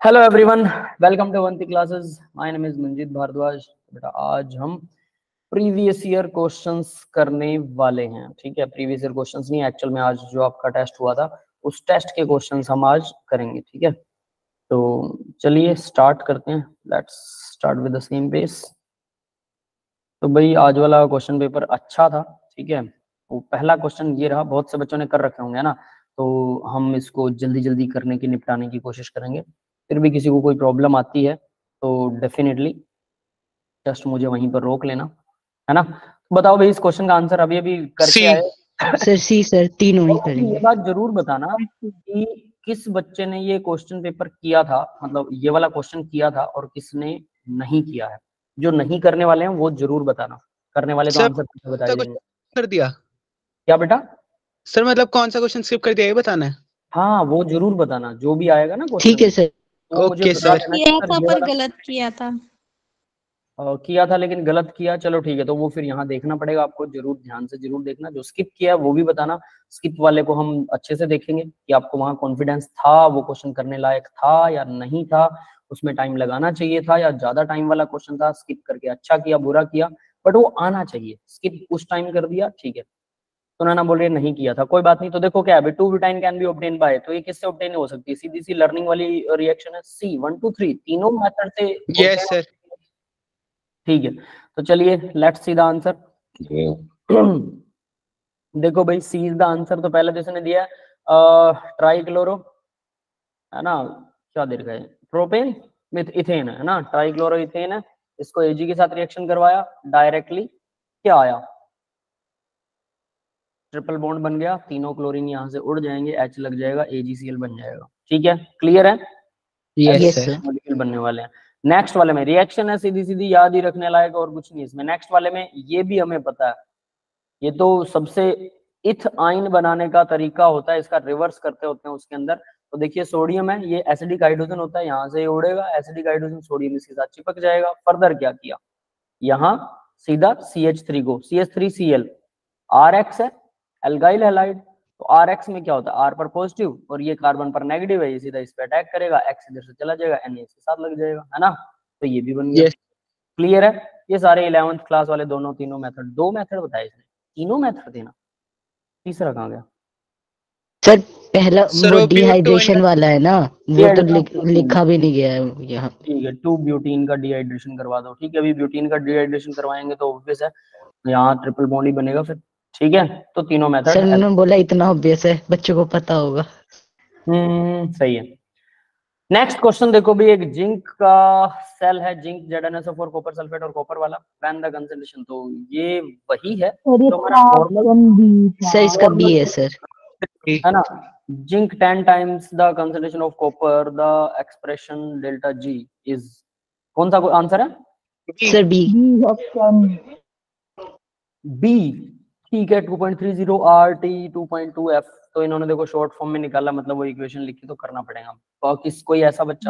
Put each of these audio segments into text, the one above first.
Hello everyone, welcome to Avanti classes. My name is Manjeet Bhardwaj. बेटा आज हम प्रीवियस ईयर क्वेश्चंस करने वाले हैं। ठीक है, प्रीवियस ईयर क्वेश्चंस नहीं, एक्चुअल में आज जो आपका टेस्ट हुआ था उस टेस्ट के क्वेश्चंस हम आज करेंगे। ठीक है, तो चलिए स्टार्ट करते हैं। Let's start with the same pace. तो भाई आज वाला क्वेश्चन पेपर अच्छा था। ठीक है, वो पहला क्वेश्चन ये रहा, बहुत से बच्चों ने कर रखे होंगे ना, तो हम इसको जल्दी जल्दी करने की निपटाने की कोशिश करेंगे। फिर भी किसी को कोई प्रॉब्लम आती है तो डेफिनेटली जस्ट मुझे वहीं पर रोक लेना, है ना। तो बताओ भाई, इस क्वेश्चन का आंसर अभी अभी करके आए? सर सी सर तीनों ही करेंगे। ये बात जरूर बताना कि किस बच्चे ने ये क्वेश्चन पेपर किया था, मतलब ये वाला क्वेश्चन किया था, और किसने नहीं किया है। जो नहीं करने वाले हैं वो जरूर बताना, करने वाले तो आंसर बता ही देंगे। कर दिया क्या बेटा? सर, मतलब कौन सा क्वेश्चन स्किप कर दिया ये बताना है। हाँ वो जरूर बताना, जो भी आएगा ना क्वेश्चन ठीक है सर। वो मुझे ओके बता सर। देना। किया सर था ये पर वाला गलत किया था। किया था लेकिन गलत किया, चलो ठीक है, तो वो फिर यहाँ देखना पड़ेगा आपको, जरूर ध्यान से जरूर देखना। जो स्किप किया है वो भी बताना, स्किप वाले को हम अच्छे से देखेंगे कि आपको वहाँ कॉन्फिडेंस था, वो क्वेश्चन करने लायक था या नहीं था, उसमें टाइम लगाना चाहिए था या ज्यादा टाइम वाला क्वेश्चन था, स्किप करके अच्छा किया बुरा किया, बट वो आना चाहिए। स्किप उस टाइम कर दिया, ठीक है। तो नाना बोल रहे नहीं किया था, कोई बात नहीं। तो देखो क्या है, 2 butyne can be obtain by, तो ये किससे ऑब्टेन हो सकती है? सीधी सी लर्निंग वाली रिएक्शन है, सी 1 2 3 तीनों मेथड से यस सर। ठीक है। तो चलिए लेट्स सी द आंसर। देखो भाई, सी इज द आंसर। तो पहले तो इसने दिया ट्राइक्लोरो, है ना, क्या दे रखा है, प्रोपेन विथ इथेन, है ना, ट्राइक्लोरो इथेन है। इसको एजी के साथ रिएक्शन करवाया, डायरेक्टली क्या आया, ट्रिपल बॉन्ड बन गया, तीनों क्लोरीन यहाँ से उड़ जाएंगे, एच लग जाएगा, AgCl बन जाएगा। ठीक है, क्लियर है? Yes sir. मॉलिक्यूल बनने वाले हैं। नेक्स्ट वाले में रिएक्शन है सीधी सीधी, याद ही रखने लायक और कुछ नहीं इसमें। नेक्स्ट वाले में ये भी हमें पता है, ये तो सबसे इथ आइन बनाने का तरीका होता है, इसका रिवर्स करते होते हैं उसके अंदर। तो देखिए सोडियम है, ये एसिडिक हाइड्रोजन होता है, यहाँ से ये उड़ेगा, एसिडिक हाइड्रोजन सोडियम इसके साथ चिपक जाएगा। फर्दर क्या किया, यहाँ सीधा CH3 को CH3Cl, RX है, एल्गाइल हैलाइड। तो RX में क्या होता है, R पर पॉजिटिव और ये कार्बन पर नेगेटिव है, ये सीधा इस पे अटैक करेगा, X इधर से चला जाएगा, Na इसके साथ लग जाएगा, है ना। तो ये भी बन गया। क्लियर है? ये सारे 11th क्लास वाले दोनों तीनों मेथड, दो मेथड बताए इसने, तीनों मेथड देना, तीसरा कहाँ गया सर पहला सर, वो वो डिहाइड्रेशन वाला है ना, वो तो लिखा भी नहीं गया है यहाँ। ठीक है, 2 ब्यूटीन का डिहाइड्रेशन करवा दो। ठीक है, अभी ब्यूटीन का डिहाइड्रेशन करवाएंगे तो ऑब्वियस है यहाँ ट्रिपल बॉन्ड ही बनेगा फिर। ठीक है, तो तीनों मेथड सर उन्होंने बोला इतना ऑब्वियस है, बच्चों को पता होगा। सही है। नेक्स्ट क्वेश्चन देखो भी, एक जिंक का सेल है, जिंक ZnSO4 कॉपर सल्फेट और कॉपर वाला, व्हेन द कंसंट्रेशन, तो ये वही है तो हमारा नॉर्मल सर इसका बी है सर। है ना। Zinc 10 times the concentration of copper, the expression delta G is, कौन सा आंसर है? Sir B. बी, ठीक है। 2.30 RT 2.2F, तो इन्होंने देखो शॉर्ट फॉर्म में निकाला, मतलब वो इक्वेशन लिखी, तो करना पड़ेगा। तो किस कोई ऐसा बच्चा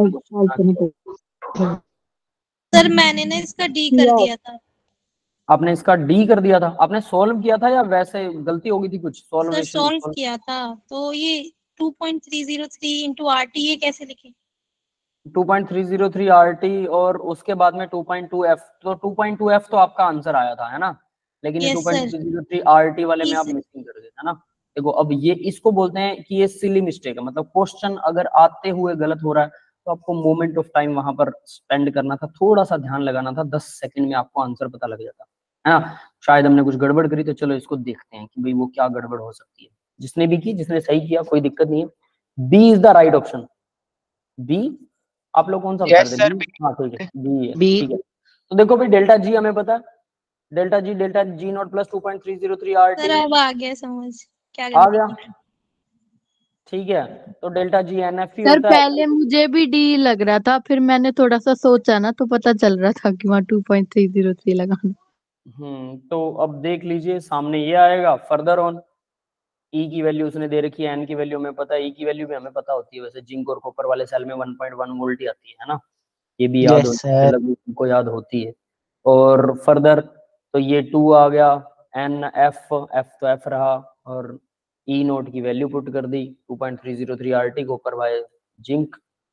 सर मैंने ना इसका डी कर दिया था। आपने इसका डी कर दिया था? आपने सॉल्व किया था या वैसे गलती हो गई थी कुछ सर सॉल्वेशन? सॉल्व किया था, तो ये 2.303 इंटू RT ये कैसे लिखे? 2.303 RT और उसके बाद में 2.2F, तो 2.2F तो आपका आंसर आया था, है ना, लेकिन ये यस सर। 2.303 RT वाले में आप मिसिंग कर गए, है ना। देखो अब ये इसको बोलते हैं कि ये सिली मिस्टेक है, मतलब क्वेश्चन अगर आते हुए गलत हो रहा है तो आपको मोमेंट ऑफ टाइम वहां पर स्पेंड करना था, थोड़ा सा ध्यान लगाना था, 10 सेकंड में आपको आंसर पता लग जाता है ना। शायद हमने कुछ गड़बड़ करी, तो चलो इसको देखते हैं कि भाई वो क्या गड़बड़ हो सकती है। जिसने भी की, जिसने सही किया, कोई दिक्कत नहीं है। B is the right option. B, आप लोग कौन सा बता रहे थे? बी, हाँ ठीक है, बी है, ठीक है। तो देखो भाई डेल्टा जी हमें पता है, delta G naught plus 2.303 RT। Sir अब आ गया समझ, क्या आ गलती गया, की? ठीक है। तो डेल्टा जी NF ही सर होता है। पहले मुझे भी डी लग रहा था, फिर मैंने थोड़ा सा सोचा ना तो पता चल रहा था कि वहाँ 2.303 लगाना। तो अब देख लीजिए सामने ये आएगा। फर्दर ऑन, ई की वैल्यू उसने दे रखी है, एन की वैल्यू हमें पता है, ई की वैल्यू भी हमें पता होती है वैसे, जिंक और कॉपर वाले सेल में 1.1 वोल्ट ही आती है ना, ये भी याद यस होती है, सर। लगभग तुमको याद होती है। और फर्दर तो ये 2 आ गया, एन एफ, एफ तो एफ रहा, और ई नोट की वैल्यू पुट कर दी 2.303 RT copper by zinc.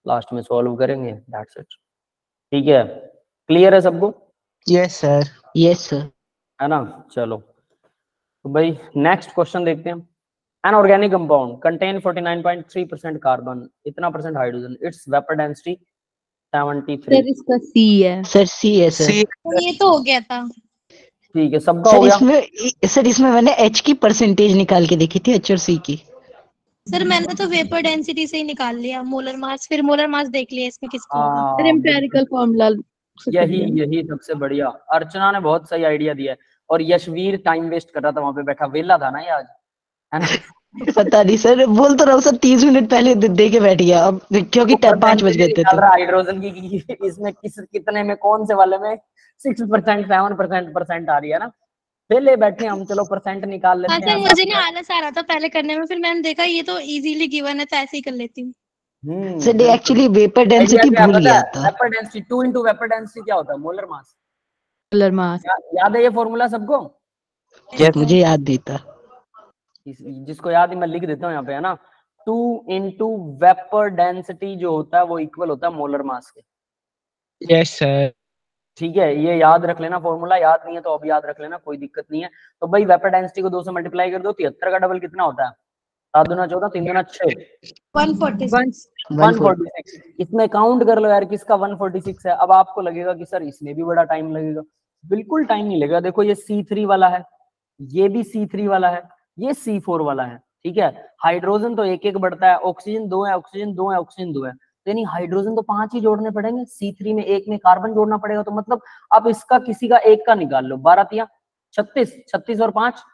Last में सॉल्व करेंगे, दैट्स इट। ठीक है, क्लियर है सबको? Yes sir. Yes sir. है ना? चलो तो भाई नेक्स्ट क्वेश्चन देखते हैं। An organic compound contain 49.3% carbon, इतना percent hydrogen, its vapour density 73। Sir इसका सी है। सर सी है सर। सी तो ये तो हो गया था। ठीक है, सबका हो गया। सर इसमें मैंने एच की परसेंटेज निकाल के देखी थी, एच और सी की। सर मैंने तो वेपर डेंसिटी से ही निकाल लिया मोलर मास, फिर मोलर मास देख लिया इसमें किसका होगा। सर एम्पेरिकल फॉर्मूला यही सबसे बढ़िया। अर्चना ने बहुत सही आइडिया दिया है, और यशवीर टाइम वेस्ट कर रहा था वहां पे बैठा, वेला था ना ये आज, है ना? पता नहीं सर, बोल तो रहा हूँ सर, 30 मिनट पहले दे के बैठ गया, अब क्योंकि 5 बज गए थे तो। हाइड्रोजन की इसमें कितने में, कौन से वाले में 6% 7% आ रही है ना, पहले बैठे हम, चलो परसेंट निकाल लेते हाँ हैं। सर, मुझे ना आलस आ रहा था पहले करने में, फिर मैंने देखा ये तो इजीली गिवन है तो ऐसे ही कर लेती हूँ। सर एक्चुअली वेपर डेंसिटी भूल गया था। Vapour density 2 into vapour density क्या होता है? Molar mass. मोलर मास याद है ये फॉर्मूला सबको? मुझे याद नहीं था। जिसको याद है मैं लिख देता हूँ यहाँ पे, है ना। 2 into वेपर डेंसिटी जो होता है वो इक्वल होता है मोलर मास के। Yes sir. ठीक है, ये याद रख लेना फॉर्मूला, याद नहीं है तो अब याद रख लेना, कोई दिक्कत नहीं है। तो भाई वेपर डेंसिटी को 2 से मल्टीप्लाई कर दो, 73 का डबल कितना होता है? 7 दूना 14, 3 दूना 6, 146। 146। इसमें काउंट कर लो यार किसका 146 है। अब आपको लगेगा कि सर इसमें भी बड़ा टाइम लगेगा, बिल्कुल टाइम नहीं लगेगा। देखो ये C3 वाला है, ये भी C3 वाला है, ये C4 वाला है। ठीक है, हाइड्रोजन तो एक एक बढ़ता है, ऑक्सीजन 2 है, ऑक्सीजन 2 है, ऑक्सीजन 2 है, यानी हाइड्रोजन तो 5 ही जोड़ने पड़ेंगे। C3 में एक में कार्बन जोड़ना पड़ेगा, तो मतलब आप इसका किसी का एक का निकाल लो। 12 तिया 36, 36 और 5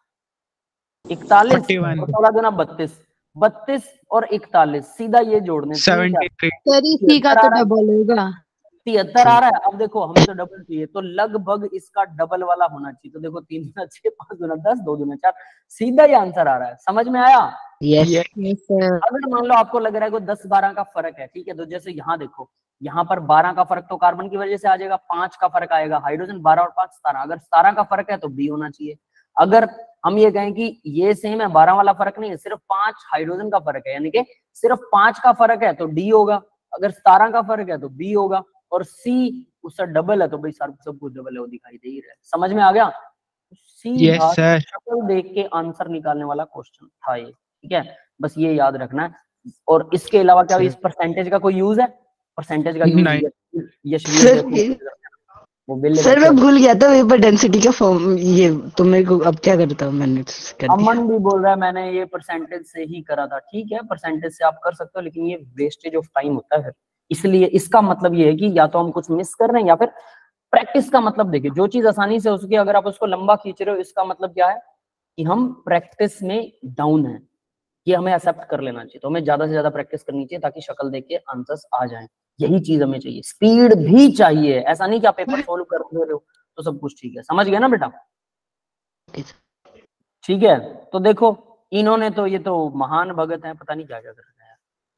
41, 41, और 16 दूना 32, 32 और 41, सीधा ये जोड़ने से 73। सर इसी का तो डबल होगा। 73 आ रहा है। अब देखो हमें तो डबल चाहिए, तो लगभग इसका डबल वाला होना चाहिए। तो देखो 3 दूना 6, 5 दूना 10, 2 दूना 4, सीधा ये आंसर आ रहा है। समझ में आया? यस सर अगर मान लो आपको लग रहा है कोई 10-12 का फर्क है, ठीक है, तो जैसे यहाँ देखो, यहाँ पर 12 का फर्क तो कार्बन की वजह से आ जाएगा, 5 का फर्क आएगा हाइड्रोजन, 12 और 5 17। अगर 17 का फर्क है तो बी होना चाहिए। अगर हम ये कहें कि ये सेम है, 12 वाला फर्क नहीं है, सिर्फ 5 हाइड्रोजन का फर्क है, यानी कि सिर्फ 5 का फर्क है तो डी होगा। अगर 17 का फर्क है तो बी होगा, और सी उससे डबल है तो भाई सब कुछ डबल है, वो दिखाई दे ही रहा है। समझ में आ गया? Yes sir. शक्ल देख के आंसर निकालने वाला क्वेश्चन था ये। ठीक है, बस ये याद रखना है। और इसके अलावा क्या इस परसेंटेज का कोई यूज है? परसेंटेज का यूज यशवीर सर मैं भूल गया था वेपर डेंसिटी का फॉर्म, ये तो मेरे को अब क्या करता हूँ, मैंने कर दिया। अमन भी बोल रहा है मैंने ये परसेंटेज से ही करा था। ठीक है, परसेंटेज से आप कर सकते हो, लेकिन ये वेस्टेज ऑफ टाइम होता है। इसलिए इसका मतलब ये है कि या तो हम कुछ मिस कर रहे हैं, या फिर प्रैक्टिस का मतलब देखिए, जो चीज आसानी से हो सके अगर आप उसको लंबा खींच रहे हो, इसका मतलब क्या है कि हम प्रैक्टिस में डाउन है। ये हमें एक्सेप्ट कर लेना चाहिए। तो हमें ज्यादा से ज्यादा प्रैक्टिस करनी चाहिए ताकि शक्ल देख के आंसर्स आ जाएं। यही चीज हमें चाहिए, स्पीड भी चाहिए। ऐसा नहीं कि आप पेपर सोल्व कर रहे हो तो सब कुछ ठीक है। समझ गया ना बेटा? ठीक है, तो देखो इन्होंने तो, ये तो महान भगत हैं, पता नहीं क्या क्या कर रहे हैं।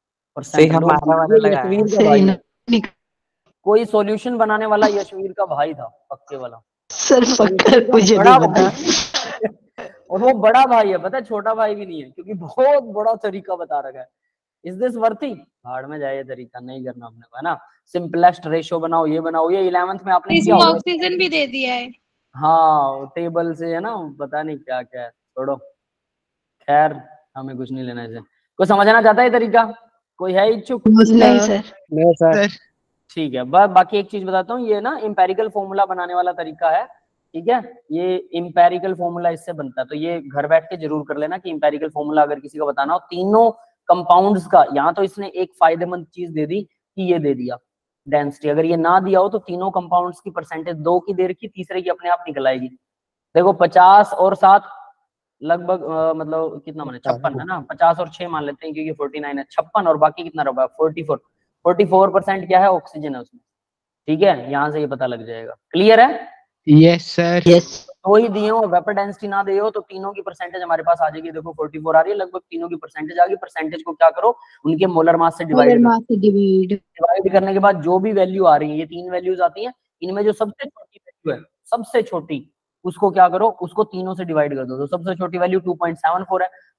और कोई सॉल्यूशन बनाने वाला यशवीर का भाई था, पक्के वाला सर पक्का मुझे नहीं पता। और वो बड़ा भाई है, पता है, छोटा भाई भी नहीं है, क्योंकि बहुत बड़ा तरीका बता रखा है। Is this worthy? भाड़ में जाए, ये तरीका नहीं करना अपने को, है ना। सिंपलेस्ट रेशियो बनाओ, ये बनाओ, ये 11th में आपने किया होगा। ऑक्सीजन भी दे दिया है। हाँ, टेबल से, है ना, पता नहीं क्या क्या है, छोड़ो, खैर हमें कुछ नहीं लेना इसे। कोई समझना चाहता है तरीका? कोई है इच्छुक? नहीं सर। नहीं सर। ठीक है, बाकी एक चीज बताता हूँ, ये ना इंपेरिकल फॉर्मूला बनाने वाला तरीका है। ठीक है, ये इंपेरिकल फॉर्मूला इससे बनता है, तो ये घर बैठ के जरूर कर लेना कि इंपेरिकल फॉर्मूला अगर किसी को बताना हो तीनों कंपाउंड्स का। यहाँ तो इसने एक फायदेमंद चीज दे दी कि ये दे दिया डेंसिटी, अगर ये ना दिया हो तो तीनों कंपाउंड्स की परसेंटेज 2 की दे रखी, तीसरे की अपने आप निकल आएगी। देखो 50 और 7 लगभग मतलब कितना माने 56 है ना, 50 और 6 मान लेते हैं क्योंकि 49 है, 56 और बाकी कितना रहा 44। 44% क्या है? ऑक्सीजन है उसमें। ठीक है, यहाँ से ये पता लग जाएगा। क्लियर है? Yes sir. यस। तो ही दिए हो, वेपर डेंसिटी ना दिए हो तो तीनों की परसेंटेज हमारे पास आ जाएगी। देखो 44 आ रही है, लगभग तीनों की परसेंटेज आ गई। परसेंटेज को क्या करो, उनके मोलर मास से डिवाइड करने के बाद जो भी वैल्यू आ रही है, ये 3 वैल्यूज आती हैं, इनमें जो सबसे छोटी वैल्यू है, सबसे छोटी, उसको क्या करो, उसको तीनों से डिवाइड कर दो। तो सबसे छोटी वैल्यू 2.74 है,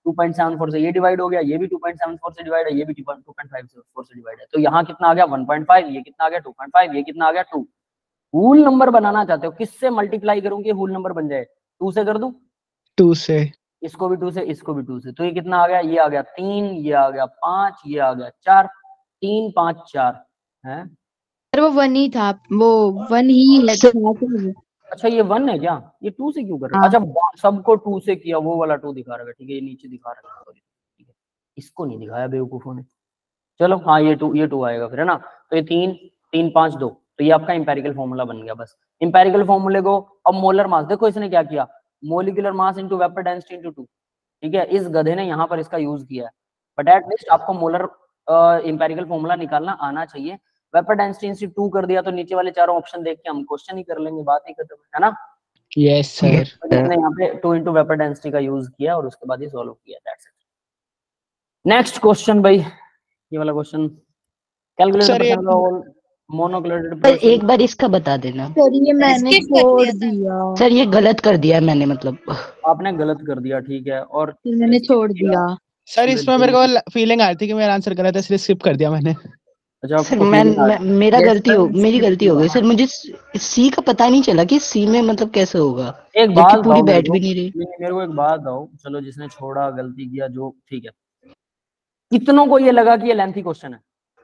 2.74 से ये डिवाइड हो गया, ये भी 2.74 से डिवाइड है, ये भी 2.54 से डिवाइड है। तो यहाँ कितना आ गया 1.5, ये कितना आ गया 2.5, ये कितना आ गया 2। होल नंबर बनाना चाहते हो, किससे मल्टीप्लाई करूं कि होल नंबर बन जाए? 2 से कर दूं? 2 से। इसको भी 2 से, इसको भी 2 से। तो ये कितना आ गया? ये आ गया 3, ये आ गया 5, ये आ गया 4। 3 5 4 है। सर वो 1 ही था, वो 1 ही है। अच्छा ये 1 है क्या? ये 2 से क्यों कर रहे हो? अच्छा सबको 2 से किया, वो वाला 2 दिखा रहा है, ठीक है, ये नीचे दिखा रहा है, ठीक है, इसको नहीं दिखाया बेवकूफों ने। चलो हाँ ये 2 आएगा फिर, है ना। तो ये 3 3 5 2, तो ये आपका इंपेरिकल फॉर्मूला बन गया। बस इंपेरिकल फॉर्मूले को, अब मोलर मास देखो इसने क्या किया, molecular mass into vapour density into 2, ठीक है, इस गधे ने यहाँ पर इसका यूज किया है। बट एटलीस्ट आपको मोलर इंपेरिकल फॉर्मूला निकालना आना चाहिए। वेपर डेंसिटी 2 कर दिया तो नीचे वाले चारों ऑप्शन देख के हम क्वेश्चन ही कर लेंगे, बात ही खत्म है ना। Yes sir. तो इसने यहाँ पे 2 इंटू वेपर डेंसिटी का यूज किया और उसके बाद ये सॉल्व किया। That's it. नेक्स्ट क्वेश्चन भाई, ये वाला क्वेश्चन, कैलकुलेट मोनोक्लोराइड। एक बार इसका बता देना सर ये मैंने Skip कर छोड़ दिया था। दिया। सर, ये गलत कर दिया है मैंने, मतलब आपने गलत कर दिया, ठीक है, और फिर मैंने छोड़ दिया। सर इसमें मेरे को फीलिंग आ रही थी कि मेरा आंसर गलत है, इसलिए स्किप कर दिया मैंने। अच्छा सर आपको मेरा मेरी गलती हो गई सर। मुझे सी का पता नहीं चला कि सी में मतलब कैसे होगा, एक जबकि बात पूरी बताओ बैठ भी नहीं रही। मेरे को एक बात बताओ, चलो जिसने छोड़ा गलती किया जो, ठीक है, कितनों को ये लगा कि ये लेंथी क्वेश्चन है?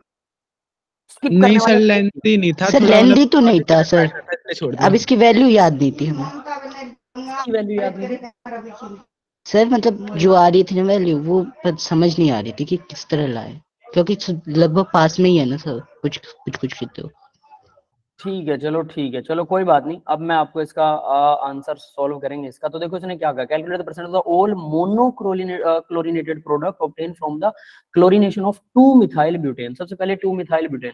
स्किप नहीं करने सर वाले लेंथी नहीं था, सर थोड़ा लेंथी तो नहीं था सर, छोड़ अब दिया। इसकी वैल्यू याद नहीं थी हमें। की वैल्यू याद नहीं थी? सर मतलब जो आ रही थी ना वैल्यू, वो समझ नहीं आ रही थी कि किस तरह लाए, क्योंकि लगभग पास में ही है ना सर, कुछ तो। ठीक है चलो, ठीक है चलो, कोई बात नहीं। अब मैं आपको इसका आंसर सॉल्व करेंगे इसका। तो देखो इसने क्या कहा, calculate the percent of the all monochlorinated product obtain from the chlorination of 2 methyl butane. सबसे पहले 2 मिथाइल ब्यूटेन।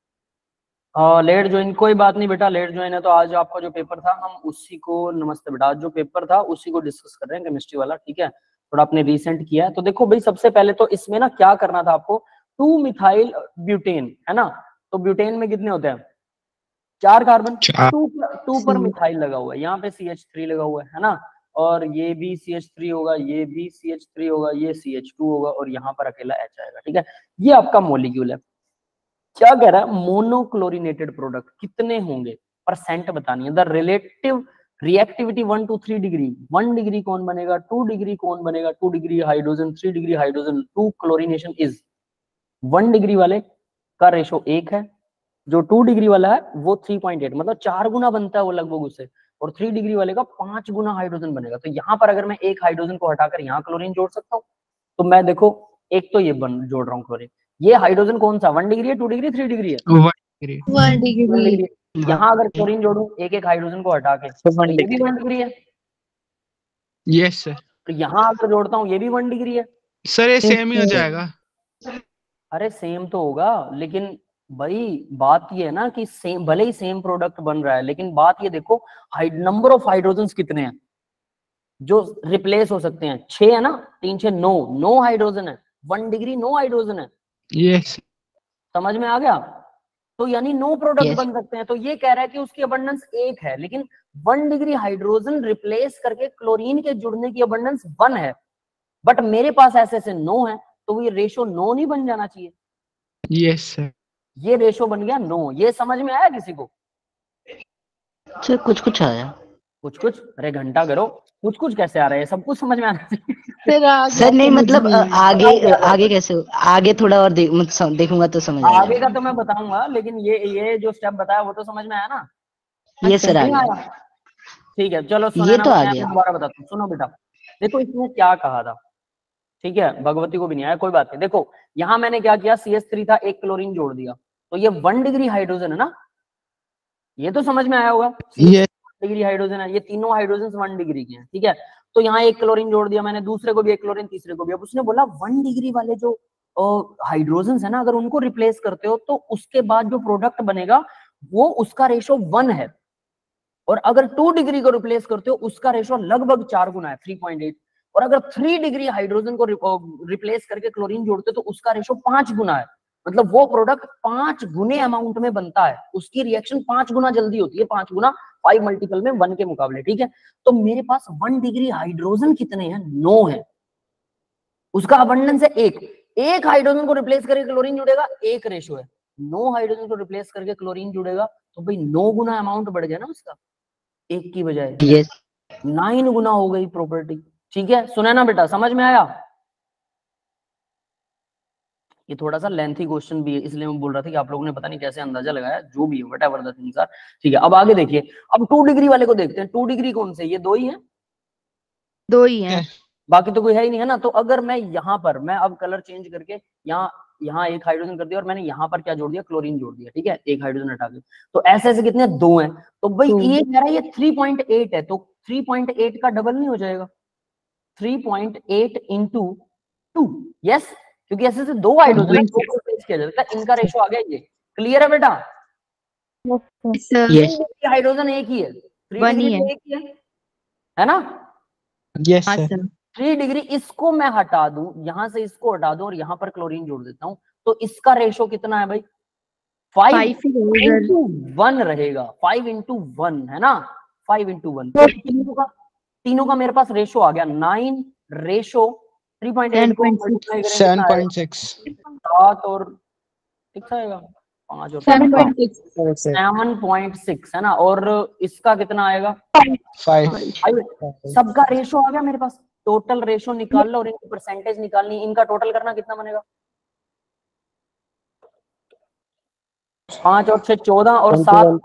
लेट ज्वाइन, कोई बात नहीं बेटा, लेट ज्वाइन है तो आज आपका जो पेपर था हम उसी को, नमस्ते बेटा, आज जो पेपर था उसी को डिस्कस कर रहे हैं, केमिस्ट्री वाला, ठीक है, थोड़ा आपने रिसेंट किया है। तो देखो भाई सबसे पहले तो इसमें ना क्या करना था आपको, 2 मिथाइल ब्यूटेन है ना। तो ब्यूटेन में कितने होते हैं? 4 कार्बन, 2 पर मिथाइल लगा हुआ है, यहाँ पे CH3 लगा हुआ है ना, और ये भी CH3 होगा, ये भी CH3 होगा, ये CH2 होगा, और यहाँ पर अकेला H आएगा, ठीक है। ये आपका मॉलिक्यूल है। क्या कह रहा है, मोनोक्लोरीनेटेड प्रोडक्ट कितने होंगे, परसेंट बतानी है। The relative reactivity 1 to 3 degree, 1 degree कौन बनेगा, 2 डिग्री कौन बनेगा, 2 degree hydrogen, 3 degree hydrogen, 2 chlorination is. 1 degree वाले का रेशो 1 है, जो 2 डिग्री वाला है वो 3.8, मतलब 4 गुना बनता है वो लगभग उससे, और 3 डिग्री वाले का 5 गुना हाइड्रोजन बनेगा। तो यहाँ पर अगर मैं एक हाइड्रोजन को हटाकर यहाँ क्लोरीन जोड़ सकता हूँ, तो मैं देखो एक तो ये जोड़ रहा हूँ क्लोरीन। ये हाइड्रोजन कौन सा, 1 डिग्री है, 2 डिग्री, 3 डिग्री है? 1 डिग्री। यहाँ अगर क्लोरीन जोड़ू एक एक हाइड्रोजन को हटा के, तो ये भी 1 डिग्री है। Yes sir. तो यहाँ अगर जोड़ता हूँ ये भी 1 डिग्री है। सर ये सेम ही हो जाएगा। अरे सेम तो होगा, लेकिन भाई बात ये है ना कि सेम, भले ही सेम प्रोडक्ट बन रहा है, लेकिन बात ये देखो नंबर ऑफ हाइड्रोजन कितने हैं जो रिप्लेस हो सकते हैं। 6 है ना, 3 6 9 हाइड्रोजन है, 1 डिग्री 9 हाइड्रोजन है। यस, समझ में आ गया? तो यानी 9 प्रोडक्ट Yes. बन सकते हैं। तो ये कह रहा है कि उसकी अबंडेंस 1 है, लेकिन 1 डिग्री हाइड्रोजन रिप्लेस करके क्लोरीन के जुड़ने की अबंडेंस 1 है, बट मेरे पास ऐसे 9 है, तो ये रेशो 9 नहीं बन जाना चाहिए? Yes sir. ये रेशो बन गया 9। ये समझ में आया किसी को? सर कुछ आया। कुछ, अरे घंटा करो, कुछ कैसे आ रहा है, सब कुछ समझ में आना चाहिए। सर नहीं मतलब आगे कैसे, आगे थोड़ा और देखूंगा तो समझ आएगा। आगे का तो मैं बताऊंगा, लेकिन ये जो स्टेप बताया वो तो समझ में आया ना? ये सर आ नहीं गया। आया? ठीक है चलो, सुनो ये ना, तो आ मैं गया। दोबारा बताता हूँ, सुनो बेटा। देखो इसने क्या कहा था, ठीक है, भगवती को भी नहीं आया, कोई बात नहीं। देखो यहाँ मैंने क्या किया, CH3 था, एक क्लोरीन जोड़ दिया, तो ये 1 डिग्री हाइड्रोजन है ना, ये तो समझ में आया होगा। ये डिग्री हाइड्रोजन है, ये तीनों हाइड्रोजन 1 डिग्री के हैं, ठीक है। तो यहाँ एक क्लोरीन जोड़ दिया मैंने, दूसरे को भी एक क्लोरीन, तीसरे को भी। अब उसने बोला 1 डिग्री वाले जो हाइड्रोजन है ना, अगर उनको रिप्लेस करते हो तो उसके बाद जो प्रोडक्ट बनेगा वो उसका रेशो 1 है, और अगर 2 डिग्री को रिप्लेस करते हो उसका रेशो लगभग 4 गुना है, 3.8, और अगर 3 डिग्री हाइड्रोजन को रिप्लेस करके क्लोरीन जोड़ते हो तो उसका रेशो 5 गुना है, मतलब वो प्रोडक्ट 5 गुने अमाउंट में बनता है, उसकी रिएक्शन 5 गुना जल्दी होती है, 5 गुना 5 मल्टीपल में 1 के मुकाबले, ठीक है। तो मेरे पास 1 डिग्री हाइड्रोजन कितने हैं, 9 है। उसका अबंडेंस है एक हाइड्रोजन को रिप्लेस करके क्लोरीन जुड़ेगा, एक रेशो है। 9 हाइड्रोजन को रिप्लेस करके क्लोरीन जुड़ेगा तो भाई 9 गुना अमाउंट बढ़ गया ना उसका, एक की बजाय यस 9 गुना हो गई प्रॉपर्टी। ठीक है, सुना ना बेटा, समझ में आया? ये थोड़ा सा लेंथी क्वेश्चन भी है, इसलिए मैं बोल रहा था कि आप लोगों ने पता नहीं कैसे अंदाजा लगाया, जो भी है व्हाटएवर द थिंग्स आर। ठीक है, अब आगे देखिए, अब 2 डिग्री वाले को देखते हैं। 2 डिग्री कौन से? ये 2 ही है, 2 ही है, बाकी तो कोई है ही नहीं, है ना। तो अगर मैं यहाँ पर, मैं अब कलर चेंज करके यहाँ एक हाइड्रोजन कर दिया और मैंने यहाँ पर क्या जोड़ दिया, क्लोरीन जोड़ दिया, ठीक है, एक हाइड्रोजन हटा के, तो ऐसे ऐसे कितने 2 हैं। तो भाई ये कह रहा है ये 3.8 है, तो 3.8 का डबल नहीं हो जाएगा? 3.8 इंटू 2, यस, क्योंकि ऐसे से 2 हाइड्रोजन है, 2 को रिप्लेस किया जाता है, इनका रेशो आ गया ये। क्लियर है बेटा? यस हाइड्रोजन एक ही है, 3 One ही डिग्री है। एक ही है ना? यस हाँ सर। सर। 3 डिग्री इसको मैं हटा दूं, यहां से इसको हटा दूं और यहां पर क्लोरीन जोड़ देता हूं, तो इसका रेशो कितना है भाई? 5 5 ही रहेगा। इंटू 1 रहेगा, 5 इंटू 1 है ना, 5 इंटू 1। तो तीनों का मेरे पास रेशो आ गया 9 रेशो 3.8 को 10.6 मल्टीप्लाई करेंगे कितना आएगा? 7.6 7 और 6 आएगा, 5 और 7.6 7.6 है ना, और इसका कितना आएगा? 5 सबका रेशो आ गया मेरे पास, टोटल रेशो निकाल लो और इनकी परसेंटेज निकालनी, इनका टोटल करना कितना बनेगा? 5 और 6 14 और 7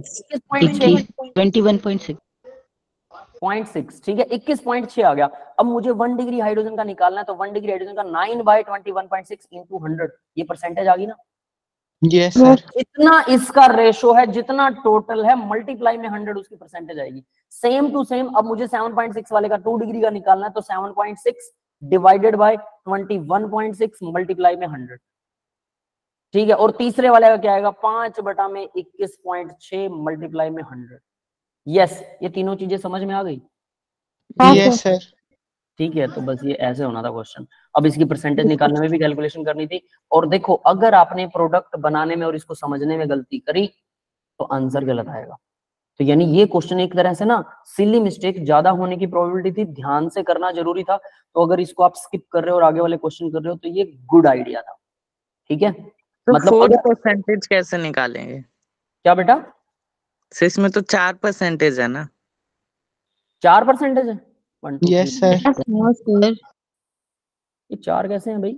21.6 21.6, ठीक है, 21.6 आ गया। अब मुझे 1 डिग्री हाइड्रोजन का निकालना है, तो 1 डिग्री हाइड्रोजन का 9/21.6 इंटू 100, ये परसेंटेज आ गई ना। Yes sir. इतना इसका रेशो है, जितना टोटल है मल्टीप्लाई में 100 उसकी परसेंटेज आएगी। सेम टू सेम अब मुझे 7.6 वाले का 2 डिग्री का निकालना है, तो 7.6 डिवाइडेड बाय 21.6 मल्टीप्लाई में 100, ठीक है। और तीसरे वाले का क्या आएगा? 5/21.6 मल्टीप्लाई में 100। यस, ये तीनों चीजें समझ में आ गई? Yes sir. ठीक है, तो बस ये ऐसे होना था क्वेश्चन। अब इसकी परसेंटेज निकालने में भी कैलकुलेशन करनी थी। और देखो, अगर आपने प्रोडक्ट बनाने में और इसको समझने में गलती करी तो आंसर गलत आएगा। तो यानी ये क्वेश्चन एक तरह से ना सिली मिस्टेक ज्यादा होने की प्रोबेबिलिटी थी, ध्यान से करना जरूरी था। तो अगर इसको आप स्किप कर रहे हो और आगे वाले क्वेश्चन कर रहे हो तो ये गुड आइडिया था, ठीक है। तो मतलब 4% कैसे निकालेंगे? क्या बेटा? सर इसमें तो 4% है ना? 4% है? 1 2 यस 3 सर। हाँ सर। ये 4 कैसे हैं भाई?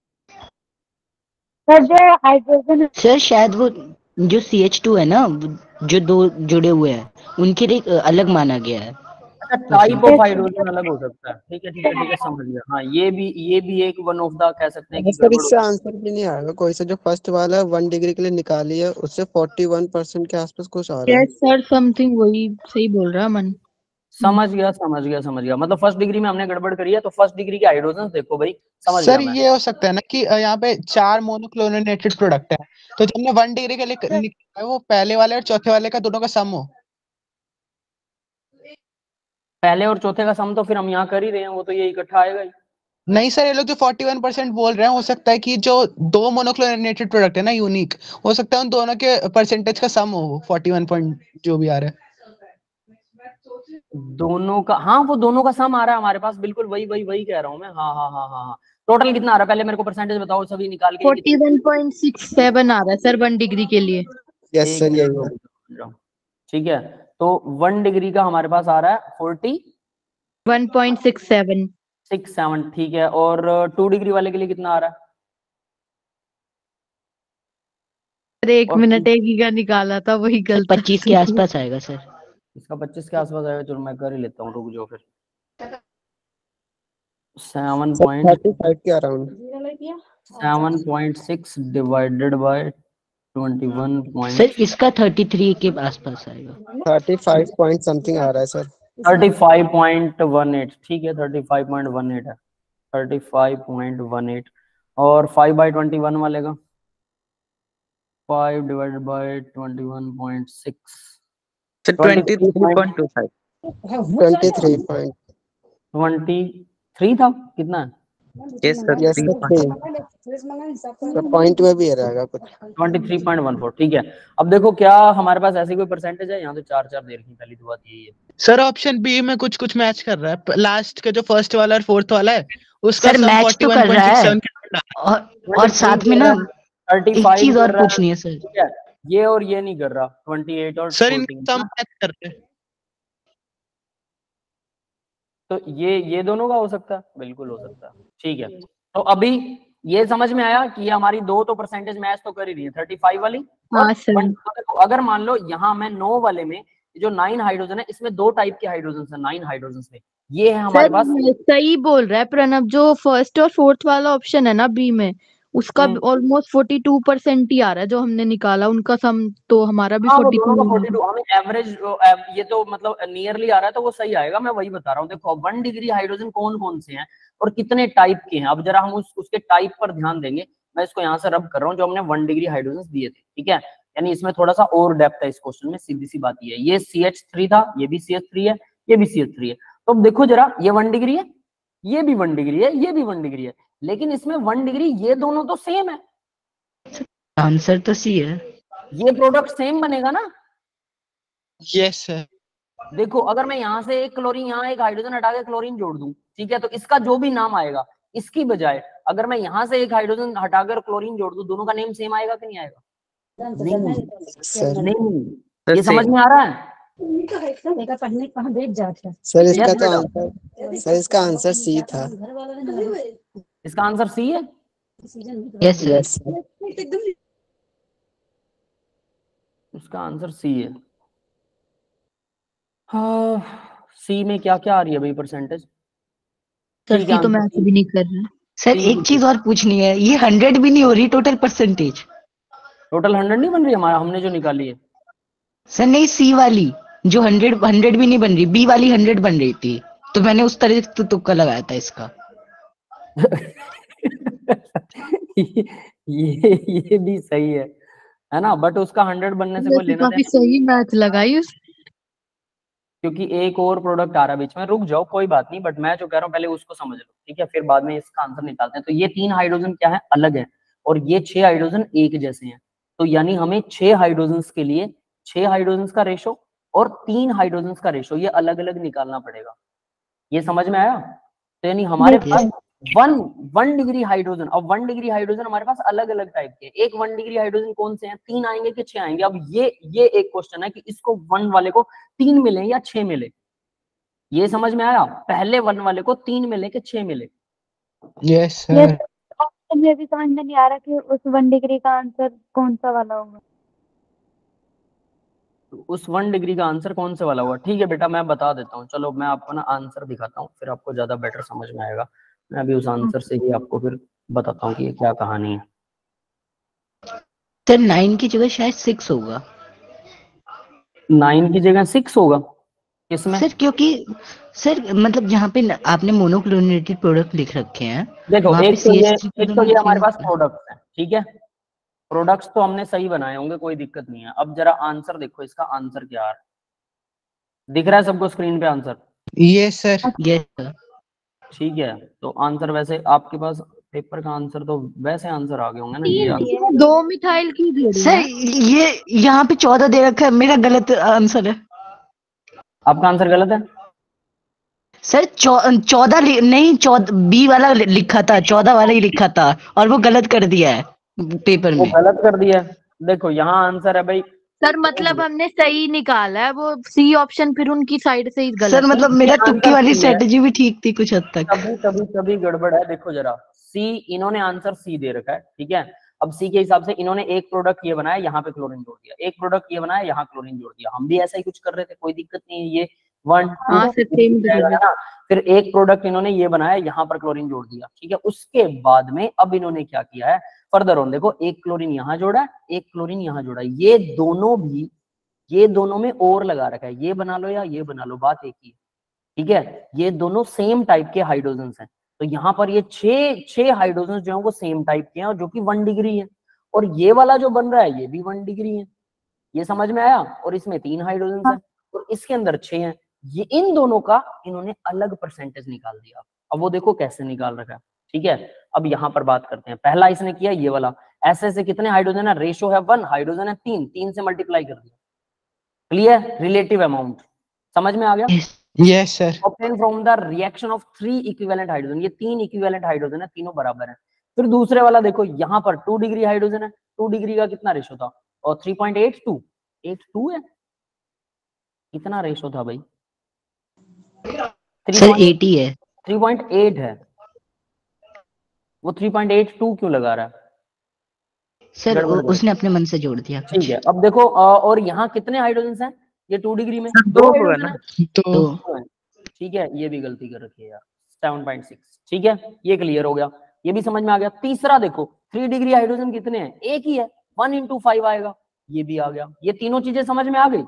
सर शायद वो जो CH2 है ना, जो 2 जुड़े हुए हैं उनके लिए अलग माना गया है। अच्छा, टाइप ऑफ हाइड्रोजन अलग हो सकता है, ठीक है ठीक है ठीक है, समझ गया। हाँ, ये भी एक वन ऑफ द कह सकते हैं कि सर गड़बड़ इससे हो। आंसर भी नहीं आएगा कोई सा, जो फर्स्ट वाला 1 डिग्री के लिए निकाली है उससे 41% के आसपास कुछ आ रहा है। यस सर, समथिंग वही सही बोल रहा मन। समझ गया। मतलब फर्स्ट डिग्री में हमने गड़बड़ करी है, तो फर्स्ट डिग्री के हाइड्रोजन देखो भाई, समझ सर गया मैं। ये हो सकता है ना कि यहाँ पे 4 मोनोक्लोरिनेटेड प्रोडक्ट है, तो जब हमने 1 डिग्री के लिए निकाला है, वो पहले वाले और चौथे वाले का दोनों का सम हो। पहले और चौथे का सम तो फिर हम यहाँ कर ही रहे हैं, वो तो ये इकट्ठा आएगा ही। नहीं सर, ये लोग जो 41% बोल रहे हैं, हो सकता है कि जो 2 मोनोक्लोरिनेटेड प्रोडक्ट है ना यूनिक, हो सकता है उन दोनों के परसेंटेज का सम हो 41 पॉइंट जो भी आ रहा है। दोनों का, हाँ वो दोनों का सम आ रहा है हमारे पास, बिल्कुल वही कह रहा हूँ मैं। हाँ। टोटल कितना आ रहा है पहले मेरे को परसेंटेज बताओ सभी निकाल के। 41.67 आ रहा है सर 1 डिग्री के लिए। यस एक सर मिनट यही रुको, है। समझ रहा हूँ। ठीक है, तो 1 डिग्री का हमारे पास आ रहा है 1.67। 41.67, ठीक है। और 2 डिग्री वाले के लिए कितना आ रहा है? सर 1 और मिनट, एक ही का निकाला था, वही गलत। 25 के आसपास आएगा सर। इसका 25 के आसपास आएगा, चलो मैं कर ही लेता हूँ, रुक जाओ फिर। 7.6 के अराउंड। Divided by 21. सर इसका 33 के आसपास आएगा। 35 पॉइंट समथिंग आ रहा है सर। 35.18, ठीक है 35.18 है, 35.18। और 5/21 वाले का 5 डिवाइडेड बाय 21.6, 23.25। 23 था, कितना है? Yes sir. Yes sir, point में भी रहेगा कुछ। 23.14, ठीक है। अब देखो क्या हमारे पास ऐसी कोई परसेंटेज है? यहाँ तो 4 दे रखी, पहली तो बात यही है। सर ऑप्शन बी में कुछ मैच कर रहा है, लास्ट का जो फर्स्ट वाला और फोर्थ वाला है उसका सर सम मैच तो कर रहा है 41.67 के साथ डाला। और साथ में ना 35 एक चीज कर और रहा है, पूछनी है सर। ठीक है, ये और ये नहीं कर रहा 28 और सर 14 इनका सम ना। मैच कर रहे हैं। तो ये दोनों का हो सकता है, बिल्कुल हो सकता है। ठीक है, तो अभी ये समझ में आया कि ये हमारी दो तो परसेंटेज मैच तो कर ही रही है 35 वाली और हाँ सर। अगर मान लो यहाँ मैं 9 वाले में जो 9 हाइड्रोजन है, इसमें 2 टाइप के हाइड्रोजन है, 9 हाइड्रोजन में ये है हमारे सर पास। सही बोल रहा है प्रणव, जो फर्स्ट और फोर्थ वाला ऑप्शन है ना बी में, उसका ऑलमोस्ट 42% ही आ रहा है जो हमने निकाला, उनका सम तो हमारा भी हाँ वो दोनों का 42 42 हमें एवरेज, ये तो मतलब नियरली आ रहा है, तो वो सही आएगा। मैं वही बता रहा हूँ। देखो 1 डिग्री हाइड्रोजन कौन कौन से हैं और कितने टाइप के हैं, अब जरा हम उसके टाइप पर ध्यान देंगे। मैं इसको यहाँ से रब कर रहा हूँ जो हमने 1 डिग्री हाइड्रोजन दिए थे, ठीक है। यानी इसमें थोड़ा सा और डेप्थ है इस क्वेश्चन में, सीधी सी बात ये CH3 था, ये भी CH3 है, ये भी CH3 है। तो अब देखो जरा, ये 1 डिग्री है, ये भी 1 डिग्री है, ये भी 1 डिग्री है, लेकिन इसमें 1 डिग्री ये दोनों तो सेम है, आंसर तो सी है। ये प्रोडक्ट सेम बनेगा ना। Yes sir. देखो अगर मैं यहाँ से एक क्लोरीन, यहाँ एक हाइड्रोजन हटा के क्लोरीन जोड़ दूं, ठीक है, तो इसका जो भी नाम आएगा, इसकी बजाय अगर मैं यहाँ से एक हाइड्रोजन हटाकर क्लोरीन जोड़ दूं, दोनों का नेम सेम आएगा कि नहीं आएगा? सर नहीं, ये समझ में आ रहा है? सर इसका Yes, तो बेटा। आंसर, सर इसका आंसर सी था। इसका आंसर सी है। Yes sir. यस इसका आंसर सी है। हाँ, सी में क्या क्या आ रही है भाई परसेंटेज? सर ठीक है, सी तो आंसर मैच C। भी नहीं कर रहा। सर C एक चीज और पूछनी है, ये 100 भी नहीं हो रही टोटल परसेंटेज। टोटल 100 नहीं बन रही हमारा, हमने जो निकाली है। सर नहीं, सी वाली जो 100 भी नहीं बन रही, बी वाली 100 बन रही थी, तो मैंने उस तरह से तुक्का लगाया था इसका। ये भी सही है ना, बट उसका 100 बनने से कोई वैसे लेना काफी देना, सही मैच लगाई उस। क्योंकि एक और प्रोडक्ट आ रहा है बीच में। रुक जाओ, कोई बात नहीं, बट मैं जो कह रहा हूँ पहले उसको समझ लो, ठीक है, फिर बाद में इसका आंसर निकालते हैं। तो ये 3 हाइड्रोजन क्या है, अलग है, और ये 6 हाइड्रोजन एक जैसे हैं। तो यानी हमें 6 हाइड्रोजन के लिए 6 हाइड्रोजन का रेशो और 3 हाइड्रोजन का रेशो ये अलग अलग निकालना पड़ेगा। ये समझ में आया? तो यानी हमारे पास 1 डिग्री हाइड्रोजन, अब 1 डिग्री हाइड्रोजन हमारे पास अलग अलग टाइप के। एक 1 डिग्री हाइड्रोजन कौन से हैं, 3 आएंगे कि 6 आएंगे? अब ये एक क्वेश्चन है कि इसको 1 वाले को 3 मिले या 6 मिले। ये समझ में आया? पहले 1 वाले को 3 मिले कि 6 मिले? यस ये सर। तो मुझे भी समझ में नहीं आ रहा कि उस 1 डिग्री का आंसर कौन सा वाला होगा। उस 1 डिग्री का आंसर कौन से वाला हुआ? ठीक है बेटा, मैं बता देता हूँ। चलो मैं आपको ना आंसर दिखाता हूँ, फिर आपको ज्यादा बेटर समझ में आएगा। मैं अभी उस आंसर से ही आपको फिर बताता हूँ कि ये क्या कहानी है। सर 9 की जगह शायद 6 होगा। 9 की जगह 6 होगा? किसमें? सर क्योंकि सर मतलब जहाँ पे आपने मोनोक्लोनेटेड प्रोडक्ट लिख रखे हैं, देखो वहाँ पे एक तो ये CH3 हमारे पास होगा। प्रोडक्ट्स हैं, ठीक है, प्रोडक्ट्स तो हमने सही बनाए होंगे, कोई दिक्कत नहीं है। अब जरा आंसर देखो, इसका आंसर क्या है, दिख रहा है सबको स्क्रीन पे answer? Yes sir. Yes sir. ठीक है, तो आंसर वैसे आपके पास पेपर का आंसर तो वैसे आंसर आ गए होंगे ना, ये आंसर। 2 मिथाइल की जोड़ी सर है। ये यहाँ पे 14 दे रखा है, मेरा गलत आंसर है। आपका आंसर गलत है? सर 14 नहीं, 14 बी वाला लिखा था, 14 वाला ही लिखा था, और वो गलत कर दिया है पेपर वो में। गलत कर दिया है। देखो यहाँ आंसर है भाई, सर मतलब हमने सही निकाला है, वो सी ऑप्शन फिर उनकी साइड से ही सर गलत है। मतलब मेरा ये तुक्की आंसर वाली सी है। स्ट्रेटेजी भी ठीक थी कुछ हद तक। तभी गड़बड़ है। देखो जरा, सी, इन्होंने आंसर सी दे रखा है, ठीक है। अब सी के हिसाब से इन्होंने एक प्रोडक्ट ये बनाया, यहाँ पे क्लोरीन जोड़ दिया, एक प्रोडक्ट ये बनाया, यहाँ क्लोरीन जोड़ दिया। हम भी ऐसा ही कुछ कर रहे थे, कोई दिक्कत नहीं है। ये 1 हाँ 2 सर सेम ना। फिर एक प्रोडक्ट इन्होंने ये बनाया, यहाँ पर क्लोरीन जोड़ दिया, ठीक है। उसके बाद में अब इन्होंने क्या किया है, फर्दर ऑन देखो, एक क्लोरीन यहाँ जोड़ा है, एक क्लोरीन यहाँ जोड़ा है। ये दोनों में और लगा रखा है, ये बना लो या ये बना लो, बात एक ही है, ठीक है। ये दोनों सेम टाइप के हाइड्रोजन हैं, तो यहाँ पर ये 6 हाइड्रोजन जो है वो सेम टाइप के हैं, और जो कि 1 डिग्री है। और ये वाला जो बन रहा है ये भी 1 डिग्री है। ये समझ में आया? और इसमें 3 हाइड्रोजन है और इसके अंदर 6 हैं। ये इन दोनों का इन्होंने अलग परसेंटेज निकाल दिया। अब वो देखो कैसे निकाल रखा है, ठीक है। अब यहाँ पर बात करते हैं, पहला इसने किया ये वाला, ऐसे कितने हाइड्रोजन है, रेशो है 1, हाइड्रोजन है 3 से मल्टीप्लाई कर दिया। क्लियर? रिलेटिव अमाउंट समझ में आ गया? Yes sir. Obtain from the reaction of 3 equivalent hydrogen. ये 3 इक्विवेलेंट हाइड्रोजन है, तीनों बराबर है। फिर दूसरे वाला देखो, यहाँ पर 2 डिग्री हाइड्रोजन है, 2 डिग्री का कितना रेशो था, और 3.82 82 है, कितना रेशो था भाई? सर 80 है। 3.8 है, वो 3.82 क्यों लगा रहा है? सर गड़बड़ कर। उसने अपने मन से जोड़ दिया ठीक कुछ। है, अब देखो और यहाँ कितने हाइड्रोजन हैं? ये 2 डिग्री में सर, 2 दो हुआ हाइड्रोजन ना? है। तो ठीक है, ये भी गलती कर रखी है यार, 7.6। ठीक है, ये क्लियर हो गया, ये भी समझ में आ गया। तीसरा देखो, 3 डिग्री हाइड्रोजन कितने हैं? एक ही है, 1 into 5 आएगा, ये भी आ गया। ये तीनों चीजें समझ में आ गई।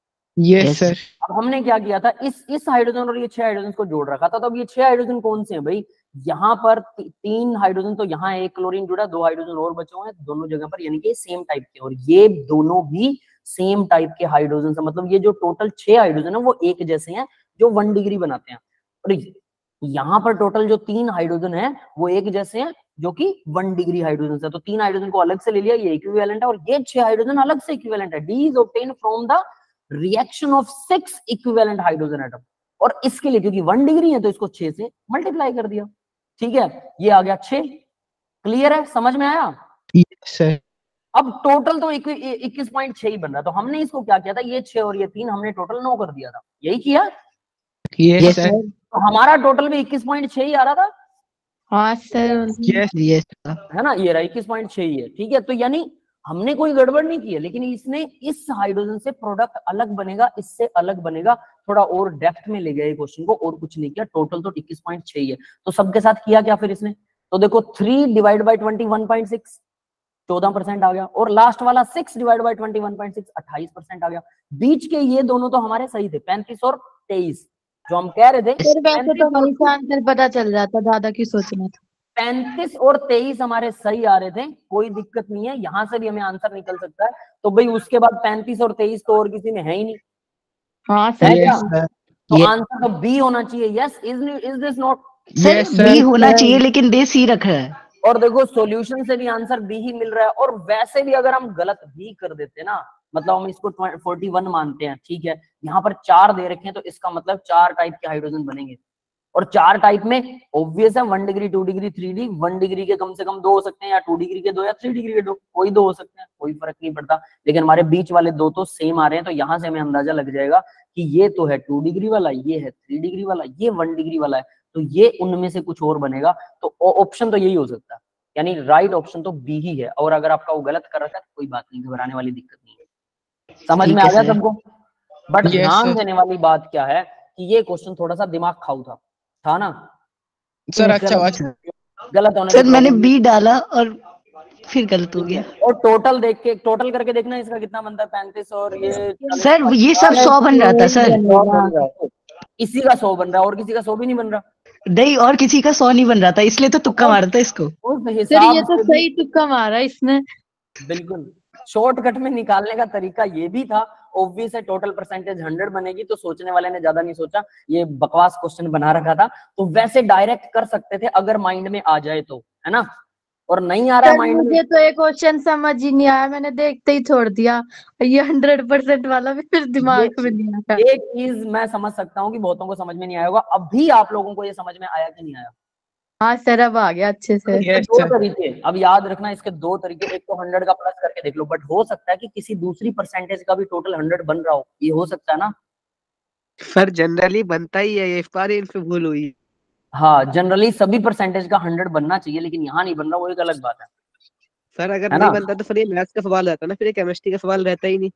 Yes sir. अब हमने क्या किया था, इस हाइड्रोजन और ये 6 हाइड्रोजन को जोड़ रखा था। तो अब ये 6 हाइड्रोजन कौन से हैं भाई? यहाँ पर 3 हाइड्रोजन, तो यहाँ एक क्लोरीन जुड़ा, 2 हाइड्रोजन और बचे हुए हैं दोनों जगह पर, यानी कि सेम टाइप के, और ये दोनों भी सेम टाइप के हाइड्रोजन है। मतलब ये जो टोटल 6 हाइड्रोजन है वो एक जैसे हैं, जो 1 डिग्री बनाते हैं। और यहाँ पर टोटल जो 3 हाइड्रोजन है वो एक जैसे हैं, जो कि 1 डिग्री हाइड्रोजन है। तो 3 हाइड्रोजन को अलग से ले लिया, ये इक्विवेलेंट है, और ये 6 हाइड्रोजन अलग से इक्विवेलेंट है। D is obtain from the reaction of 6 equivalent hydrogen atom. और इसके लिए क्योंकि 1 डिग्री है तो इसको 6 से मल्टीप्लाई कर दिया। ठीक है, ये आ गया 6। क्लियर है, समझ में आया? Yes sir. अब टोटल तो 21.6 ही बन रहा, तो हमने इसको क्या किया था, ये 6 और ये 3 हमने टोटल 9 कर दिया था, यही किया। Yes sir. तो हमारा टोटल भी 21.6 ही आ रहा था। हाँ सर। यस यस है ना, ये रहा 21.6 ही है। ठीक है, तो यानी हमने कोई गड़बड़ नहीं की है, लेकिन इसने इस हाइड्रोजन से प्रोडक्ट अलग बनेगा, इससे अलग बनेगा, थोड़ा और डेप्थ में ले गया क्वेश्चन को, और कुछ नहीं किया। टोटल तो 21.6 ही है। तो सबके साथ किया क्या फिर इसने? तो देखो 3 डिवाइड बाई 21.6 14% आ गया, और लास्ट वाला 6 डिवाइड बाई 21.6 28% आ गया। बीच के ये दोनों तो हमारे सही थे, 35 और 23, जो हम कह रहे थे। सर वैसे तो वहीं से आंसर पता चल जाता, ज्यादा की सोचना था। 35 और 23 हमारे सही आ रहे थे, कोई दिक्कत नहीं है, यहां से भी हमें आंसर निकल सकता है। तो भाई उसके बाद 35 और 23 तो और किसी में है ही नहीं। हाँ है सर। क्या? तो आंसर तो बी होना चाहिए। Yes, is this not? Sir B होना चाहिए, लेकिन दे सी रखा है। और देखो सॉल्यूशन से भी आंसर बी ही मिल रहा है। और वैसे भी अगर हम गलत भी कर देते ना, मतलब हम इसको 41 मानते हैं, ठीक है, यहाँ पर 4 दे रखे हैं, तो इसका मतलब 4 टाइप के हाइड्रोजन बनेंगे। और 4 टाइप में ऑब्वियस है 1 डिग्री 2 डिग्री 3 डिग्री, 1 डिग्री के कम से कम 2 हो सकते हैं, या 2 डिग्री के 2 या 3 डिग्री के 2, कोई 2 हो सकते हैं, कोई फर्क नहीं पड़ता। लेकिन हमारे बीच वाले 2 तो सेम आ रहे हैं, तो यहाँ से हमें अंदाजा लग जाएगा कि ये तो है 2 डिग्री वाला, ये है 3 डिग्री वाला, ये 1 डिग्री वाला है, तो ये उनमें से कुछ और बनेगा। तो ऑप्शन तो यही हो सकता है, यानी राइट ऑप्शन तो बी ही है। और अगर आपका वो गलत कर रखा है तो कोई बात नहीं, घबराने वाली दिक्कत नहीं है। समझ में आ गया सबको? बट ध्यान देने वाली बात क्या है कि ये क्वेश्चन थोड़ा सा दिमाग खाऊ था ना सर? अच्छा गलत होने सर मैंने बी डाला और फिर गलत हो गया। और टोटल देख के, टोटल करके देखना इसका कितना बनता है, 35 और ये सर ये सब 100 बन रहा था सर। किसी का 100 बन रहा है और किसी का 100 भी नहीं बन रहा। नहीं, और किसी का 100 नहीं बन रहा था, इसलिए तो तुक्का मारा था इसको। सर ये तो सही तुक्का मारा इसने। बिल्कुल, शॉर्टकट में निकालने का तरीका ये भी था। ऑब्वियस है टोटल परसेंटेज 100 बनेगी, तो सोचने वाले ने ज्यादा नहीं सोचा, ये बकवास क्वेश्चन बना रखा था। तो वैसे डायरेक्ट कर सकते थे अगर माइंड में आ जाए तो, है ना? और नहीं आ रहा माइंड में। मुझे तो एक क्वेश्चन समझ ही नहीं आया, मैंने देखते ही छोड़ दिया। ये 100% वाला भी फिर दिमाग में नहीं आया। एक चीज मैं समझ सकता हूँ कि बहुतों को समझ में नहीं आया होगा। अभी आप लोगों को ये समझ में आया कि नहीं आया? हाँ सर अब आ गया अच्छे से। दो तरीके, अब याद रखना इसके 2 तरीके। एक तो 100 का प्लस करके देख लो, बट हो सकता है कि किसी दूसरी परसेंटेज का भी टोटल 100 बन रहा हो, ये हो सकता है ना? सर जनरली बनता ही है, इस बार इनसे भूल हुई। हाँ, जनरली सभी परसेंटेज का 100 बनना चाहिए, लेकिन यहाँ नहीं बन रहा, वो एक अलग बात है। सर अगर नहीं बनता तो फिर ये मैथ्स का सवाल रहता ना, फिर ये केमिस्ट्री का सवाल रहता ही नहीं।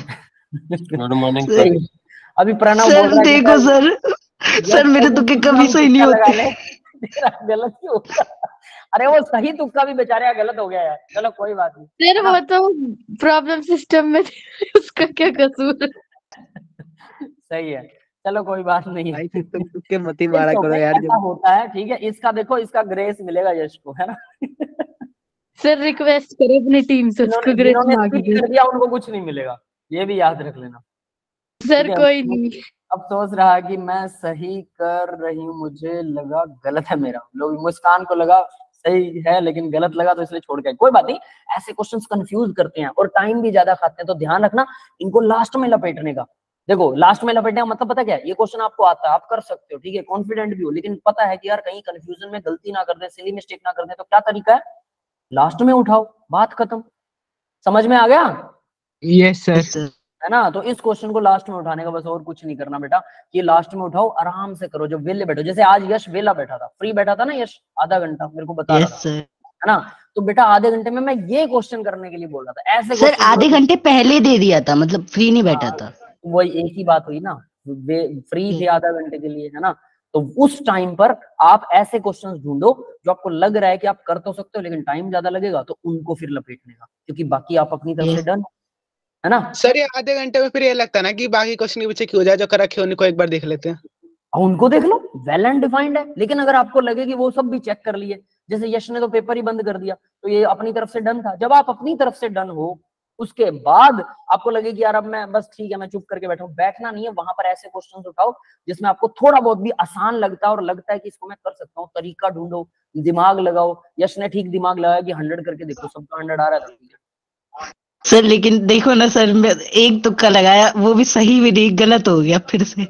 Good morning sir. अभी प्रणव सर देखो सर मेरे तुक्के कभी सही नहीं होते। गलत क्यों होगा? अरे वो सही तुक्का भी बेचारे गलत हो गया है, चलो कोई बात नहीं। सर वो तो प्रॉब्लम सिस्टम में उसका क्या कसूर? सही है, चलो कोई बात नहीं। भाई फिर तुम तुक्के मत ही मारा करो यार। ऐसा होता है, ठीक है। इसका देखो, इसका ग्रेस मिलेगा यश को, है ना? सर रिक्वेस्ट करो अपनी टीम से उसको ग्रेस मांग दिया, उनको कुछ नहीं मिलेगा, ये भी याद रख लेना। सर कोई नहीं। अब सोच रहा कि मैं सही कर रही हूँ, मुझे लगा गलत है मेरा। लोग मुस्कान को लगा सही है लेकिन गलत लगा, तो इसलिए छोड़ गए। कोई बात नहीं, ऐसे क्वेश्चंस कंफ्यूज करते हैं और टाइम भी ज्यादा खाते हैं, तो ध्यान रखना इनको लास्ट में लपेटने का। देखो लास्ट में लपेटने का मतलब पता क्या है, ये क्वेश्चन आपको आता है, आप कर सकते हो, ठीक है, कॉन्फिडेंट भी हो, लेकिन पता है कि यार कहीं कंफ्यूजन में गलती ना कर दे, सिली मिस्टेक ना कर दे, तो क्या तरीका है, लास्ट में उठाओ, बात खत्म। समझ में आ गया? Yes sir. है ना? तो इस क्वेश्चन को लास्ट में उठाने का बस, और कुछ नहीं करना बेटा, ये लास्ट में उठाओ, आराम से करो, जब वेले बैठो। जैसे आज यश वेला बैठा था, फ्री बैठा था ना यश, आधा घंटा मेरे को बता रहा था, है ना? तो बेटा आधे घंटे में मैं ये क्वेश्चन करने के लिए बोल रहा था, ऐसे सर आधे घंटे पहले दे दिया था, मतलब फ्री नहीं बैठा था। वही एक ही बात हुई ना, फ्री थे आधा घंटे के लिए, है ना? तो उस टाइम पर आप ऐसे क्वेश्चंस ढूंढो जो आपको लग रहा है कि आप कर तो सकते हो, लेकिन टाइम ज्यादा लगेगा, तो उनको फिर लपेटने का, क्योंकि बाकी आप अपनी तरफ से डन, है ना? सर ये आधे घंटे में फिर ये लगता है ना कि बाकी क्वेश्चन के पीछे क्यों जाए, जो कर रखे हैं उनको एक बार देख लेते हैं। उनको देख लो, वेल एंड डिफाइंड है। लेकिन अगर आपको लगे कि वो सब भी चेक कर लिए, जैसे यश ने तो पेपर ही बंद कर दिया, तो ये अपनी तरफ से डन था। जब आप अपनी तरफ से डन हो, उसके बाद आपको लगे कि यार अब मैं बस ठीक है, मैं चुप करके बैठा हूं, बैठना नहीं है, वहां पर ऐसे क्वेश्चंस उठाओ जिसमें आपको थोड़ा बहुत भी आसान लगता है और लगता है कि इसको मैं कर सकता हूँ, तरीका ढूंढो, दिमाग लगाओ। यश ने ठीक दिमाग लगाया कि 100 करके देखो, सबका 100 आ रहा था। सर लेकिन देखो ना सर, मैं एक तुक्का लगाया, वो भी सही भी नहीं, गलत हो गया फिर से।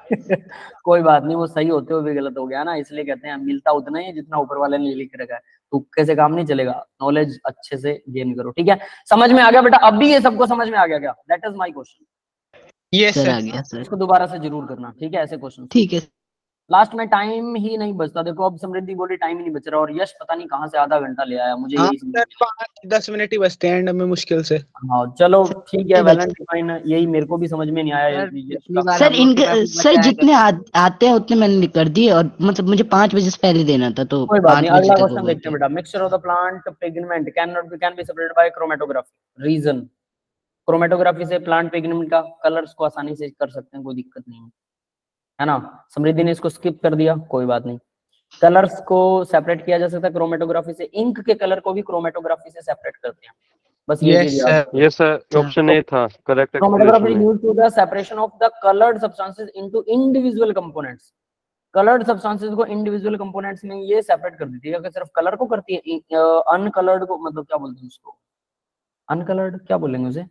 कोई बात नहीं, वो सही होते हुए भी गलत हो गया ना, इसलिए कहते हैं मिलता उतना ही जितना ऊपर वाले ने लिख रखा है। तुक्के से काम नहीं चलेगा, नॉलेज अच्छे से गेन करो, ठीक है? समझ में आ गया बेटा? अब भी ये सबको समझ में आ गया क्या? That is my question. Yes sir आ सर। गया सर। इसको दोबारा से जरूर करना, ठीक है? ऐसे क्वेश्चन ठीक है। लास्ट में टाइम ही नहीं बचता। देखो अब समृद्धि बोली टाइम ही नहीं बच रहा, और यश पता नहीं कहाँ से आधा घंटा ले आया, मुझे हाँ यही समझ। सर 5-10 मिनट ही बचते हैं एंड में मुश्किल से। हाँ चलो ठीक है, ये वेल एंड डिफाइन, यही मेरे को भी समझ में नहीं आया यश का। सर इनके सर जितने आते हैं उतने मैंने कर दिए, और मतलब मुझे 5 बजे से पहले देना था, तो कोई बात 5 नहीं, बजे अगला तक हो क्वेश्चन गए देखते हैं थे। बेटा। Mixture of the plant pigment can be separated by chromatography. Reason, chromatography से प्लांट पिगमेंट का कलर्स को आसानी से कर सकते हैं, कोई दिक्कत नहीं है ना? समृद्धि ने इसको स्किप कर दिया, कोई बात नहीं। कलर्स को सेपरेट किया जा सकता है क्रोमेटोग्राफी से, इंक के कलर को भी क्रोमेटोग्राफी से सेपरेट करते हैं, बस ये चीज याद रखो। यस सर, ऑप्शन ए था करेक्ट क्रोमेटोग्राफी एक्सप्लेनेशन इज में। Used to the separation of the coloured substances into individual components. Coloured substances को इंडिविजुअल कंपोनेंट्स में ये सेपरेट कर देती है, अगर सिर्फ कलर को करती है, अनकलर्ड को मतलब क्या बोलते हैं उसको, अनकलर्ड क्या बोलेंगे उसे,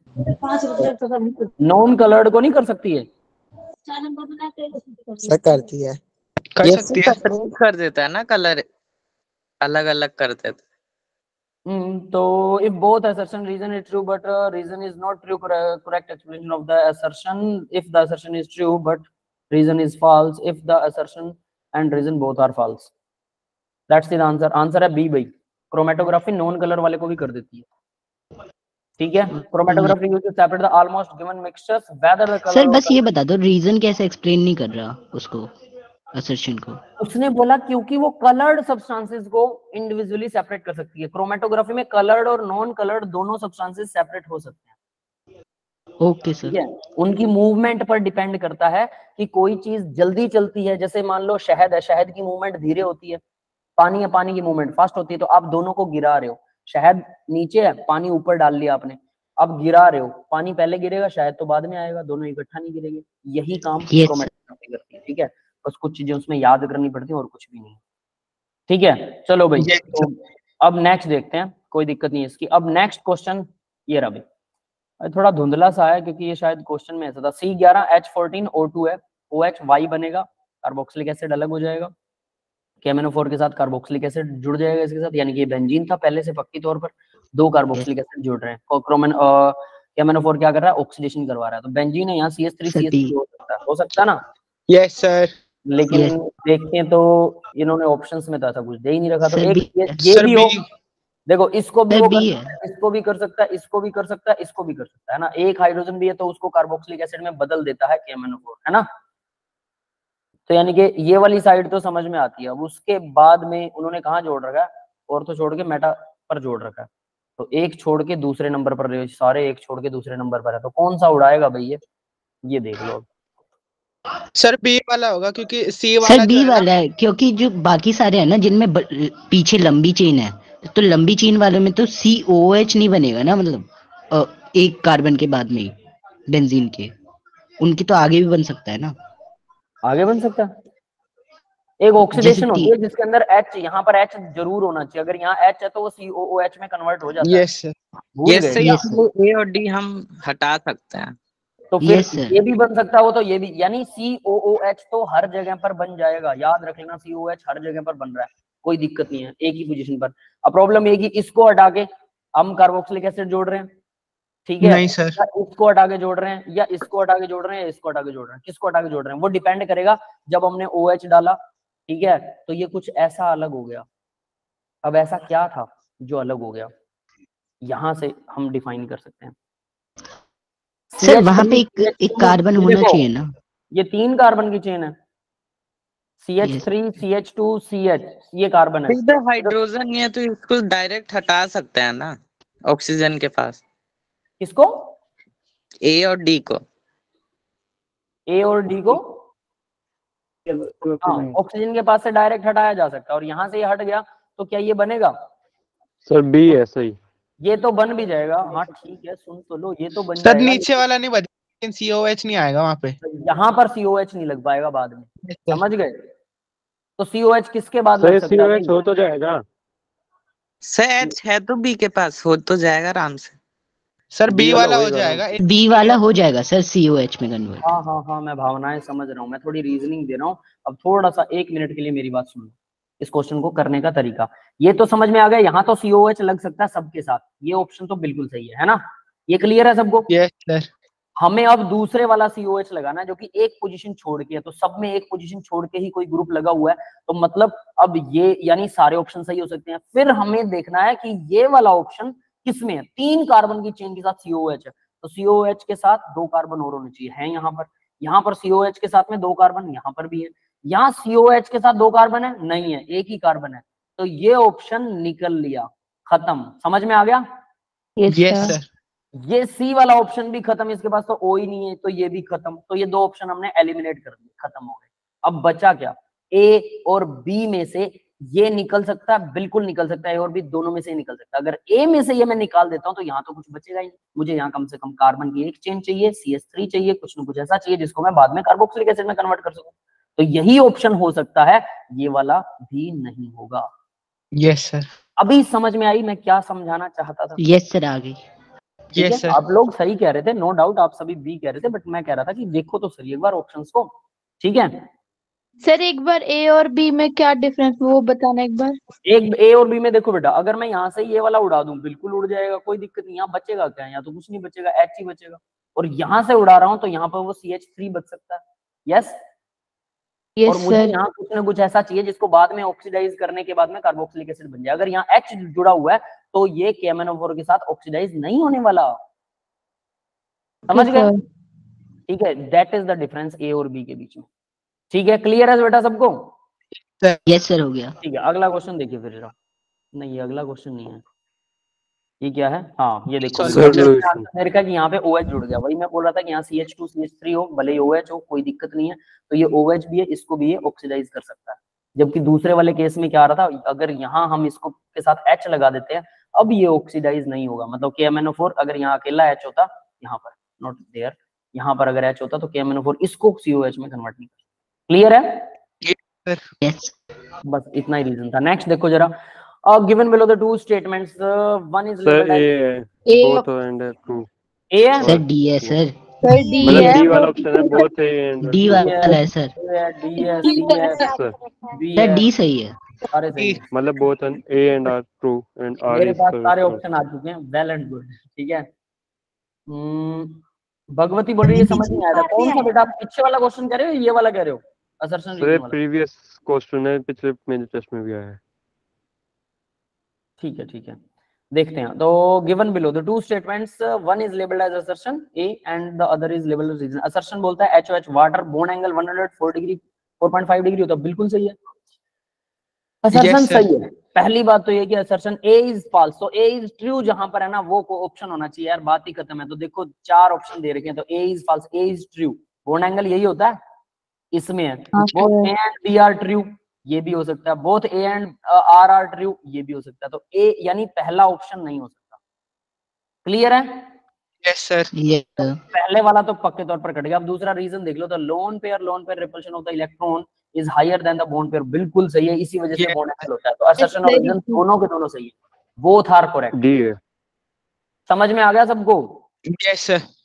नॉन कलर्ड को नहीं कर सकती है। सर करती है। कर ये सकती है। सेपरेट कर देता है ना, कलर अलग अलग कर देता है। तो if both assertion reason is true but reason is not true, correct explanation of the assertion, if the assertion is true but reason is false, if the assertion and reason both are false, that's the answer। Answer है B भाई, chromatography non colour वाले को भी कर देती है, ठीक है? Chromatography use to separate the almost given mixtures whether the colour. Sir बस ये बता दो, रीजन कैसे एक्सप्लेन नहीं कर रहा उसको, असर्शन को। उसने बोला क्योंकि वो कलर्ड सब्सटेंसेस को इंडिविजुअली सेपरेट कर सकती है। क्रोमेटोग्राफी में कलर्ड और नॉन कलर्ड दोनों सब्सटेंसेस सेपरेट हो सकते हैं। Okay sir. ठीक है, उनकी मूवमेंट पर डिपेंड करता है कि कोई चीज जल्दी चलती है, जैसे मान लो शहद है, शहद की मूवमेंट धीरे होती है, पानी है, पानी की मूवमेंट फास्ट होती है, तो आप दोनों को गिरा रहे हो। शहद नीचे है, पानी ऊपर डाल लिया आपने, अब गिरा रहे हो, पानी पहले गिरेगा, शहद तो बाद में आएगा, दोनों इकट्ठा नहीं गिरेंगे। यही काम क्रोमेटोग्राफी करती है, ठीक है? बस कुछ चीजें उसमें याद करनी पड़ती है और कुछ भी नहीं, ठीक है? चलो भाई, तो अब नेक्स्ट देखते हैं, कोई दिक्कत नहीं है इसकी। अब नेक्स्ट क्वेश्चन ये रहा भाई, थोड़ा धुंधला सा है क्योंकि ये शायद क्वेश्चन में ऐसा था। C11H14O2 है, OH Y बनेगा, कार्बोक्सिलिक एसिड अलग हो जाएगा, KMnO4 के साथ कार्बोक्सिलिक एसिड जुड़ जाएगा इसके साथ, यानी कि ये बेंजीन था पहले से पक्की तौर पर, 2 कार्बोक्सिलिक एसिड जुड़ रहे हैं। KMnO4 क्या कर रहा है, ऑक्सीडेशन करवा रहा है, तो बेंजीन है यहाँ CH3CH3 हो सकता है ना? Yes sir. लेकिन देखते हैं तो इन्होंने ऑप्शंस में तो ऐसा कुछ दे ही नहीं रखा, तो सर, एक ये भी हो, देखो इसको भी वो कर सकता है, इसको भी कर सकता है, इसको भी कर सकता है, इसको भी कर सकता है ना। एक हाइड्रोजन भी है तो उसको कार्बोक्सिलिक एसिड में बदल देता है KMnO4, है ना? तो यानी कि ये वाली साइड तो समझ में आती है। अब उसके बाद में उन्होंने कहाँ जोड़ रखा है, और तो छोड़ के मेटा पर जोड़ रखा है, तो एक छोड़ के दूसरे नंबर पर, सारे एक छोड़ के दूसरे नंबर पर है, तो कौन सा उड़ाएगा भाई ये देख लो। सर बी वाला होगा, क्योंकि सी वाला सर बी वाला है, क्योंकि जो बाकी सारे हैं ना जिनमें पीछे लंबी चेन है, तो लंबी चेन वालों में तो COH नहीं बनेगा ना, मतलब एक कार्बन के बाद में ही बेंजीन के, उनकी तो आगे भी बन सकता है ना, आगे बन सकता है। एक ऑक्सीडेशन होती है जिसके अंदर H, यहाँ पर H जरूर होना चाहिए, अगर यहाँ H है तो वो COOH में कन्वर्ट हो जाता है। Yes sir. ये A और D हम हटा सकते हैं, तो फिर Yes, sir. ये भी बन सकता है, वो तो ये भी, यानी COOH तो हर जगह पर बन जाएगा, याद रख लेना, COOH हर जगह पर बन रहा है, कोई दिक्कत नहीं है एक ही पोजीशन पर। अब प्रॉब्लम ये कि इसको हटा के हम कार्बोक्सिलिक एसिड जोड़ रहे हैं, ठीक है, नहीं सर, या इसको हटा के जोड़ रहे हैं, या इसको हटा के जोड़ रहे हैं, या इसको हटा के जोड़ रहे हैं, किसको हटा के जोड़ रहे हैं वो डिपेंड करेगा। जब हमने OH डाला, ठीक है, तो ये कुछ ऐसा अलग हो गया। अब ऐसा क्या था जो अलग हो गया, यहां से हम डिफाइन कर सकते हैं। सर वहां पे CH3, एक कार्बन होना देखो, चाहिए ना। ये 3 कार्बन की चेन है, CH3 CH2 CH, ये कार्बन है। इधर हाइड्रोजन है तो इसको डायरेक्ट हटा सकते हैं ना ऑक्सीजन के पास, किसको? A और D को। A और D को हाँ, ऑक्सीजन के पास से डायरेक्ट हटाया जा सकता है, और यहाँ से ये हट गया तो क्या ये बनेगा? सर बी है सही। ये तो बन भी जाएगा, हाँ ठीक है, सुन तो लो, ये तो बन सर जाएगा, नीचे वाला नहीं बचा, लेकिन COH नहीं आएगा वहां पे। यहाँ पर COH नहीं लग पाएगा बाद में, समझ गए? तो COH किसके बाद सर लग सकता है? COH हो तो जाएगा। सर H है तो B के पास हो तो जाएगा आराम से। सर बी B वाला हो होएगा जाएगा, बी वाला हो जाएगा सर COH में कन्वर्ट। हाँ हाँ हाँ, मैं भावनाएं समझ रहा हूँ, मैं थोड़ी रीजनिंग दे रहा हूँ। अब थोड़ा सा 1 मिनट के लिए मेरी बात सुनो, इस क्वेश्चन को करने का तरीका ये तो समझ में आ गया। यहाँ तो COH लग सकता है सबके साथ, ये ऑप्शन तो बिल्कुल सही है ना? ये क्लियर है सबको? Yes sir. हमें अब दूसरे वाला COH लगाना है जो कि एक पोजीशन छोड़ के है, तो सब में एक पोजीशन छोड़ के ही कोई ग्रुप लगा हुआ है, तो मतलब अब ये यानी सारे ऑप्शन सही हो सकते हैं। फिर हमें देखना है कि ये वाला ऑप्शन किसमें है, 3 कार्बन की चेन के साथ COH है, तो COH के साथ 2 कार्बन और होने चाहिए, है यहाँ पर COH के साथ में 2 कार्बन, यहाँ पर भी है, यहाँ COH के साथ 2 कार्बन है, नहीं है, एक ही कार्बन है, तो ये ऑप्शन निकल लिया, खत्म। समझ में आ गया? Yes sir. ये सी वाला ऑप्शन भी खत्म, इसके पास तो O ही नहीं है, तो ये भी खत्म, तो ये 2 ऑप्शन हमने एलिमिनेट कर दिए, खत्म हो गए। अब बचा क्या? A और B में से ये निकल सकता है, बिल्कुल निकल सकता है, A और B दोनों में से ही निकल सकता है। अगर A में से ये मैं निकाल देता हूं तो यहाँ तो कुछ बचेगा ही नहीं, मुझे यहाँ कम से कम कार्बन की एक चेन चाहिए, CH3 चाहिए, कुछ ना कुछ ऐसा चाहिए जिसको मैं बाद में कार्बोक्सिलिक एसिड में कन्वर्ट कर सकूं, तो यही ऑप्शन हो सकता है, ये वाला भी नहीं होगा। Yes sir. अभी समझ में आई मैं क्या समझाना चाहता था? यस सर आ गई। ठीक है, यस सर। आप लोग सही कह रहे थे, नो डाउट, आप सभी बी कह रहे थे, बट मैं कह रहा था कि देखो तो सही एक बार ऑप्शंस को, ठीक है? सर एक बार ए और बी में क्या डिफरेंस वो बताना एक बार। एक ए और बी में देखो बेटा, अगर मैं यहाँ से ये वाला उड़ा दूं बिल्कुल उड़ जाएगा, कोई दिक्कत नहीं, यहाँ बचेगा क्या? यहाँ तो कुछ नहीं बचेगा, H ही बचेगा, और यहाँ से उड़ा रहा हूँ तो यहाँ पर वो CH3 बच सकता है, यस। और यस मुझे सर। यहाँ कुछ ना कुछ ऐसा चाहिए जिसको बाद में ऑक्सीडाइज करने के बाद में कार्बोक्सिलिक एसिड बन जाए। अगर यहाँ H जुड़ा हुआ है तो ये KMnO4 के साथ ऑक्सीडाइज नहीं होने वाला, समझ गए? ठीक है, that is the difference A और बी के बीच में। ठीक है, क्लियर है बेटा सबको? यस सर हो गया। ठीक है, अगला क्वेश्चन देखिए फिर जरा। नहीं, ये अगला क्वेश्चन नहीं है, ये क्या है? हाँ ये देखो, मेरे का कि यहाँ पे OH जुड़ गया, वही मैं बोल रहा था कि यहाँ CH2 CH3 हो, भले ही OH हो, कोई दिक्कत नहीं है, तो ये OH भी है, इसको भी ये ऑक्सीडाइज कर सकता है। जबकि दूसरे वाले केस में क्या आ रहा था, अगर यहाँ हम इसको के साथ H लगा देते हैं, अब ये ऑक्सीडाइज नहीं होगा, मतलब KMnO4 अगर यहाँ अकेला H होता, यहाँ पर नॉट देयर, यहाँ पर अगर H होता तो KMnO4 इसको COH में कन्वर्ट नहीं करता। क्लियर है? यस। बस इतना ही रीजन था। नेक्स्ट देखो जरा, given below the two statements, one is sir labeled as A है, A both and true। A है, सर डी है सर। सर डी मतलब है डी वाला ऑप्शन है, both A and डी वाला है सर। D है, C है, सर B सर है, डी सही है। अरे सही है। मतलब both and A and R true and R मेरे is पास सारे correct। ऑप्शन आ चुके हैं, वेल एंड गुड, ठीक है। भगवती बोल रही है समझ नहीं आया था, कौन सा बेटा? आप पीछे वाला क्वेश्चन कह रहे हो, ये वाला कह रहे हो? असर्शन सर रीजन वाला? प्रीवियस क्वेश्चन है, पिछले मेरे टेस्ट में भी आया है। ठीक है ठीक है, देखते हैं। तो given below the two statements, one is labelled as assertion A and the other is labelled as reason. Assertion बोलता है HOH water bond angle 104 degree 4.5 degree होता है, बिल्कुल सही है, असर्शन सही है। पहली बात तो ये कि असर्शन ए इज फॉल्स, तो ए इज ट्रू जहां पर है ना वो को ऑप्शन होना चाहिए यार, बात ही खत्म है। तो देखो 4 ऑप्शन दे रखे हैं, तो A is false, A is true, bond angle यही होता है, इसमें है। Both A and B are true, ये भी हो सकता है। Both A and R are true, ये भी हो सकता है। तो ए यानी पहला ऑप्शन नहीं हो सकता। क्लियर है? Yes sir. पहले वाला तो पक्के तौर पर कट गया। अब दूसरा रीजन देख लो, तो lone pair repulsion of the electron is higher than the bond pair, बिल्कुल सही है, इसी वजह से बॉन्ड एंगल होता है। तो असर्शन और रीजन दोनों के दोनों सही है, बोथ आर करेक्ट। डी है। समझ में आ गया सबको? Yes sir.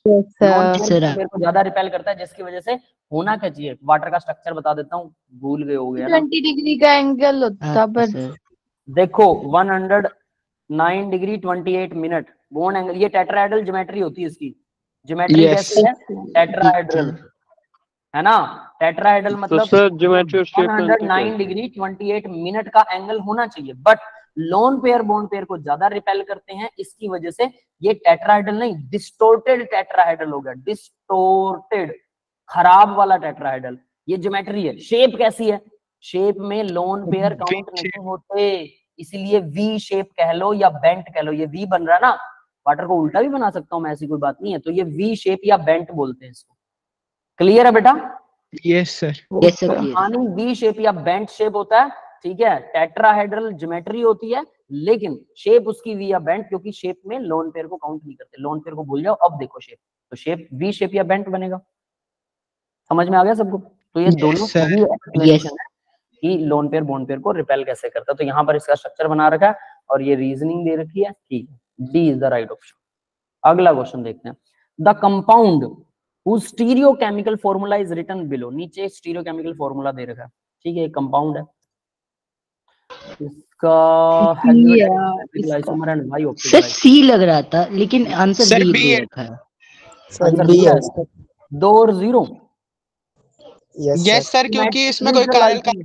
Non sir, pair को ज्यादा रिपेल करता है, जिसकी वजह से होना क्या चाहिए, वाटर का स्ट्रक्चर बता देता हूँ, भूल गए हो गया ना। 20 डिग्री का एंगल होता पर sir. देखो 109 डिग्री 28 मिनट बॉन्ड एंगल, ये टेट्राहेड्रल ज्योमेट्री होती है इसकी। Geometry Yes. कैसी है? टेट्राहेड्रल, है ना। टेट्राहेड्रल तो मतलब सर ज्योमेट्री और शेप का अंतर क्या 109 है? डिग्री 28 मिनट का एंगल होना चाहिए, but lone pair bond pair को ज्यादा रिपेल करते हैं, इसकी वजह से ये टेट्राहेड्रल नहीं, डिस्टोर्टेड टेट्राहेड्रल हो गया, डिस्टोर्टेड, खराब वाला टेट्राहेड्रल। ये ज्योमेट्री है। शेप कैसी है? शेप में लोन पेयर काउंट नहीं होते, इसीलिए वी शेप कह लो या बेंट कह लो। ये वी बन रहा है ना, वाटर को उल्टा भी बना सकता हूं मैं, ऐसी कोई बात नहीं है। तो ये वी शेप या बेंट बोलते हैं इसको। क्लियर है बेटा? Yes, sir. Yes, sir, clear. कहानी वी शेप या बेंट शेप होता है, ठीक है। टेट्राहेड्रल ज्योमेट्री होती है, लेकिन शेप उसकी वी या बेंट, क्योंकि शेप में लोन पेयर को काउंट नहीं करते। लोन पेयर को भूल जाओ, अब देखो शेप, तो शेप वी शेप या बेंट बनेगा। समझ में आ गया सबको? तो ये Yes, दोनों sir. सही एक्सप्लेनेशन है कि लोन पेयर बॉन्ड पेयर को रिपेल कैसे करता है। तो यहाँ पर इसका स्ट्रक्चर बना रखा है और ये रीजनिंग दे रखी है, ठीक है। D is the right option. अगला क्वेश्चन देखते हैं। The compound whose stereochemical formula is written below, नीचे stereochemical formula दे रखा है, ठीक है। कंपाउंड है, इसका isomer and Y sir optical. C लग रहा था, लेकिन आंसर Sir, बी B दे है। रखा है। आंसर बी बी है है, सर। 2 और 0। Yes Yes, sir. sir, क्योंकि इसमें कोई कारण का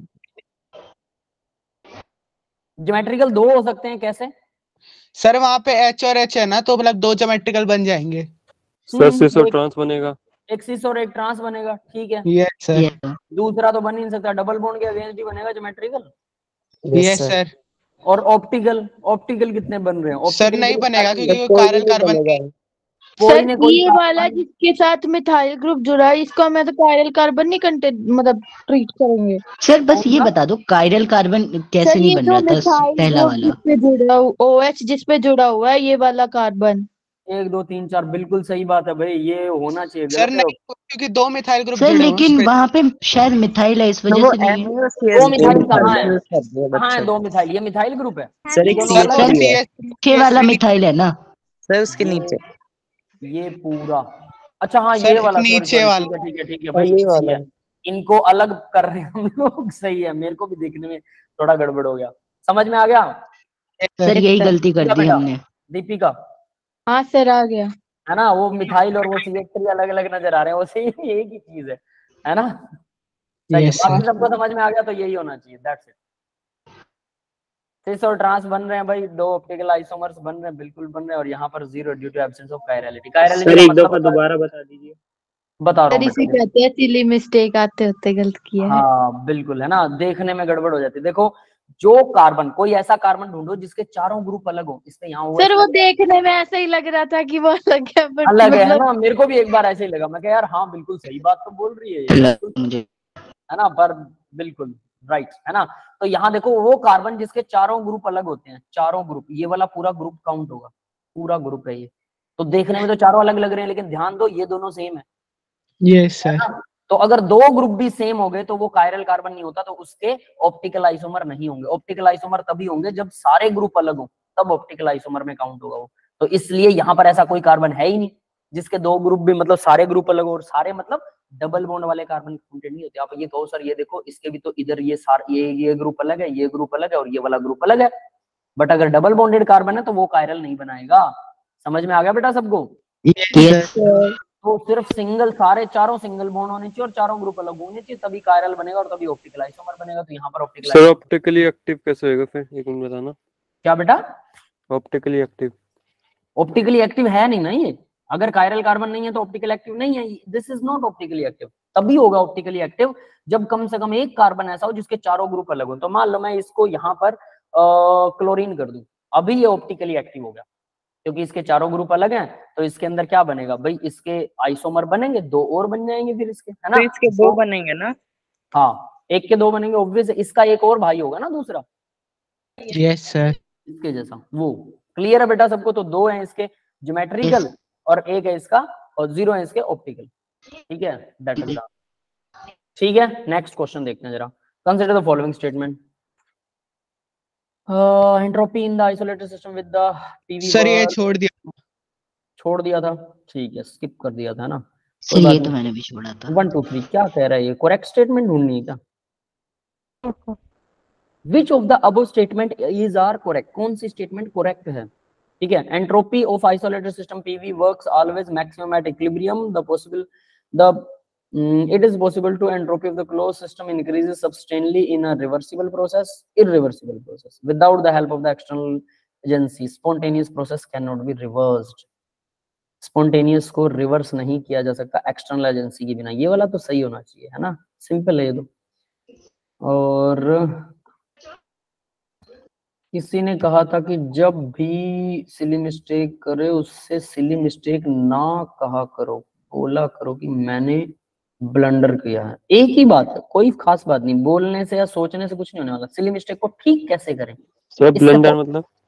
ज्योमेट्रिकल 2 हो सकते हैं, कैसे? सर वहां पे H और H है ना, तो मतलब 2 ज्योमेट्रिकल बन जाएंगे। सर सिस और एक- ट्रांस बनेगा। एक सिस और एक ट्रांस बनेगा, ठीक है। Yes, sir. Yes, sir. दूसरा तो बन ही नहीं सकता, डबल बॉन्ड के अगेंस्ट ही बनेगा ज्योमेट्रिकल। Yes, sir. और ऑप्टिकल, ऑप्टिकल कितने बन रहे हैं? सर ऑप्टिकल नहीं के बनेगा साथ क्योंकि वो कोई भी कायरल नहीं कार्बन बनेगा। कोई सर ने कोई ये वाला जिसके साथ मिथाइल ग्रुप जुड़ा है, इसको हमें तो कायरल कार्बन नहीं कंटेंट मतलब ट्रीट करेंगे। सर बस ये बता दो कायरल कार्बन कैसे सर नहीं ये बन जो रहा था मिथाइल पहला ग्रुप वाला। जिसपे जुड़ा OH जिसपे जुड़ा हुआ है, ये वाला कार्बन। 1 2 3 4 बिल्कुल सही बात है भाई, ये होना चाहिए। सर गलत है। नहीं, क्योंकि 2 मिथाइल ग्रुप सर जुड़े हुए हैं लेकिन उसपे। वहां पे शायद मिथाइल है, इस वजह वो से नहीं है। दो मिथाइल कहाँ है? बच्चों। कहाँ है 2 मिथाइल? ये मिथाइल ग्रुप है। सर ये एक दोनों सर अलग वो हैं। सर नीचे वाला मिथाइल है ना। सर उसके नीचे। ये पूरा, अच्छा हाँ सर ये वाला, सॉरी नीचे सॉरी, वाला। ठीक है ठीक है भाई, ये सही वाला। है। इनको अलग कर रहे हैं हम लोग, सही है। मेरे को भी देखने में थोड़ा गड़बड़ हो गया, समझ में आ गया। सर यही गलती कर दी बेटा, हमने। दीपिका, हाँ सर आ गया। है ना, वो मिथाइल और वो CH3 अलग अलग नजर आ रहे हैं, वो सेम एक ही चीज है ना। सही है। Yes, sir. बाकी सबको समझ में आ गया, तो यही होना चाहिए, दैट्स इट। सिस और ट्रांस बन रहे हैं भाई, 2 ऑप्टिकल आइसोमर्स बन रहे हैं, बिल्कुल बन रहे हैं। और यहाँ पर 0 due to absence of chirality. Chirality sir का एक मतलब दफा दोबारा बता दीजिए। बता रहा सर हूँ इसे बेटा। कहते हैं सिली मिस्टेक, आते होते गलत किया है। हाँ बिल्कुल, है ना, देखने में गड़बड़ हो जाती है। देखो, जो कार्बन, कोई ऐसा कार्बन ढूंढो जिसके चारों ग्रुप अलग हो। इसमें यहाँ OH सर वो देखने में ऐसा ही लग रहा था कि वो अलग है, बट अलग है मतलब ना। मेरे को भी एक बार ऐसे ही लगा, मैं कहा यार हाँ बिल्कुल सही बात तो बोल रही है ये, बिल्कुल, मुझे है ना, पर बिल्कुल राइट, है ना। तो यहाँ देखो, वो कार्बन जिसके चारों ग्रुप अलग होते हैं, चारों ग्रुप, ये वाला पूरा ग्रुप काउंट होगा, पूरा ग्रुप है ये। तो देखने में तो चारों अलग लग रहे हैं, लेकिन ध्यान दो ये दोनों सेम है। Yes, sir. तो अगर 2 ग्रुप भी सेम हो गए तो वो कायरल कार्बन नहीं होता, तो उसके ऑप्टिकल आइसोमर नहीं होंगे। ऑप्टिकल आइसोमर तभी होंगे जब सारे ग्रुप अलग हो, तब ऑप्टिकल आइसोमर में काउंट होगा वो। तो इसलिए यहाँ पर ऐसा कोई कार्बन है ही नहीं जिसके 2 ग्रुप भी, मतलब सारे ग्रुप अलग हो, और सारे मतलब डबल बॉन्ड वाले कार्बन काउंटेड नहीं होते। आप ये कहो सर ये देखो, इसके भी तो इधर ये ग्रुप अलग है, ये ग्रुप अलग है, और ये वाला ग्रुप अलग है, बट अगर डबल बॉन्डेड कार्बन है तो वो कायरल नहीं बनाएगा। समझ में आ गया बेटा सबको? Yes, sir. तो सिर्फ सिंगल, सारे चारों सिंगल बॉन्ड होने चाहिए और चारों ग्रुप अलग होने चाहिए, तभी कायरल बनेगा और तभी ऑप्टिकल आइसोमर बनेगा। तो यहाँ पर ऑप्टिकल सर ऑप्टिकली एक्टिव कैसे होएगा फिर, एक मिनट बताना। क्या बेटा? ऑप्टिकली एक्टिव ऑप्टिकली एक्टिव है नहीं ना ये। अगर कायरल कार्बन नहीं है तो ऑप्टिकल एक्टिव नहीं है। This is not optically active. तभी होगा ऑप्टिकली एक्टिव जब कम से कम एक कार्बन ऐसा हो जिसके चारों ग्रुप अलग हो। तो मान लो मैं इसको यहाँ पर क्लोरीन कर दूं, अभी ये ऑप्टिकली एक्टिव हो गया, क्योंकि इसके चारों ग्रुप अलग हैं। तो इसके अंदर क्या बनेगा भाई, इसके आइसोमर बनेंगे, 2 और बन जाएंगे फिर इसके, है ना। तो इसके 2 बनेंगे ना। हाँ, एक के 2 बनेंगे, ऑब्वियस। इसका एक और भाई होगा ना दूसरा, Yes, sir. इसके जैसा वो। क्लियर है बेटा सबको? तो 2 हैं इसके ज्योमेट्रिकल और 1 है इसका, और 0 है इसके ऑप्टिकल। ठीक है, दैट इज ठीक है। नेक्स्ट क्वेश्चन देखते हैं जरा। Consider the following statement. Entropy in the isolated system with the PV sir ये छोड़ दिया। छोड़ दिया था, ठीक है, स्किप कर दिया था ना, सर कोई बात ये तो नहीं। मैंने भी छोड़ा था। 1 2 3 क्या कह रहा है ये, करेक्ट स्टेटमेंट ढूंढनी है क्या? Which of the above statement is are correct, कौन सी स्टेटमेंट करेक्ट है? ठीक है, entropy of isolated system PV works always maximum at equilibrium, the it is possible to entropy of the closed system increases substantially in a reversible process, irreversible process without the help of the external agency, spontaneous process cannot be reversed, spontaneous को reverse नहीं किया जा सकता external agency के बिना। ये वाला तो सही होना चाहिए, है ना, सिंपल है ये तो। और किसी ने कहा था कि जब भी सिली मिस्टेक करे उससे सिली मिस्टेक ना कहा करो, बोला करो कि मैंने ब्लंडर किया है। एक ही बात है, कोई खास बात नहीं, बोलने से या सोचने से कुछ नहीं होने वाला। सिली मिस्टेक को ठीक कैसे करें? सर ब्लंडर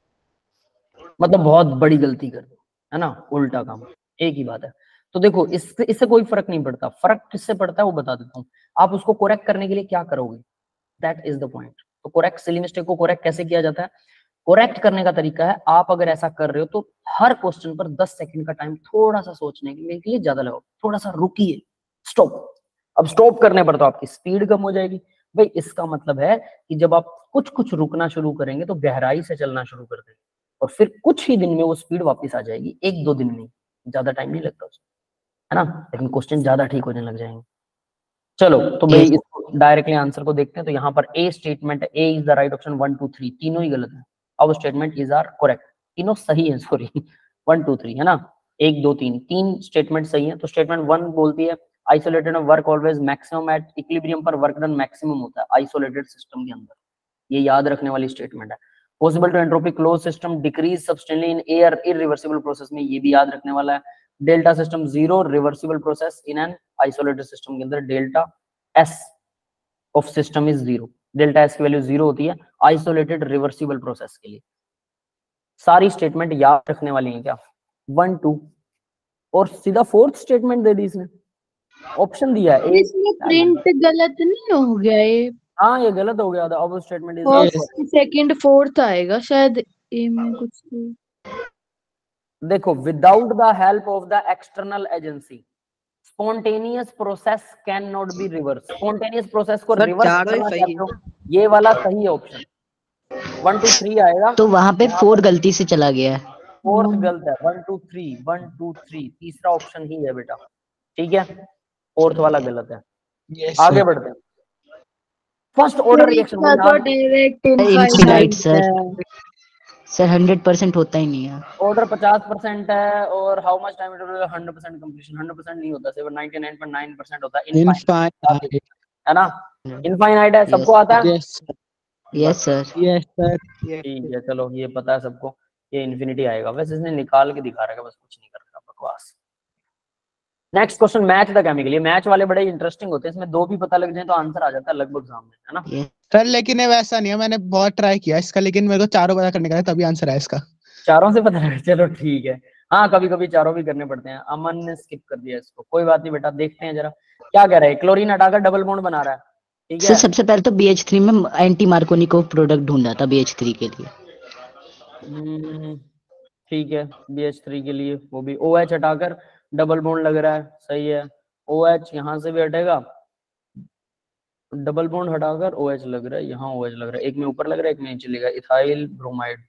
मतलब बहुत बड़ी गलती कर दो, है ना, उल्टा काम, एक ही बात है। तो देखो इससे कोई फर्क नहीं पड़ता, फर्क किससे पड़ता है वो बता देता हूँ। आप उसको करेक्ट करने के लिए क्या करोगे, दैट इज द पॉइंट। तो करेक्ट सिली मिस्टेक को करेक्ट कैसे किया जाता है? करेक्ट करने का तरीका है, आप अगर ऐसा कर रहे हो तो हर क्वेश्चन पर 10 सेकंड का टाइम थोड़ा सा सोचने के लिए ज्यादा लगाओ, थोड़ा सा रुकिए, स्टॉप। अब स्टॉप करने पर तो आपकी स्पीड कम हो जाएगी। भाई इसका मतलब है कि जब आप कुछ कुछ रुकना शुरू करेंगे तो गहराई से चलना शुरू कर देंगे, और फिर कुछ ही दिन में वो स्पीड वापस आ जाएगी, 1-2 दिन में, ज्यादा टाइम नहीं लगता उसमें, है ना, लेकिन क्वेश्चन ज्यादा ठीक होने लग जाएंगे। चलो तो भाई इसको डायरेक्टली आंसर को देखते हैं। तो यहाँ पर A statement, A is the right option, 1 2 3 तीनों ही गलत है। अब स्टेटमेंट इज आर करेक्ट, तीनों सही है, सॉरी 1 2 3 है ना, 1 2 3 तीन स्टेटमेंट सही है। तो स्टेटमेंट 1 बोलती है isolated work always maximum at equilibrium पर वर्क डन मैक्सिमम होता है आइसोलेटेड सिस्टम के अंदर, ये याद रखने वाली स्टेटमेंट है। Possible to entropy close system decrease substantially in air irreversible process में, ये भी याद रखने वाला है। Delta system zero reversible process in an isolated system के अंदर delta S of system is zero, delta S की वैल्यू जीरो होती है आइसोलेटेड रिवर्सिबल प्रोसेस के लिए। सारी स्टेटमेंट याद रखने वाली है क्या? 1 2 और सीधा फोर्थ स्टेटमेंट दे दी इसने, ऑप्शन दिया है इसमें प्रिंट गलत नहीं हो गया ये? हाँ ये गलत हो गया था। अब statement is first second fourth आएगा शायद ए में कुछ तो। देखो, without the help of the external agency spontaneous process can not be reverse. Spontaneous process को रिवर्स करना चाहते हो, ये वाला सही है ऑप्शन। 1 2 3 आएगा, तो वहां पे 4 गलती से चला गया है। फोर्थ गलत है। 1 2 3 1 2 3 तीसरा ऑप्शन ही है बेटा, ठीक है, फोर्थ वाला गलत है। आगे बढ़ते हैं। First order reaction direct infinite sir 100% होता ही नहीं है। ऑर्डर 50% है, और how much time it will 100% completion, 100% नहीं होता, सिर्फ 99.9% होता है। इनफाइनाइट है ना, इनफाइनाइट है, सबको आता है? Yes sir. ठीक है, चलो ये पता है सबको, ये इन्फिनिटी आएगा। वैसे इसने निकाल के दिखा रखा है, बस कुछ नहीं कर रहा, बकवास। Next question match the chemical. ये मैच वाले बड़े इंटरेस्टिंग होते हैं, इसमें दो भी पता लग जाए तो आंसर आ जाता है लगभग सामने, है ना। सर लेकिन ये वैसा नहीं है, मैंने बहुत ट्राई किया इसका, लेकिन मेरे को चारों पता करने का है तभी आंसर है इसका। चारों से पता लगा, चलो ठीक है। हाँ कभी कभी चारों भी करने पड़ते हैं। अमन ने स्किप कर दिया इसको, कोई बात नहीं बेटा, देखते हैं जरा क्या कह रहा है। क्लोरीन हटाकर डबल बॉन्ड बना रहा है, ठीक है। सबसे पहले तो BH3 में एंटी मार्कोनिकोव प्रोडक्ट ढूंढा था BH3 के लिए। ठीक है, BH3 के लिए वो भी OH हटाकर डबल बॉन्ड लग रहा है, सही है। OH यहाँ से भी हटेगा, डबल बॉन्ड हटाकर OH लग रहा है, यहाँ OH लग रहा है, एक में ऊपर लग रहा है एक में नीचे लगा, इथाइल ब्रोमाइड।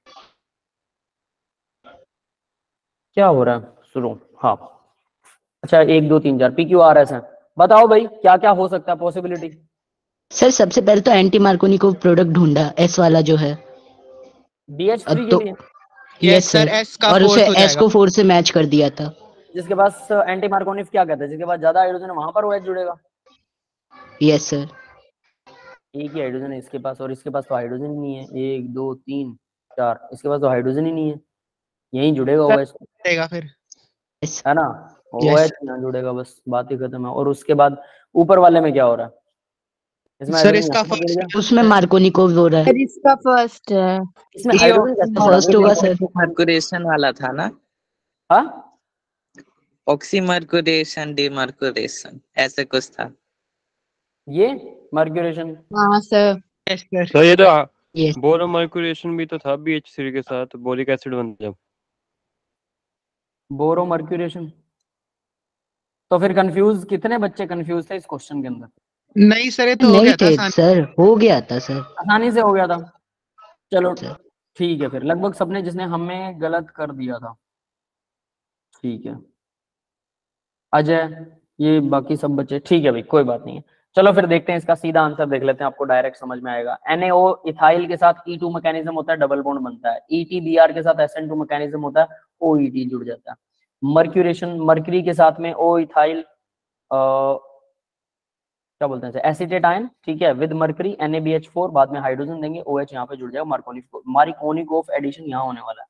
क्या हो रहा है सुनो, हाँ अच्छा 1 2 3 4 PQRS है। बताओ भाई क्या क्या हो सकता है पॉसिबिलिटी। सर सबसे पहले तो एंटी मार्कोनिकोव प्रोडक्ट ढूंढा, S वाला जो है BH3 के लिए। यस सर, और उसे S को 4 से मैच कर दिया था। जिसके पास एंटी मार्कोनिक क्या कहते हैं, जिसके पास ज्यादा हाइड्रोजन है वहां पर OH जुड़ेगा। Yes sir. एक ही हाइड्रोजन है इसके पास, और इसके पास तो हाइड्रोजन ही नहीं है। 1 2 3 4, इसके पास तो हाइड्रोजन ही नहीं है, यही जुड़ेगा OH फिर, है ना। OH यहाँ जुड़ेगा, बस बात ही खत्म है। और उसके बाद ऊपर वाले में क्या हो रहा है? इसमें सर इसका फर्स्ट, उसमें मार्कोनिकोव हो रहा है। इसका फर्स्ट है, इसमें हाइड्रोजन फर्स्ट होगा सर। मर्कुरेशन वाला था ना। हाँ ऑक्सीमर्कुरेशन, डिमर्कुरेशन ऐसे कुछ था। ये मर्क्यूरेशन। हाँ सर। तो ये तो बोरोमर्क्यूरेशन भी तो था BH3 के साथ, बोरिक एसिड बन जब। Boro mercuration. तो फिर कंफ्यूज, कितने बच्चे कंफ्यूज थे इस क्वेश्चन के अंदर? नहीं सर, ये तो हो नहीं गया था थे आसान। सर, हो गया था सर। आसानी से हो गया था। चलो सर ठीक है, फिर लगभग सबने जिसने हमें गलत कर दिया था। ठीक है अजय, ये बाकी सब बच्चे ठीक है भाई, कोई बात नहीं है। चलो फिर देखते हैं, इसका सीधा आंसर देख लेते हैं, आपको डायरेक्ट समझ में आएगा। NaO इथाइल के साथ E2 मैकेनिज्म होता है, डबल बॉन्ड बनता है। EtBr के साथ SN2 मैकेनिज्म होता है, OET जुड़ जाता है। मर्क्यूरेशन, मर्क्यूरी के साथ में O इथाइल क्या बोलते हैं एसिटेट आयन, ठीक है, विद मर्करी NaBH4, बाद में हाइड्रोजन देंगे, OH यहाँ पे जुड़ जाएगा, मार्कोनिकोव एडिशन यहाँ होने वाला है।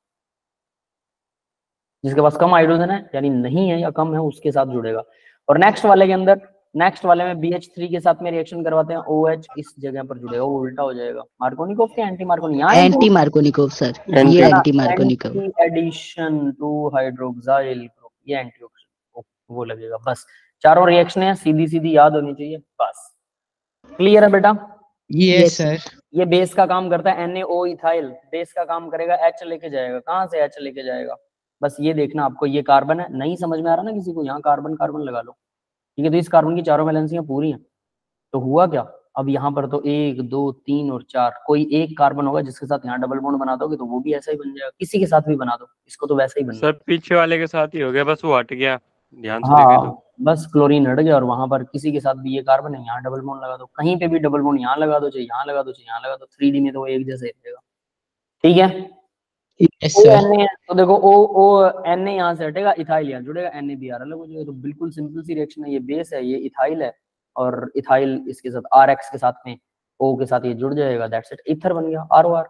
जिसके पास कम हाइड्रोजन है यानी नहीं है या कम है उसके साथ जुड़ेगा। और नेक्स्ट वाले के अंदर, नेक्स्ट वाले में BH3 के साथ में रिएक्शन करवाते हैं, OH इस जगह पर जुड़ेगा, वो उल्टा हो जाएगा। मार्कोनिकोव के एंटी मार्कोनिकोव, यहाँ एंटी मार्कोनिकोव सर, ये anti Markovnikov. Anti addition to hydroxyl group, ये एंटी वो लगेगा। बस चारों रिएक्शन है, सीधी सीधी याद होनी चाहिए, बस। क्लियर है बेटा? Yes sir. ये बेस का काम करता है, NaO इथाइल बेस का काम करेगा, H लेके जाएगा। कहाँ से H लेके जाएगा? बस ये देखना आपको, ये कार्बन है, नहीं समझ में आ रहा ना किसी को, यहाँ कार्बन कार्बन लगा लो, ठीक है। तो इस कार्बन की चारों वैलेंसियां पूरी हैं। तो हुआ क्या, अब यहाँ पर तो 1 2 3 और 4, कोई एक कार्बन होगा जिसके साथ यहाँ डबल बॉन्ड बना दोगे तो वो भी ऐसा ही बन जाएगा, किसी के साथ भी बना दो, इसको तो वैसा ही बन सर पीछे वाले के साथ ही हो गया, बस वो हट गया, ध्यान से देखे तो। बस क्लोरीन हट गया और वहां पर किसी के साथ भी ये कार्बन है, यहाँ डबल बॉन्ड लगा दो, कहीं पे भी डबल बॉन्ड यहाँ लगा दो, चाहे यहाँ लगा दो, चाहे यहाँ लगा दो, 3D में तो वो एक जैसे ही रहेगा, ठीक है। Yes sir. तो देखो O Na यहाँ से हटेगा, इथाइल यहाँ जुड़ेगा, NaBr अलग हो जाएगा। तो बिल्कुल सिंपल सी रिएक्शन है, ये बेस है, ये इथाइल है, और इथाइल इसके साथ RX के साथ में O के साथ ये जुड़ जाएगा, दैट्स इट, ईथर बन गया, ROR,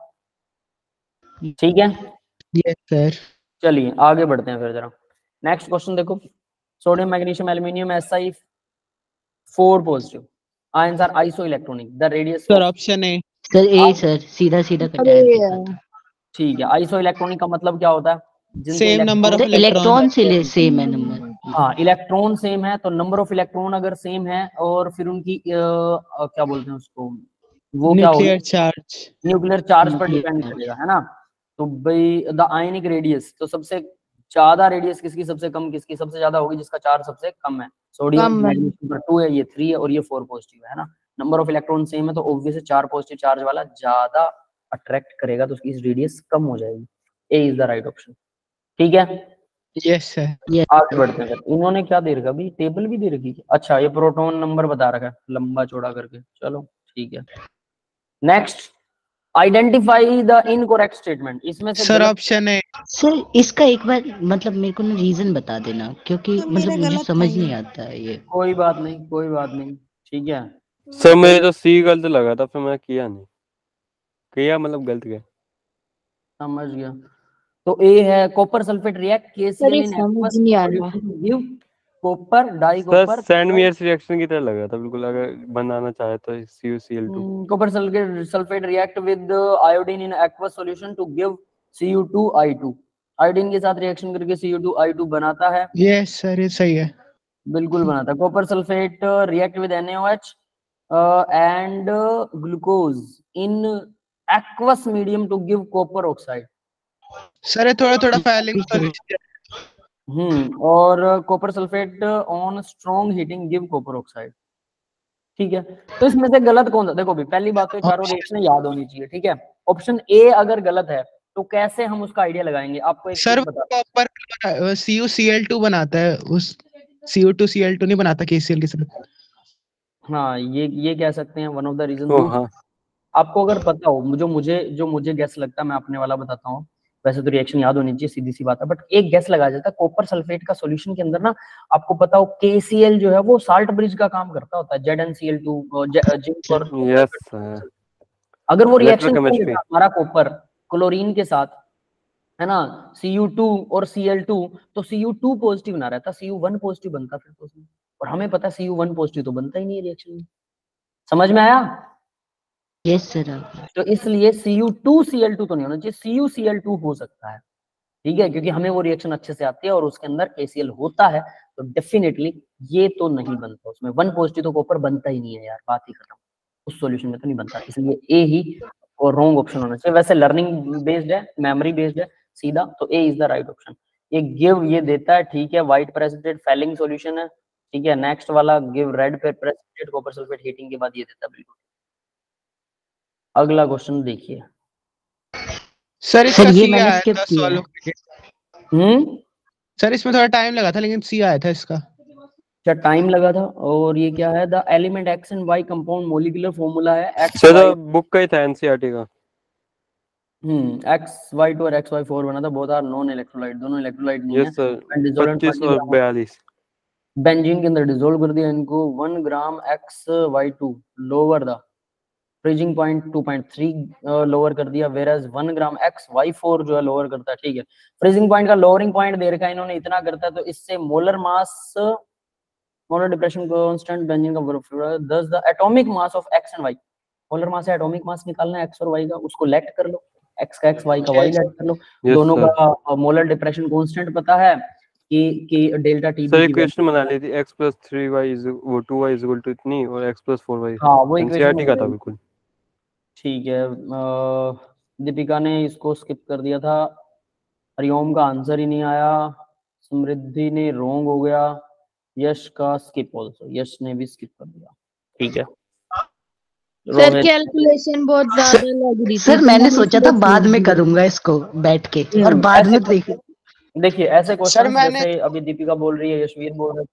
ठीक है। Yes sir. चलिए आगे बढ़ते हैं फिर जरा। नेक्स्ट क्वेश्चन देखो, sodium magnesium aluminium Si4 positive ions are iso electronic, the radius sir option A. Sir A sir, सीधा सीधा कटा। ठीक है, आइसो इलेक्ट्रॉनिक का मतलब क्या होता है? सेम नंबर ऑफ इलेक्ट्रॉन से सेम है नंबर। हाँ, इलेक्ट्रॉन सेम है तो नंबर ऑफ इलेक्ट्रॉन अगर सेम है, और फिर उनकी क्या बोलते हैं उसको, वो क्या होगा, न्यूक्लियर चार्ज पर डिपेंड करेगा, है ना। तो भाई द आयनिक रेडियस, तो सबसे ज्यादा रेडियस किसकी, सबसे कम किसकी, सबसे ज्यादा होगी जिसका चार्ज सबसे कम है। सोडियम मैग्नीशियम पर 2 है, ये 3 है और ये 4 पॉजिटिव है ना। नंबर ऑफ इलेक्ट्रॉन सेम है तो ऑब्वियसली 4 पॉजिटिव चार्ज वाला ज्यादा अट्रैक्ट करेगा, तो उसकी रेडियस कम हो जाएगी। A is the right option, ठीक है। Yes sir. आगे बढ़ते हैं। इन्होंने क्या दे रखा अभी, टेबल भी दे रखी है, अच्छा ये प्रोटॉन नंबर बता रखा है लंबा चौड़ा करके, चलो ठीक है। Next, identify the incorrect statement, इसमें से सर ऑप्शन है सर। इसका एक बार मतलब मेरे को ना रीजन बता देना, क्योंकि मतलब मुझे समझ नहीं आता है ये। कोई बात नहीं, कोई बात नहीं, ठीक है। सर मुझे तो सी गलत लगा था, फिर मैं किया नहीं, किया मतलब गलत गया। समझ गया। तो ए है copper sulphate react KCl in समझ नहीं आ रहा। Give copper di copper. Sandmeyer's reaction की तरह लगा था बिल्कुल, अगर बनाना चाहे तो CuCl2। Copper sulphate react with iodine in aqueous solution to give Cu2I2, iodine के साथ रिएक्शन करके Cu2I2 बनाता है। यस सर, ये सही है, बिल्कुल बनाता है। Copper sulphate react with NaOH and glucose in aqueous medium to give copper oxide. Sir ये थोड़ा थोड़ा फैलिंग और copper sulphate on strong heating give copper oxide, ठीक है। तो इसमें से गलत कौन सा, देखो भी पहली बात तो चारों रिएक्शन याद होनी चाहिए, ठीक है। ऑप्शन ए अगर गलत है तो कैसे हम उसका आइडिया लगाएंगे, आपको एक सर कॉपर CuCl2 बनाता है, उस Cu2Cl2 नहीं बनाता KCl के साथ। हाँ ये कह सकते हैं वन ऑफ द रीजन। आपको अगर पता हो, जो मुझे गैस लगता है, मैं अपने वाला बताता हूँ। वैसे तो रिएक्शन याद होनी चाहिए, सीधी सी बात है, बट एक गैस लगा जाता है। कॉपर सल्फेट का सॉल्यूशन के अंदर ना, आपको पता हो KCl जो है वो साल्ट ब्रिज का काम करता होता है, ZnCl2 जिंक और अगर वो रिएक्शन हमारा कॉपर क्लोरीन के साथ है ना, Cu2 और Cl2, तो Cu2 पॉजिटिव ना रहता, Cu1 पॉजिटिव बनता फिर तो उसमें, और हमें पता है Cu1 पॉजिटिव तो बनता ही नहीं है रिएक्शन में। समझ में आया? Yes sir. तो इसलिए Cu2Cl2 तो नहीं होना चाहिए, CuCl2 हो सकता है, ठीक है, क्योंकि हमें वो रिएक्शन अच्छे से आती है और उसके अंदर KCl होता है, तो डेफिनेटली ये तो नहीं बनता उसमें। 1 पॉजिटिव तो कॉपर बनता ही नहीं है यार, बात ही खत्म, उस सॉल्यूशन में तो नहीं बनता, इसलिए ए ही और रॉन्ग ऑप्शन होना चाहिए। वैसे लर्निंग बेस्ड है, मेमोरी बेस्ड है सीधा, तो A is the right option. ये गिव ये देता है, ठीक है, व्हाइट प्रेसिपिटेट फेलिंग सॉल्यूशन है, ठीक है। नेक्स्ट वाला give red precipitate copper sulphate heating के बाद ये देता है, बिल्कुल। अगला क्वेश्चन देखिए। सर इसका सर ये सी मैंने आया स्किप था किया सॉल्व है। करके। सर इसमें थोड़ा टाइम लगा था, लेकिन सी आया था इसका। क्या टाइम लगा था? और ये क्या है? The element X and Y compound molecular formula है एक्स सर वाई। बुक का ही था एनसीईआरटी का। XY2 और XY4 बना था, बोथ आर नॉन इलेक्ट्रोलाइट, दोनों इलेक्ट्रोलाइट नहीं है। यस सर, And dissolvent 25 20 और ग्राम 42। बेंजीन के अंदर डिसोल्व कर दिया इनको, 1 gram XY2 lower the freezing point 2.3 lower कर दिया, वेरएज 1 ग्राम XY4 जो है लोअर करता है, ठीक है। फ्रीजिंग पॉइंट का लोअरिंग पॉइंट दे रखा है इन्होंने, इतना करता है, तो इससे molar mass, molar depression constant benzene का, दस the atomic mass of X and Y. Molar mass है, एटॉमिक मास निकालना है एक्स और वाई का, उसको लेट कर लो, एक्स का एक्स, वाई का वाई लेट कर लो। Yes, दोनों sir. का मोलर डिप्रेशन कांस्टेंट पता है कि डेल्टा टी सर बी की इक्वेशन बना वैल्यू, ली थी x + 3y वो 2y = इतनी और x + 4y। हाँ वो इक्वेशन एनसीईआरटी का था बिल्कुल। ठीक है। दीपिका ने इसको स्किप कर दिया था, हरिओम का आंसर ही नहीं आया, समृद्धि ने रोंग हो गया, यश का स्किप ऑल्सो, यश ने भी स्किप कर दिया, ठीक है। सर कैलकुलेशन बहुत ज्यादा लग रही थी, सर तो मैंने सोचा था इसलिए बाद छोड़ में दिया। करूंगा इसको बैठ के, और बाद में देख। देखिए ऐसे सर क्वेश्चंस मैंने जैसे अभी दीपिका बोल रही है, यशवीर बोल रहे,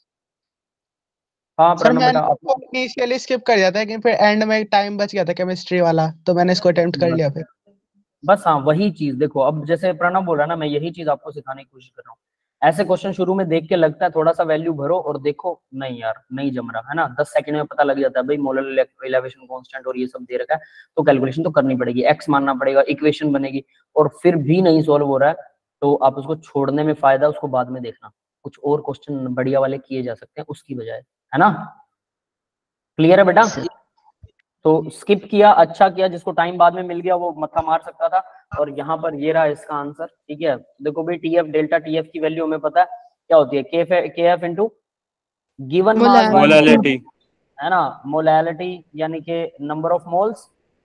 हाँ सर प्रणव मैंने बेटा आप, इनिशियली स्किप कर दिया था, लेकिन फिर एंड में टाइम बच गया था केमिस्ट्री वाला, तो मैंने इसको अटेम्प्ट कर लिया फिर। बस हाँ वही चीज देखो, अब जैसे प्रणव बोल रहा है ना, मैं यही चीज आपको सिखाने की कोशिश कर रहा हूँ। ऐसे क्वेश्चन शुरू में देख के लगता है थोड़ा सा वैल्यू भरो और देखो, नहीं यार नहीं जम रहा है ना, 10 सेकंड में पता लग जाता है भाई मोलर इलेवेशन कांस्टेंट और ये सब दे रखा है, तो कैलकुलेशन तो करनी पड़ेगी, एक्स मानना पड़ेगा, इक्वेशन बनेगी, और फिर भी नहीं सॉल्व हो रहा है तो आप उसको छोड़ने में फायदा, उसको बाद में देखना, कुछ और क्वेश्चन बढ़िया वाले किए जा सकते हैं उसकी बजाय, है ना। क्लियर है बेटा? तो स्किप किया, अच्छा किया, जिसको टाइम बाद में मिल गया वो मत्था मार सकता था, और यहाँ पर ये रहा इसका आंसर, ठीक है। देखो भाई टीएफ डेल्टा टीएफ की वैल्यू हमें पता है क्या होती है, KF into given mass by molality. है ना, मोलैलिटी यानी कि नंबर ऑफ मोल्स,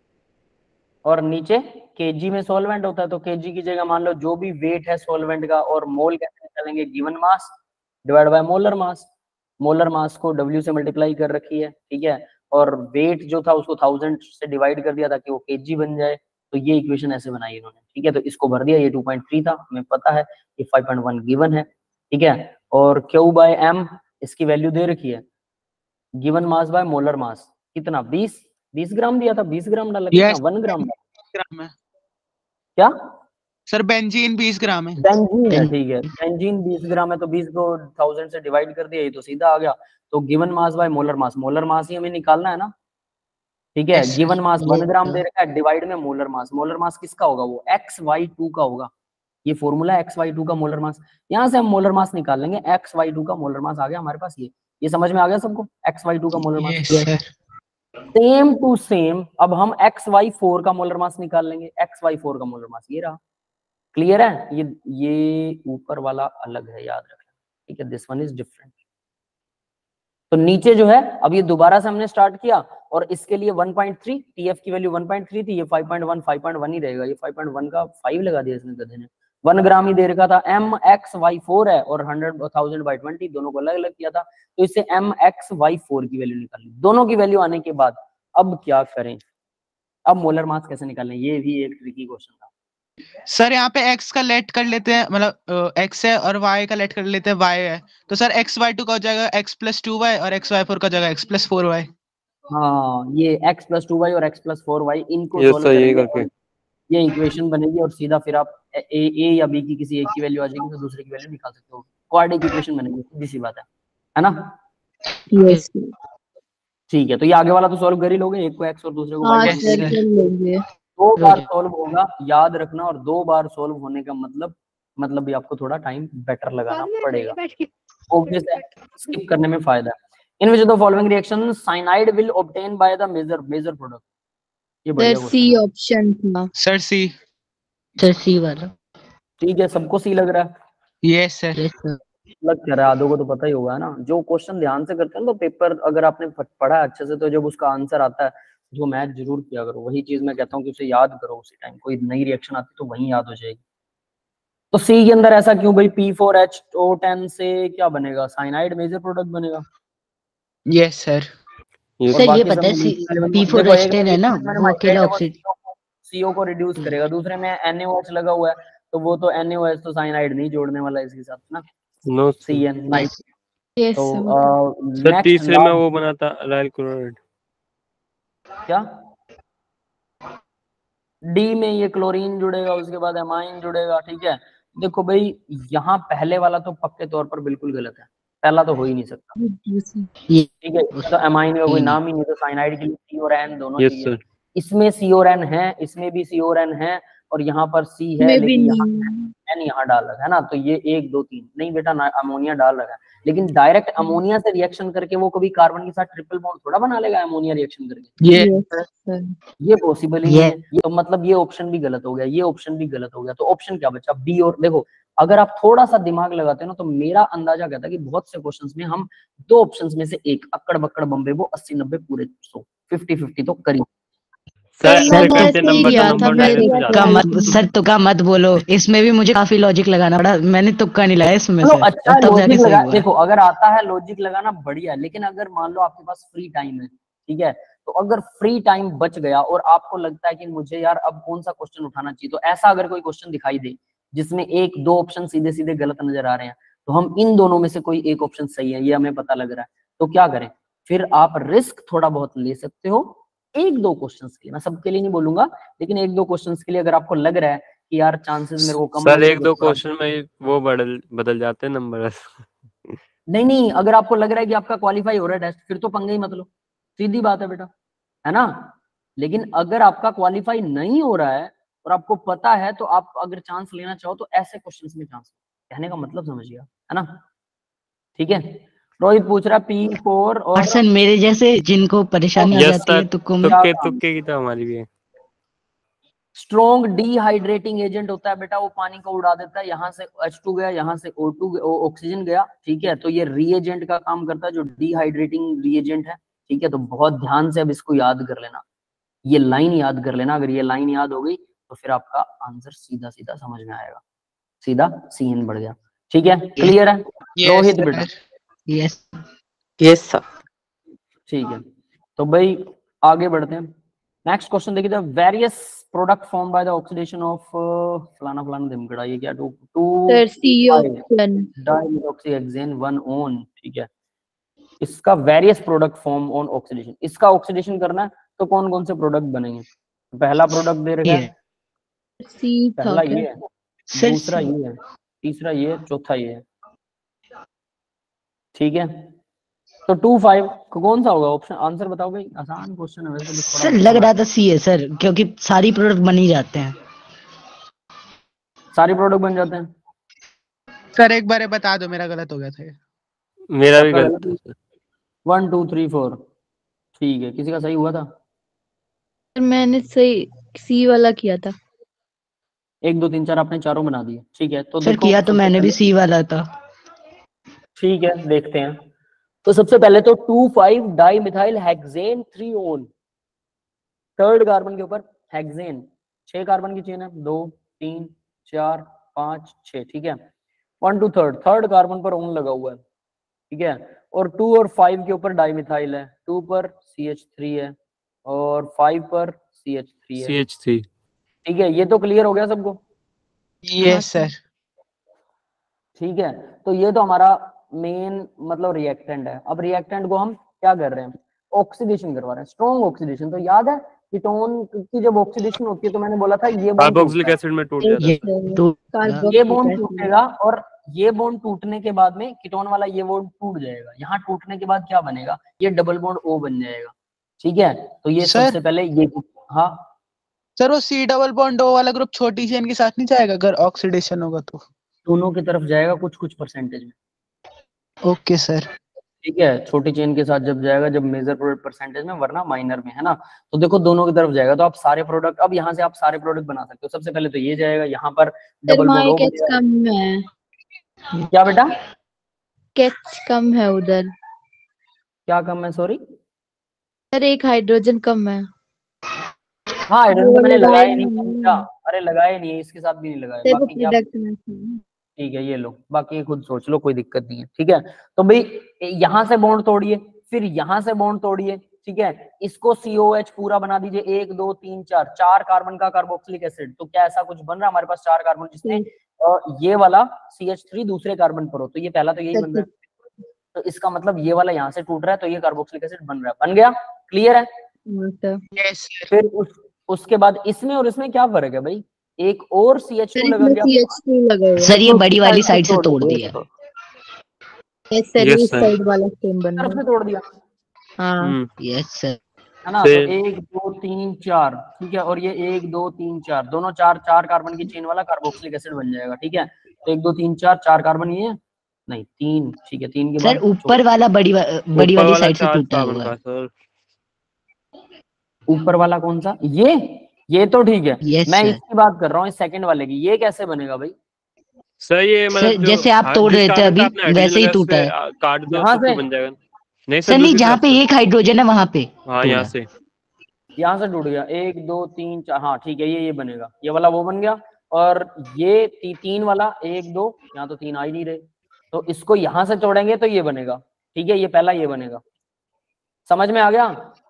और नीचे केजी में सॉल्वेंट होता है, तो केजी की जगह मान लो जो भी वेट है सॉल्वेंट का, और मोल कैसे निकालेंगे, given mass divide by molar mass, molar mass को W से मल्टीप्लाई कर रखी है, ठीक है, और वेट जो था उसको 1000 से डिवाइड कर दिया ताकि वो केजी बन जाए, तो ये इक्वेशन ऐसे बनाई इन्होंने, ठीक है। तो इसको भर दिया, ये 2.3 था हमें पता है, ये 5.1 गिवन है, ठीक है। और Q बाय M इसकी वैल्यू दे रखी है, given mass by molar mass कितना, 20 ग्राम दिया था, 20 ग्राम डाला, कितना 1 ग्राम ग्राम है क्या? सर, बेंजीन 20 ग्राम है। बेंजीन है, ठीक है, बेंजीन 20 ग्राम है, तो 20 को 1000 से डिवाइड कर दिया, ये तो सीधा आ गया। तो given mass by molar mass ही हमें निकालना है ना, ठीक है। गिवन मास 1 ग्राम दे रखा है, डिवाइड में मोलर मास किसका होगा, वो XY2 का होगा, ये फॉर्मूला XY2 का मोलर मास, यहाँ से हम मोलर मास निकाल लेंगे, XY2 का मोलर मास आ गया हमारे पास, ये समझ में आ गया सबको, XY2 का molar mass. Same to same अब हम XY4 का मोलर मास निकाल लेंगे, XY4 का मोलर मास ये रहा, क्लियर है। ये ऊपर वाला अलग है, याद रखना, ठीक है, दिस वन इज डिफरेंट। तो नीचे जो है, अब ये दोबारा से हमने स्टार्ट किया, और इसके लिए 1.3 टीएफ की वैल्यू 1.3 थी, ये 5.1 ही रहेगा, ये 5.1 का 5 लगा दिया इसने गधे ने, 1 ग्राम ही दे रखा था, MXY4 है और 100,000/20 दोनों को अलग अलग किया था, तो इससे MXY4 की वैल्यू निकालनी, दोनों की वैल्यू आने के बाद अब क्या करें, अब मोलर मास कैसे निकालें, ये भी एक ट्रिकी क्वेश्चन था। सर यहाँ पे x का लेट कर लेते हैं, मतलब x है, और y का लेट कर लेते हैं, y है, तो सर XY2 का हो जाएगा x + 2y, और XY4 का हो जाएगा x + 4y। हाँ, ये x + 2y और x + 4y इनको ये सॉल्व सही करेंगे, करके और ये इक्वेशन बनेगी, और सीधा फिर आप ए या बी की किसी एक की वैल्यू आ जाएगी तो दूसरे की वैल्यू निकाल सकते हो, क्वाड्रेटिक इक्वेशन बनेगी, सीधी सी बात है ना। यस ठीक है, तो ये आगे वाला तो सॉल्व कर ही लोगे, एक को x और दूसरे को हाँ y सर कर लेंगे। 2 बार सॉल्व होगा, याद रखना, और 2 बार सॉल्व होने का मतलब भी आपको थोड़ा टाइम बेटर लगाना पड़ेगा, ऑब्वियस है, स्किप करने में फायदा है। In which of the following reaction cyanide will obtain by the major product, ये सर बढ़िया सी क्वेश्चन है। ऑप्शन था। Sir C. सर सी वाला। ठीक है, सबको सी लग रहा है, यस सर। Yes sir. लग क्या रहा है, आधों को तो पता ही होगा ना, जो क्वेश्चन ध्यान से करते हैं तो पेपर अगर आपने पढ़ा है अच्छे से, तो जब उसका आंसर आता है जो मैथ जरूर किया करो, वही चीज मैं कहता हूँ कि उसे याद करो उसी टाइम, कोई नई रिएक्शन आती तो वही याद हो जाएगी। तो सी के अंदर ऐसा क्यों भाई? P4H10 से क्या बनेगा? साइनाइड मेजर प्रोडक्ट बनेगा। Yes sir. ये और सर ये बाकी पता सब है देखो, एक P4H10 है ना, मैंने वो माइग्रेट अकेला है, वो ऑक्सीड CO को रिड्यूस करेगा, दूसरे में NaOH लगा हुआ है, तो वो तो NaOH तो साइनाइड नहीं जोड़ने वाला इसके साथ ना, नो सर। CN नाइट। यस तो सर नेक्स्ट तीसरे में वो बनाता राइल क्लोराइड। क्या डी में ये क्लोरीन जुड़ेगा, उसके बाद एमाइन जुड़ेगा, ठीक है। देखो भाई यहाँ पहले वाला तो पक्के तौर पर बिल्कुल गलत है, पहला तो हो ही नहीं सकता, ये ठीक है। तो एमाइन का कोई नाम ही नहीं, तो साइनाइड के लिए सी और एन दोनों यस चाहिए। सर। इसमें सी और एन है, इसमें भी सी और एन है, और यहाँ पर सी है में भी लेकिन यहाँ नहीं। एन यहाँ डाल रखा है ना, तो ये 1 2 3 नहीं बेटा, अमोनिया डाल रखा है, लेकिन डायरेक्ट अमोनिया से रिएक्शन करके वो कभी कार्बन के साथ ट्रिपल बॉन्ड थोड़ा बना लेगा अमोनिया रिएक्शन करके, ये यस सर। ये पॉसिबल ही नहीं है। तो मतलब ये ऑप्शन भी गलत हो गया, ये ऑप्शन भी गलत हो गया। तो ऑप्शन क्या बचा? बी। और देखो अगर आप थोड़ा सा दिमाग लगाते हो ना, तो मेरा अंदाजा कहता है कि बहुत से क्वेश्चंस में हम 2 ऑप्शंस में से एक अक्कड़ बक्कड़ बम्बे वो 80 90 पूरे 100 50-50 तो करी। सर सर मैंने सेकंड ऐसे ही नंबर किया तो था, नंबर मैंने डायरेक्ट दिया जाता तुक्का है। मत सर, तुक्का मत बोलो, इसमें भी मुझे काफी लॉजिक लगाना पड़ा, मैंने तुक्का नहीं लगाया इसमें चलो सर, अच्छा और तब जाके लॉजिक सही लगा, हुआ। देखो अगर आता है लॉजिक लगाना बढ़िया है, लेकिन अगर मान लो आपके पास फ्री टाइम है, ठीक है, तो अगर फ्री टाइम बच गया और आपको लगता है कि मुझे यार अब कौन सा क्वेश्चन उठाना चाहिए, तो ऐसा अगर कोई क्वेश्चन दिखाई दे जिसमें 1 2 ऑप्शन सीधे सीधे गलत नजर आ रहे हैं, तो हम इन दोनों में से कोई एक ऑप्शन सही है ये हमें पता लग रहा है, तो क्या करें? फिर आप रिस्क थोड़ा बहुत ले सकते हो 1 2 क्वेश्चंस के लिए, मैं सबके लिए नहीं बोलूंगा, लेकिन 1 2 क्वेश्चंस के लिए अगर आपको लग रहा है कि यार चांसेस मेरे को कम सर लग रहे 1 हैं, 2 तो थोड़ा क्वेश्चन में वो बदल जाते हैं नंबर। नहीं नहीं, अगर आपको लग रहा है कि आपका क्वालिफाई हो रहा है टेस्ट, फिर तो पंगे ही मत लो, सीधी बात है बेटा, है ना। लेकिन अगर आपका क्वालिफाई नहीं हो रहा है और आपको पता है, तो आप अगर चांस लेना चाहो तो ऐसे क्वेश्चंस में चांस, कहने का मतलब समझिए, है ना। ठीक है, रोहित पूछ रहा P4 और और सर मेरे जैसे जिनको परेशानी आ यस जाती सर, है तुक्कों में, तुक्के की तो हमारी भी है। स्ट्रॉन्ग डिहाइड्रेटिंग एजेंट होता है बेटा, वो पानी को उड़ा देता है, यहाँ से H2 गया, यहाँ से O2 ऑक्सीजन गया, ठीक है। तो ये रीएजेंट का काम करता है, जो डिहाइड्रेटिंग रीएजेंट है, ठीक है। तो बहुत ध्यान से अब इसको याद कर लेना, ये लाइन याद कर लेना, अगर ये लाइन याद हो गई तो फिर आपका आंसर सीधा सीधा समझ में आएगा, सीधा CN बढ़ गया, ठीक है। क्लियर है रोहित बेटा? Yes yes sir. ठीक है, तो भाई आगे बढ़ते हैं। नेक्स्ट क्वेश्चन देखिए, various product form by the oxidation of फलाना फलाना धमकड़ा, ये क्या sir C option dimethoxyhexane 1 one, ठीक है। इसका various product form on oxidation, इसका ऑक्सीडेशन करना है तो कौन कौन से प्रोडक्ट बनेंगे? पहला प्रोडक्ट दे रखा है, सी था पहला क्या? ये है, सर दूसरा ये है, तीसरा ये है, चौथा ये है, ठीक है। तो 2 5 कौन सा होगा ऑप्शन? आंसर बताओ भाई, आसान क्वेश्चन है वैसे, बस थोड़ा सर लग रहा था सी है सर, क्योंकि सारी प्रोडक्ट बन ही जाते हैं। सारे प्रोडक्ट बन जाते हैं। सर एक बार बता दो, मेरा गलत हो गया था ये। मेरा भी गलत है सर। 1 2 3 4 ठीक है, किसी का सही हुआ था? सर मैंने सही सी वाला किया था। 1 2 3 4 आपने चारों बना दिए, ठीक है। तो सर देखो किया तो सबसे मैंने भी पहले, सी वाला था। ठीक है देखते हैं। तो सबसे पहले तो 2 5 dimethyl hexane 3 one, third carbon के ऊपर हेक्सेन, 6 कार्बन की चेन है, 2 3 4 5 6, ठीक है। 1 2 थर्ड कार्बन पर ओन लगा हुआ है, ठीक है। और 2 और 5 के ऊपर डाई मिथाइल है, 2 पर CH3 है और 5 पर CH3 है, CH3। ठीक है। ये तो क्लियर हो गया सबको? Yes sir. ठीक है, तो ये तो हमारा मेन मतलब रिएक्टेंट है। अब रिएक्टेंट को हम क्या कर रहे हैं? ऑक्सीडेशन करवा रहे हैं, स्ट्रॉन्ग ऑक्सीडेशन। तो याद है कीटोन की जब ऑक्सीडेशन होती है, तो मैंने बोला था ये बॉन्ड कार्बोक्सिलिक एसिड में टूट जाता है ये सर। तो ये बॉन्ड टूटेगा, और ये बॉन्ड टूटने के बाद में कीटोन वाला ये बॉन्ड टूट जाएगा, यहाँ टूटने के बाद क्या बनेगा? ये डबल बॉन्ड O बन जाएगा, ठीक है। तो ये सर? सबसे पहले ये, हाँ सर वो C डबल बॉन्ड O वाला ग्रुप छोटी चेन के साथ नहीं जाएगा अगर ऑक्सीडेशन होगा तो? दोनों की तरफ जाएगा कुछ कुछ परसेंटेज में, ओके सर। ठीक है। छोटी चेन के साथ जब जाएगा, जब मेजर परसेंटेज में, वरना माइनर में, है ना। तो देखो दोनों की तरफ जाएगा, तो आप सारे प्रोडक्ट, अब यहाँ से आप सारे प्रोडक्ट बना सकते हो। सबसे पहले तो ये जाएगा, यहाँ पर सर डबल वहाँ बॉन्ड एक H कम है, क्या बेटा? H कम है उधर। क्या कम है? सॉरी, सर एक हाइड्रोजन कम है। हाँ हाइड्रोजन तो मैंने लगाया नहीं था। अरे लगाए नहीं है, इसके साथ भी नहीं लगाए, देखो बाकी क्या प्रोडक्ट में ठीक है, ये लो, बाकी खुद सोच लो, कोई दिक्कत नहीं है। ठीक है, तो भाई यहाँ से बॉन्ड तोड़िए, फिर यहाँ से बॉन्ड तोड़िए। ठीक है, इसको COH पूरा बना दीजिए, 1 2 3 4, 4 कार्बन का कार्बोक्सिलिक एसिड। तो क्या ऐसा कुछ बन रहा है हमारे पास 4 कार्बन, जिसमें ये वाला CH3 दूसरे कार्बन पर हो, तो ये पहला तो यही बन रहा है। तो इसका मतलब ये वाला यहाँ से टूट रहा है, तो ये कार्बोक्सिलिक एसिड बन रहा है। बन गया, क्लियर है? Yes sir. फिर उसके बाद इसमें और इसमें क्या फर्क है भाई? एक और CH2 लगा इसमें गया। CH2 लगा हुआ है। सर ये बड़ी वाली साइड से तोड़ दिया। यस सर, Yes, इस sir. साइड वाला सेम बन तरफ रहा से तोड़ दिया हाँ हम्म यस सर। है ना? तो फिर 1 2 3 4, ठीक है, और ये 1 2 3 4 दोनों 4 कार्बन की चेन वाला कार्बोक्सिलिक एसिड बन जाएगा। ठीक है, तो 1 2 3 4 कार्बन, ये नहीं 3, ठीक है, 3 के सर बाद ऊपर वाला बड़ी ऊपर वाली वाला साइड से 4 टूटा कार्बन हुआ का है। सर। ऊपर वाला कौन सा? ये तो ठीक है, यस मैं सर। इसकी बात कर रहा हूँ, इस सेकंड वाले की। ये कैसे बनेगा भाई? सर ये सर मतलब जो जैसे आप तोड़ जिस रहे थे कार्बन अभी का आपने हाइड्रोजन वैसे ही लगाया उस टूटा पे है। काट दो यहाँ तो से बन जाएगा। नहीं सर सर, नहीं, दूसरी जहाँ तरफ पे से। एक हाइड्रोजन है वहां पे हाँ, यहाँ से। यहाँ से टूट गया, 1 2 3 4, हाँ ठीक है, ये बनेगा, ये वाला वो बन गया। और ये 3 वाला 1 2, यहाँ तो 3 आ ही नहीं रहे, तो इसको यहाँ से तोड़ेंगे तो ये बनेगा। ठीक है, ये पहला ये बनेगा। समझ में आ गया?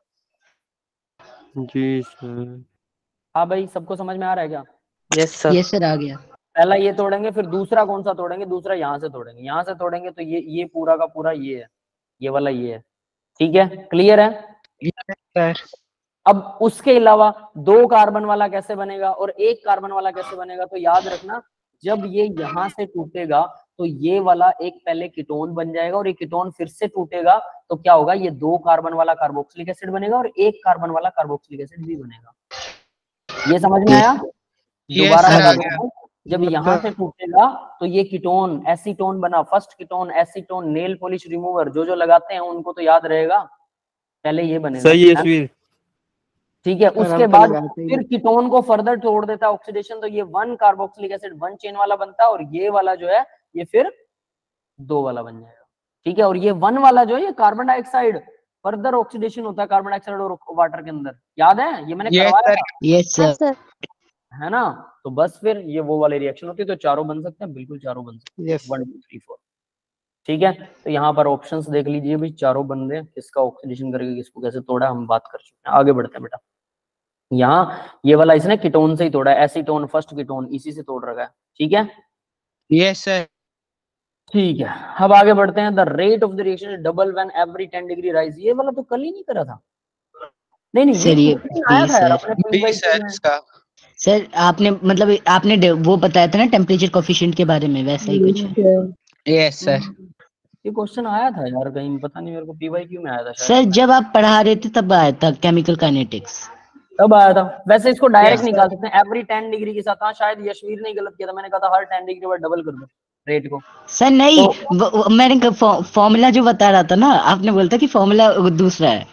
जी सर। हाँ भाई, सबको समझ में आ रहा है क्या? Yes sir. यस सर आ गया। पहला ये तोड़ेंगे, फिर दूसरा कौन सा तोड़ेंगे? दूसरा यहाँ से तोड़ेंगे, यहाँ से तोड़ेंगे तो ये पूरा का पूरा ये है, ये वाला ये है। ठीक है, क्लियर है? Yes sir. अब उसके अलावा 2 कार्बन वाला कैसे बनेगा और 1 कार्बन वाला कैसे बनेगा? तो याद रखना, जब ये यहाँ से टूटेगा तो ये वाला एक पहले कीटोन बन जाएगा, और ये कीटोन फिर से टूटेगा तो क्या होगा? ये 2 कार्बन वाला कार्बोक्सिलिक एसिड बनेगा और 1 कार्बन वाला कार्बोक्सिलिक एसिड भी बनेगा। ये समझ में आया? दोबारा सर, बता आ दूं मैं, जब यहाँ से टूटेगा तो ये कीटोन एसीटोन बना, first ketone acetone, nail polish remover जो लगाते हैं उनको तो याद रहेगा, पहले ये बनेगा। सही है है? स्वीर। ठीक है, सर, उसके हम तो बाद लगाते ही फिर कीटोन को फर्दर तोड़ देता है ऑक्सीडेशन, तो ये 1 कार्बोक्सिलिक एसिड 1 चेन वाला बनता है, और ये वाला जो है ये फिर 2 वाला बन जाएगा। ठीक है, और ये 1 वाला जो है ये कार्बन डाइऑक्साइड, फर्दर ऑक्सीडेशन होता है कार्बन डाइऑक्साइड और वाटर के अंदर, याद है? ये मैंने यस करवाया सर। था, यस हाँ सर। सर। है ना? तो बस फिर ये वो वाली रिएक्शन होती है, तो चारों बन सकते हैं, बिल्कुल चारों बन सकते हैं, यस 1 2 3 4। ठीक है, तो यहाँ पर ऑप्शंस देख लीजिए भाई, चारों बन रहे हैं, किसका ऑक्सीडेशन करके किसको कैसे तोड़ा हम बात कर चुके हैं। आगे बढ़ते हैं बेटा। यहाँ ये वाला इसने कीटोन से ही तोड़ा है, एसीटोन फर्स्ट कीटोन इसी से तोड़ रखा है। ठीक है, यस सर। ठीक है, अब आगे बढ़ते हैं। The rate of the reaction is double when every 10 degree rise. ये वाला तो कल ही नहीं करा था। नहीं सर ये question आया था यार सर अपने बी PY सर में। इसका। सर आपने मतलब आपने वो बताया था ना टेम्परेचर कोफिशिएंट के बारे में, वैसा ही कुछ है। Yes sir. ये क्वेश्चन आया था यार कहीं, पता नहीं मेरे को PYQ में आया था शायद। सर जब आप पढ़ा रहे थे तब आया था केमिकल काइनेटिक्स। तब आया था। वैसे इसको डायरेक्ट Yes, निकाल सकते हैं एवरी 10 डिग्री के साथ। हाँ शायद यशवीर ने गलत किया था, मैंने कहा था हर 10 डिग्री के बाद डबल कर दो रेट को। सर नहीं, तो मैंने फॉर्मूला जो बता रहा था ना, आपने बोलता कि फॉर्मूला दूसरा है।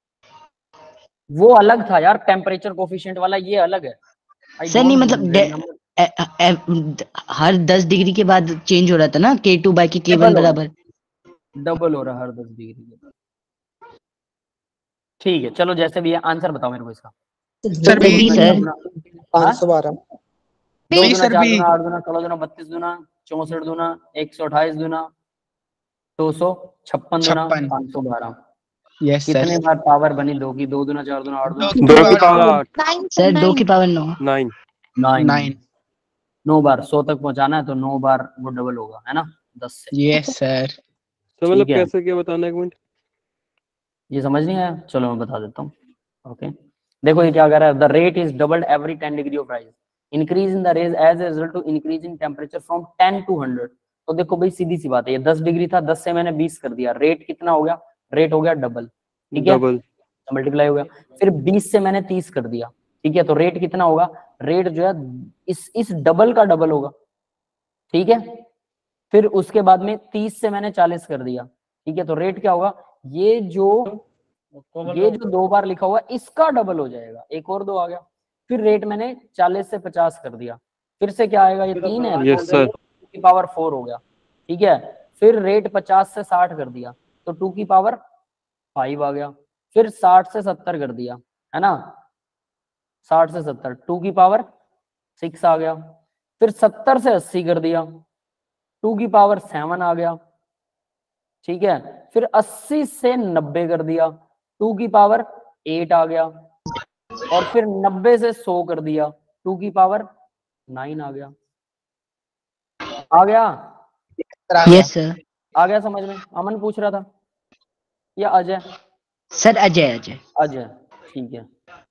वो अलग था यार, टेम्परेचर कोफिशिएंट वाला ये अलग है। I सर नहीं don't मतलब remember। हर 10 डिग्री के बाद चेंज हो रहा था ना, K2 बाई के K1 बराबर। डबल हो रहा है हर 10 डिग्री के बाद। ठीक है, चलो जैसे भी है, आंसर बताओ मेरे को इसका। Sir B. B sir. 512। 2 B दूना सर 4 बी। दूना 8 दूना 16 दूना 32 दूना 64 दूना 128 दूना 256 दूना 56। 512। Yes sir. कितने बार पावर बनी 2 की? 2 दूना 4 दूना 8 दूना 2 की पावर 8 9 सर 2 की पावर 9। 9। 9। 9 बार 100 तक पहुंचाना है तो 9 बार वो डबल होगा, है ना, 10 से। Yes sir. तो मतलब ठीक है। कैसे क्या बताना, एक मिनट। ये समझ नहीं आया? चलो मैं बता देता हूँ। ओके, देखो ये क्या कह रहा है। The rate is doubled every 10 degree of rise, increase in the rate as a result to increase in temperature from 10 to 100। तो देखो भाई सीधी सी बात है, ये 10 डिग्री था, 10 से मैंने 20 कर दिया, रेट कितना हो गया? रेट हो गया डबल। ठीक है, डबल। मल्टीप्लाई हो गया। फिर 20 से मैंने 30 कर दिया, ठीक है, तो रेट कितना होगा? रेट जो है इस डबल का डबल होगा। ठीक है, फिर उसके बाद में 30 से मैंने 40 कर दिया, ठीक है, तो रेट क्या होगा? ये जो 2 बार लिखा हुआ इसका डबल हो जाएगा, एक और 2 आ गया। फिर रेट मैंने 40 से 50 कर दिया, फिर से क्या आएगा? ये 3 है, यस सर। 2 की पावर 4 हो गया। ठीक है, फिर रेट 50 से 60 कर दिया तो 2 की पावर 5 आ गया। फिर 60 से 70 कर दिया, है ना, 60 से 70 2 की पावर 6 आ गया, फिर 70 से 80 कर दिया, 2 की पावर 7 आ गया, ठीक है, फिर 80 से 90 कर दिया, 2 की पावर 8 आ गया, और फिर 90 से 100 कर दिया, 2 की पावर 9 आ गया। आ गया? Yes sir. आ गया समझ में? अमन पूछ रहा था या अजय? सर अजय अजय अजय, ठीक है,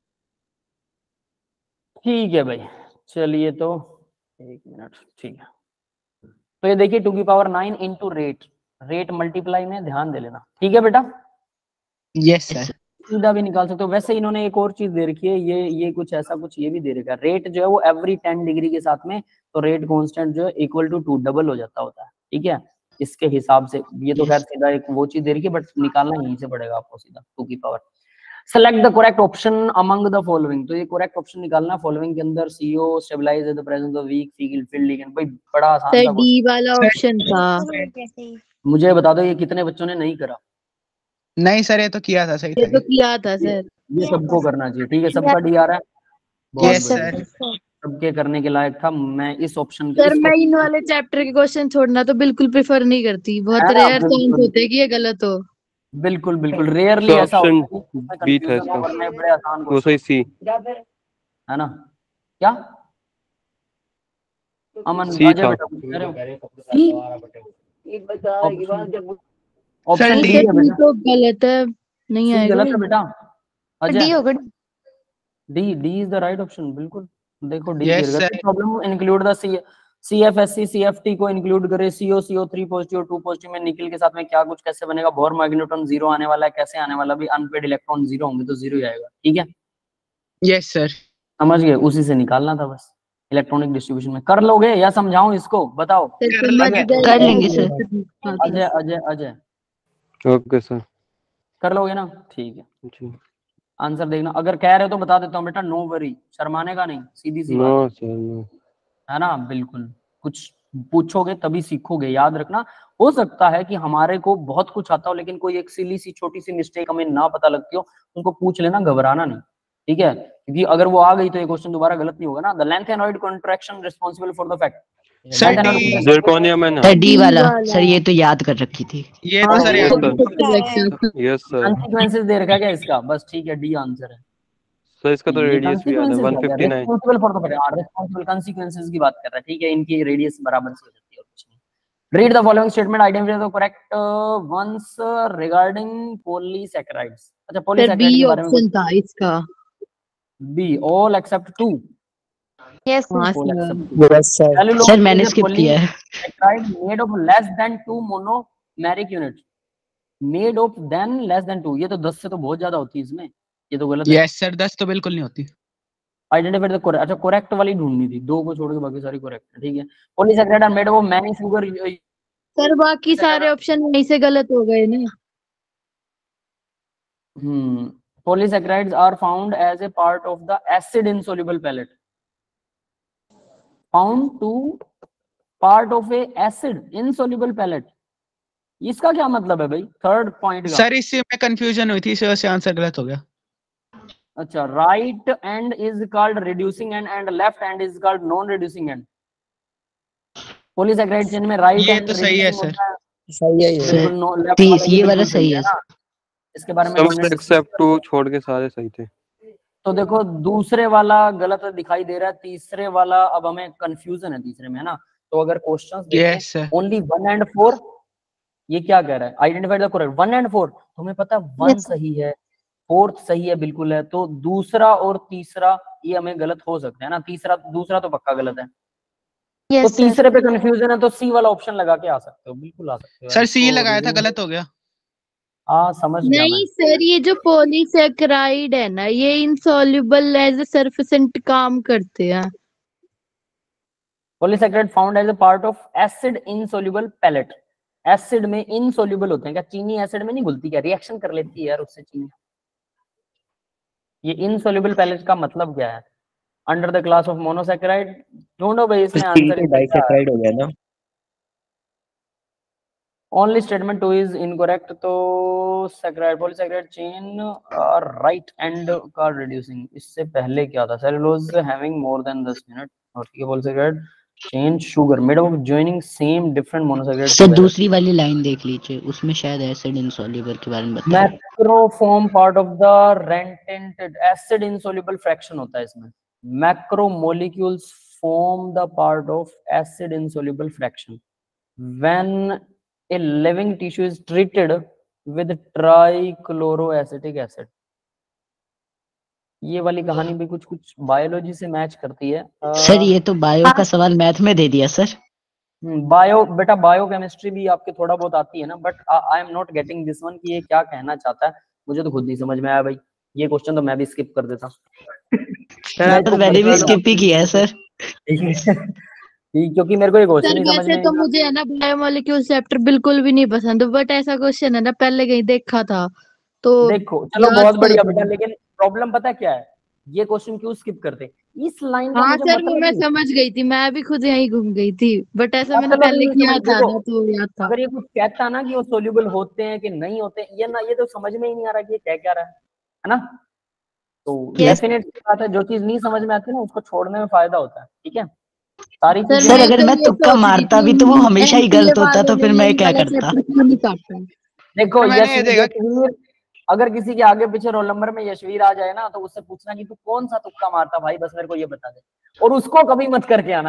ठीक है भाई, चलिए तो 1 मिनट, ठीक है। तो ये देखिए 2 की पावर 9 इंटू रेट मल्टीप्लाई में ध्यान दे लेना, ठीक है बेटा? Yes sir. सीधा भी निकाल सकते हो। वैसे इन्होंने एक और चीज दे रखी है, ये कुछ ऐसा कुछ ये भी दे रखा है, रेट जो है वो एवरी 10 डिग्री के साथ में, तो रेट कांस्टेंट जो है इक्वल टू 2 डबल हो जाता होता है, ठीक है, इसके हिसाब से। ये तो खैर सीधा एक वो चीज दे रखी है, बट निकालना यहीं से पड़ेगा आपको सीधा 2 की power. Select the correct option among the following, तो ये करेक्ट ऑप्शन निकालना फॉलोइंग के अंदर। CO stabilize the presence of weak field ligand. भाई बड़ा आसान सर सा डी वाला ऑप्शन था। क्वेश्चन। मुझे बता दो ये कितने बच्चों ने नहीं करा? नहीं सर, ये तो किया था, सही ये था तो किया था सर। ये सबको करना चाहिए, ठीक है, सबका डी आ रहा है, बहुत यस बढ़िया, सर। सबके करने के लायक था। मैं इस ऑप्शन सर मैं इन वाले चैप्टर के क्वेश्चन छोड़ना तो बिल्कुल प्रेफर नहीं करती, बहुत रेयर चांस होते हैं कि ये गलत हो। बिल्कुल बिल्कुल रेयरली ऐसा ऑप्शन होता है कि इसमें बी था confusion हो, वरना ये बड़े आसान वो सही सी। है ना? क्या अमन? सी अजय था। बेटा कुछ कह रहे हो? सी? ऑप्शन नहीं डी सर है डी बेटा, तो गलत है, नहीं सी आएगा। गलत है बेटा। डी अजय होगा। D is the right option, बिल्कुल। देखो डी Yes, गिर गया। sir. Problem include the CFSC CFT को इंक्लूड करे, सीओ3 पॉजिटिव 2 पॉजिटिव में निकल के साथ में क्या कुछ कैसे बनेगा? बोर मैग्नेट्रॉन 0 आने वाला है, कैसे आने वाला? भी अनपेड इलेक्ट्रॉन 0 होंगे तो 0 ही आएगा, ठीक है, यस सर। समझ गए? उसी से निकालना था बस। इलेक्ट्रॉनिक डिस्ट्रीब्यूशन में कर लोगे या समझाऊं इसको? बताओ। कर लेंगे। कर लेंगे sir. Ajay Ajay Ajay okay sir. कर लोगे ना? ठीक है, जी। आंसर देखना, अगर कह रहे हो तो बता देता हूँ बेटा, नो वरी, शर्माने का नहीं, सीधी सी बात नो सर नो। है ना? बिल्कुल, कुछ पूछोगे तभी सीखोगे, याद रखना। हो सकता है कि हमारे को बहुत कुछ आता हो, लेकिन कोई एक सिली सी छोटी सी मिस्टेक हमें ना पता लगती हो, उनको पूछ लेना, घबराना नहीं, ठीक है, क्योंकि अगर वो आ गई तो ये क्वेश्चन दोबारा गलत नहीं होगा ना। The lanthanoid contraction responsible for the fact. Sir D. Zirconium है ना? सर डी वाला सर, ये तो याद कर रखी थी। ये तो सर याद यस सर। कॉन्सिक्वेंसेस दे रखा है क्या इसका? बस ठीक है, डी आंसर है। सर इसका तो ये रेडियस भी याद है, consequences क्या है? 159। Responsible for the fact, responsible consequences की बात कर रहा है, ठीक है, इनकी रेडियस बराबर से हो जाती है और कुछ नहीं। Read the following statement, identify the correct ones regarding polysaccharides। अच्छा, सर polysaccharide बी के बारे में ऑप्शन था इसका। B, all except 2। यस हाँ all सर। except 2। Yes sir. Cellulose sir मैंने is a skip किया है। polysaccharide made of less than 2 monomeric units। Made of then less than 2, ये तो 10 से तो बहुत ज्यादा होती है इसमें, ये तो गलत है। यस सर, 10 तो बिल्कुल नहीं होती। आइडेंटिफाइड द करेक्ट, अच्छा करेक्ट वाली ढूंढनी थी, 2 को छोड़ के बाकी सारी करेक्ट है, ठीक है। Polysaccharide are made of many sugar. Sir बाकी सारे ऑप्शन वहीं से गलत हो गए ना। Polysaccharides are found as a part of the acid insoluble pellet। Found to part of a acid insoluble pellet, इसका क्या मतलब है भाई? थर्ड पॉइंट का। सर इससे में कंफ्यूजन हुई थी, इस वजह से आंसर गलत हो गया। अच्छा, right end is called reducing end end left end is called non reducing end. Polysaccharide chain में राइट ये एंड तो सही है सर। सही है ये। बिल्कुल नो, लेफ्ट तीस, वाला ये वाला बिल्कुल सही है ना। इसके बारे में सब हमने एक्सेप्ट 2 छोड़ के सारे सही थे। तो देखो दूसरे वाला गलत दिखाई दे रहा है, तीसरे वाला अब हमें कंफ्यूजन है तीसरे में, है ना? तो अगर क्वेश्चंस Yes, sir. देखें ओनली 1 and 4, ये क्या कह रहा है? आइडेंटिफाई द करेक्ट 1 and 4, तो हमें पता है 1 सही है, 4th सही है, बिल्कुल है, तो दूसरा और तीसरा ये हमें गलत हो सकते हैं ना। तीसरा दूसरा तो पक्का गलत है। तो तीसरे पे कंफ्यूजन है तो सी वाला ऑप्शन लगा के आ सकते हो, बिल्कुल आ सकते हो। सर सी लगाया था, गलत हो गया। हाँ समझ गया मैं। नहीं सर, ये जो पॉलीसैकेराइड है ना, ये इनसॉल्युबल एज ए सर्फेसेंट काम करते हैं। Polysaccharide found as a part of acid insoluble pellet. Acid में इनसॉल्युबल होते हैं क्या? चीनी एसिड में नहीं घुलती क्या? रिएक्शन कर लेती है यार उससे चीनी। ये इनसॉल्युबल पैलेट का मतलब क्या है? Under the class of monosaccharide. ढूंढो भाई इसमें आंसर। डाइसैकेराइड हो गया ना। ओनली स्टेटमेंट 2 इज इनकरेक्ट, तो saccharide polysaccharide chain right end का रिड्यूसिंग। इससे पहले क्या था? Cellulose having more than 10 minute. और ठीक है polysaccharide chain sugar made of joining same different monosaccharide sir दूसरी वाली लाइन देख लीजिए, उसमें शायद एसिड इनसॉल्युबल के बारे में बताया है। मैक्रोफॉर्म पार्ट ऑफ द रेंटेंटेड एसिड इनसॉल्युबल फ्रैक्शन होता है इसमें। Macromolecules form the part of acid insoluble fraction when a living tissue is treated with trichloroacetic acid। ये वाली कहानी भी कुछ कुछ बायोलॉजी से मैच करती है। सर ये तो बायो का सवाल मैथ में दे दिया सर। बायो बेटा बायोकेमिस्ट्री भी आपके थोड़ा बहुत आती है ना, but I am not getting this one कि ये क्या कहना चाहता है, मुझे तो खुद नहीं समझ में आया भाई। ये क्वेश्चन तो मैं भी स्किप कर देता। मैंने भी स्किप ही किया है सर। क्योंकि मेरे को ये क्वेश्चन सर नहीं समझ वैसे में तो मुझे है ना बायोमोलिक्यूल चैप्टर बिल्कुल भी नहीं पसंद, बट ऐसा क्वेश्चन है ना पहले कहीं देखा था तो देखो चलो याद बहुत था बढ़िया तो। बेटा, लेकिन प्रॉब्लम पता है क्या है, ये क्वेश्चन क्यों स्किप करते, इस लाइन का हाँ मुझे सर वो मतलब मैं नहीं। समझ गई थी, मैं भी खुद यहीं घूम गई थी, बट ऐसा मैंने मतलब पहले नहीं किया समझ, था देखो ना तो याद था। अगर ये कुछ कहता ना कि वो सोल्यूबल होते हैं कि नहीं होते, ये ना ये तो समझ में ही नहीं आ रहा कि ये कह क्या रहा है ना। तो डेफिनेट बात है, जो चीज नहीं समझ में आती है ना उसको छोड़ने में फायदा होता है, ठीक है। सारी सर चीजें सर मैं अगर तो मैं ये तुक्का सोच रही मारता थी भी तो वो हमेशा ही एमसीए गलत होता, वालों तो ने फिर मैं ये क्या वाला करता। चैप्टर क्यों नहीं काटा। देखो तो मैंने ये देखा यशवीर अगर किसी के आगे पीछे रोल नंबर में यशवीर आ जाए ना तो उससे पूछना कि तू कौन सा तुक्का मारता भाई, बस मेरे को ये बता दे, और उसको कभी मत करके आना।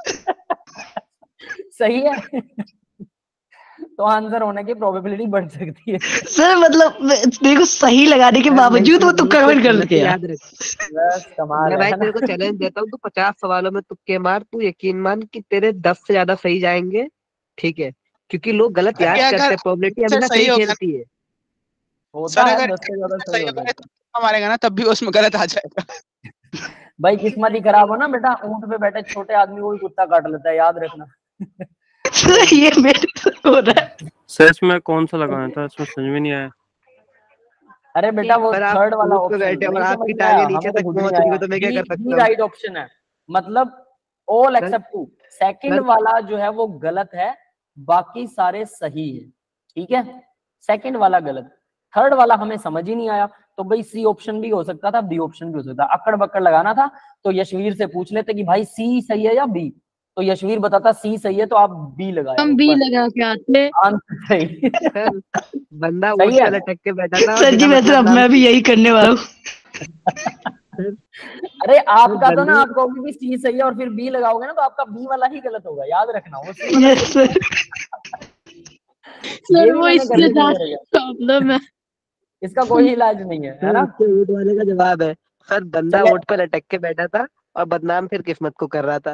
सही है। तो आंसर होने की प्रोबेबिलिटी बढ़ सकती है। सर मतलब देखो सही लगाने के बावजूद वो तुक्का कमेंट कर गया। याद रख, बस कमाल मैं भाई है तेरे को ना। चैलेंज देता हूँ, तू 50 सवालों में तुक्के मार, तू यकीन मान कि तेरे 10 से ज्यादा सही जाएंगे, ठीक है, क्योंकि लोग गलत याद करते हैं, प्रोबेबिलिटी हमेशा सही खेलती है। होता है 10 से ज्यादा सही हो जाता है। हमारे ना तब भी उसमें गलत आ जाएगा। भाई किस्मत ही खराब हो ना बेटा, ऊंट पे बैठे छोटे आदमी को भी कुत्ता काट लेता है, याद रखना। सर ये मेरे साथ हो रहा है। सर इसमें कौन सा लगाना था, इसमें समझ में नहीं आया। अरे बेटा वो पर आप थर्ड वाला ऊँट पे ऑप्शन बैठे और नहीं समझ आपकी में आया, टांगे नीचे हमें तो तक खुद पहुंच नहीं रही आया। हो तो मैं क्या कर बी सकता हूँ। राइट ऑप्शन है, मतलब all sir except two. Second sir वाला जो है वो गलत है, बाकी सारे सही है, ठीक है। सेकंड वाला गलत, थर्ड वाला हमें समझ ही नहीं आया, तो भाई सी ऑप्शन भी हो सकता था, बी ऑप्शन भी हो सकता था। अकड़ बकड़ लगाना था तो यशवीर से पूछ लेते कि भाई सी सही है या बी, तो यशवीर बताता सी सही है तो आप बी लगाया, हम भी बस लगा के आते। आंसर सही। सर बंदा सही ऊँट है। पे लटक के बैठा था और सर जी बिना वैसे मतलब अब नाम मैं भी यही करने वाला हूँ। सर अरे आपका तो ना, बंदे आप कहोगे कि सी सही है और फिर बी लगाओगे ना तो आपका बी वाला ही गलत होगा, याद रखना वो सी वाला यस सर। ये सर भी वो मैंने इसके करने के लिए साथ रखा, प्रॉब्लम है। इसका कोई इलाज नहीं है सर ना। आपके ऊँट वाले का जवाब है, सर बंदा चले ऊँट पे लटक के बैठा था और बदनाम फिर किस्मत को कर रहा था।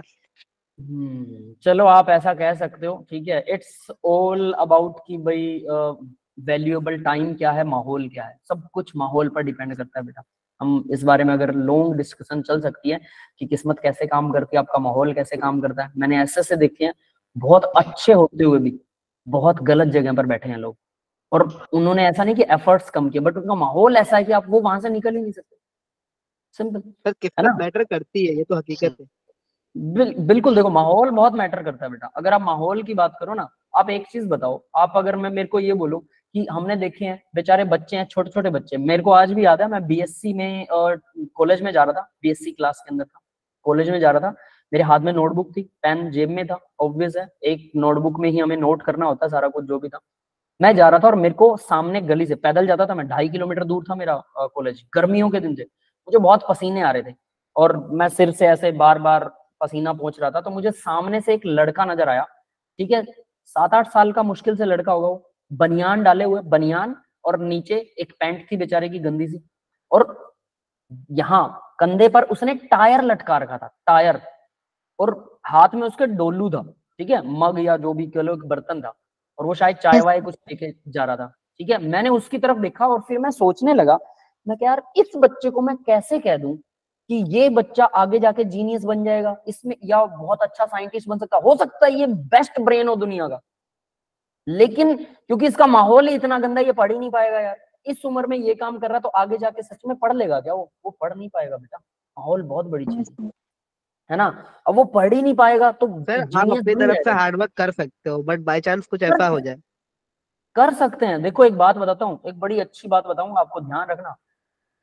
चलो आप ऐसा कह सकते हो, ठीक है। इट्स ऑल अबाउट कि भाई वैल्यूएबल टाइम क्या है, माहौल क्या है, सब कुछ माहौल पर डिपेंड करता है बेटा। हम इस बारे में अगर लॉन्ग डिस्कशन चल सकती है कि किस्मत कैसे काम करती है, आपका माहौल कैसे काम करता है। मैंने ऐसे देखे हैं बहुत अच्छे होते हुए भी बहुत गलत जगह पर बैठे हैं लोग, और उन्होंने ऐसा नहीं कि एफर्ट्स कम किए, बट उनका माहौल ऐसा है कि आप वो वहां से निकल ही नहीं सकते। सिंपल सर है किस्मत ना। मैटर करती है, ये तो हकीकत है। बिल्कुल देखो माहौल बहुत मैटर करता है बेटा। अगर आप माहौल की बात करो ना, आप एक चीज बताओ, आप अगर मैं मेरे को ये बोलूं कि हमने देखे हैं बेचारे बच्चे हैं, छोटे छोटे बच्चे, मेरे को आज भी याद है, मैं बीएससी में कॉलेज में जा रहा था, बीएससी क्लास के अंदर था, कॉलेज में जा रहा था, मेरे हाथ में नोटबुक थी, पेन जेब में था, ऑब्वियस है एक नोटबुक में ही हमें नोट करना होता है सारा कुछ जो भी था। मैं जा रहा था और मेरे को सामने गली से पैदल जाता था मैं, 2.5 किलोमीटर दूर था मेरा कॉलेज, गर्मियों के दिन थे, मुझे बहुत पसीने आ रहे थे और मैं सिर से ऐसे बार बार पसीना पहुंच रहा था, तो मुझे सामने से एक लड़का नजर आया, ठीक है, 7-8 साल का मुश्किल से लड़का होगा वो, बनियान डाले हुए, बनियान और नीचे एक पैंट थी बेचारे की गंदी सी, और यहाँ कंधे पर उसने टायर लटका रखा था, टायर, और हाथ में उसके डोलू था, ठीक है, मग या जो भी कह लो एक बर्तन था, और वो शायद चाय वाय कुछ लेके जा रहा था, ठीक है। मैंने उसकी तरफ देखा और फिर मैं सोचने लगा, मैं क्या यार इस बच्चे को मैं कैसे कह दूं कि ये बच्चा आगे जाके जीनियस बन जाएगा इसमें, या बहुत अच्छा साइंटिस्ट बन सकता, हो सकता है ये बेस्ट ब्रेन हो दुनिया का, लेकिन क्योंकि इसका माहौल ही इतना गंदा, ये पढ़ ही नहीं पाएगा यार। इस उम्र में ये काम कर रहा तो आगे जाके सच में पढ़ लेगा क्या? वो पढ़ नहीं पाएगा बेटा। माहौल बहुत बड़ी चीज है ना। अब वो पढ़ ही नहीं पाएगा तो सर आप जीनियस अपनी बन तरफ से जाएगा। हार्डवर्क कर सकते हो, बट बाय चांस कुछ ऐसा हो जाए। कर सकते हैं। देखो एक बात बताता हूँ, एक बड़ी अच्छी बात बताऊंगा आपको, ध्यान रखना।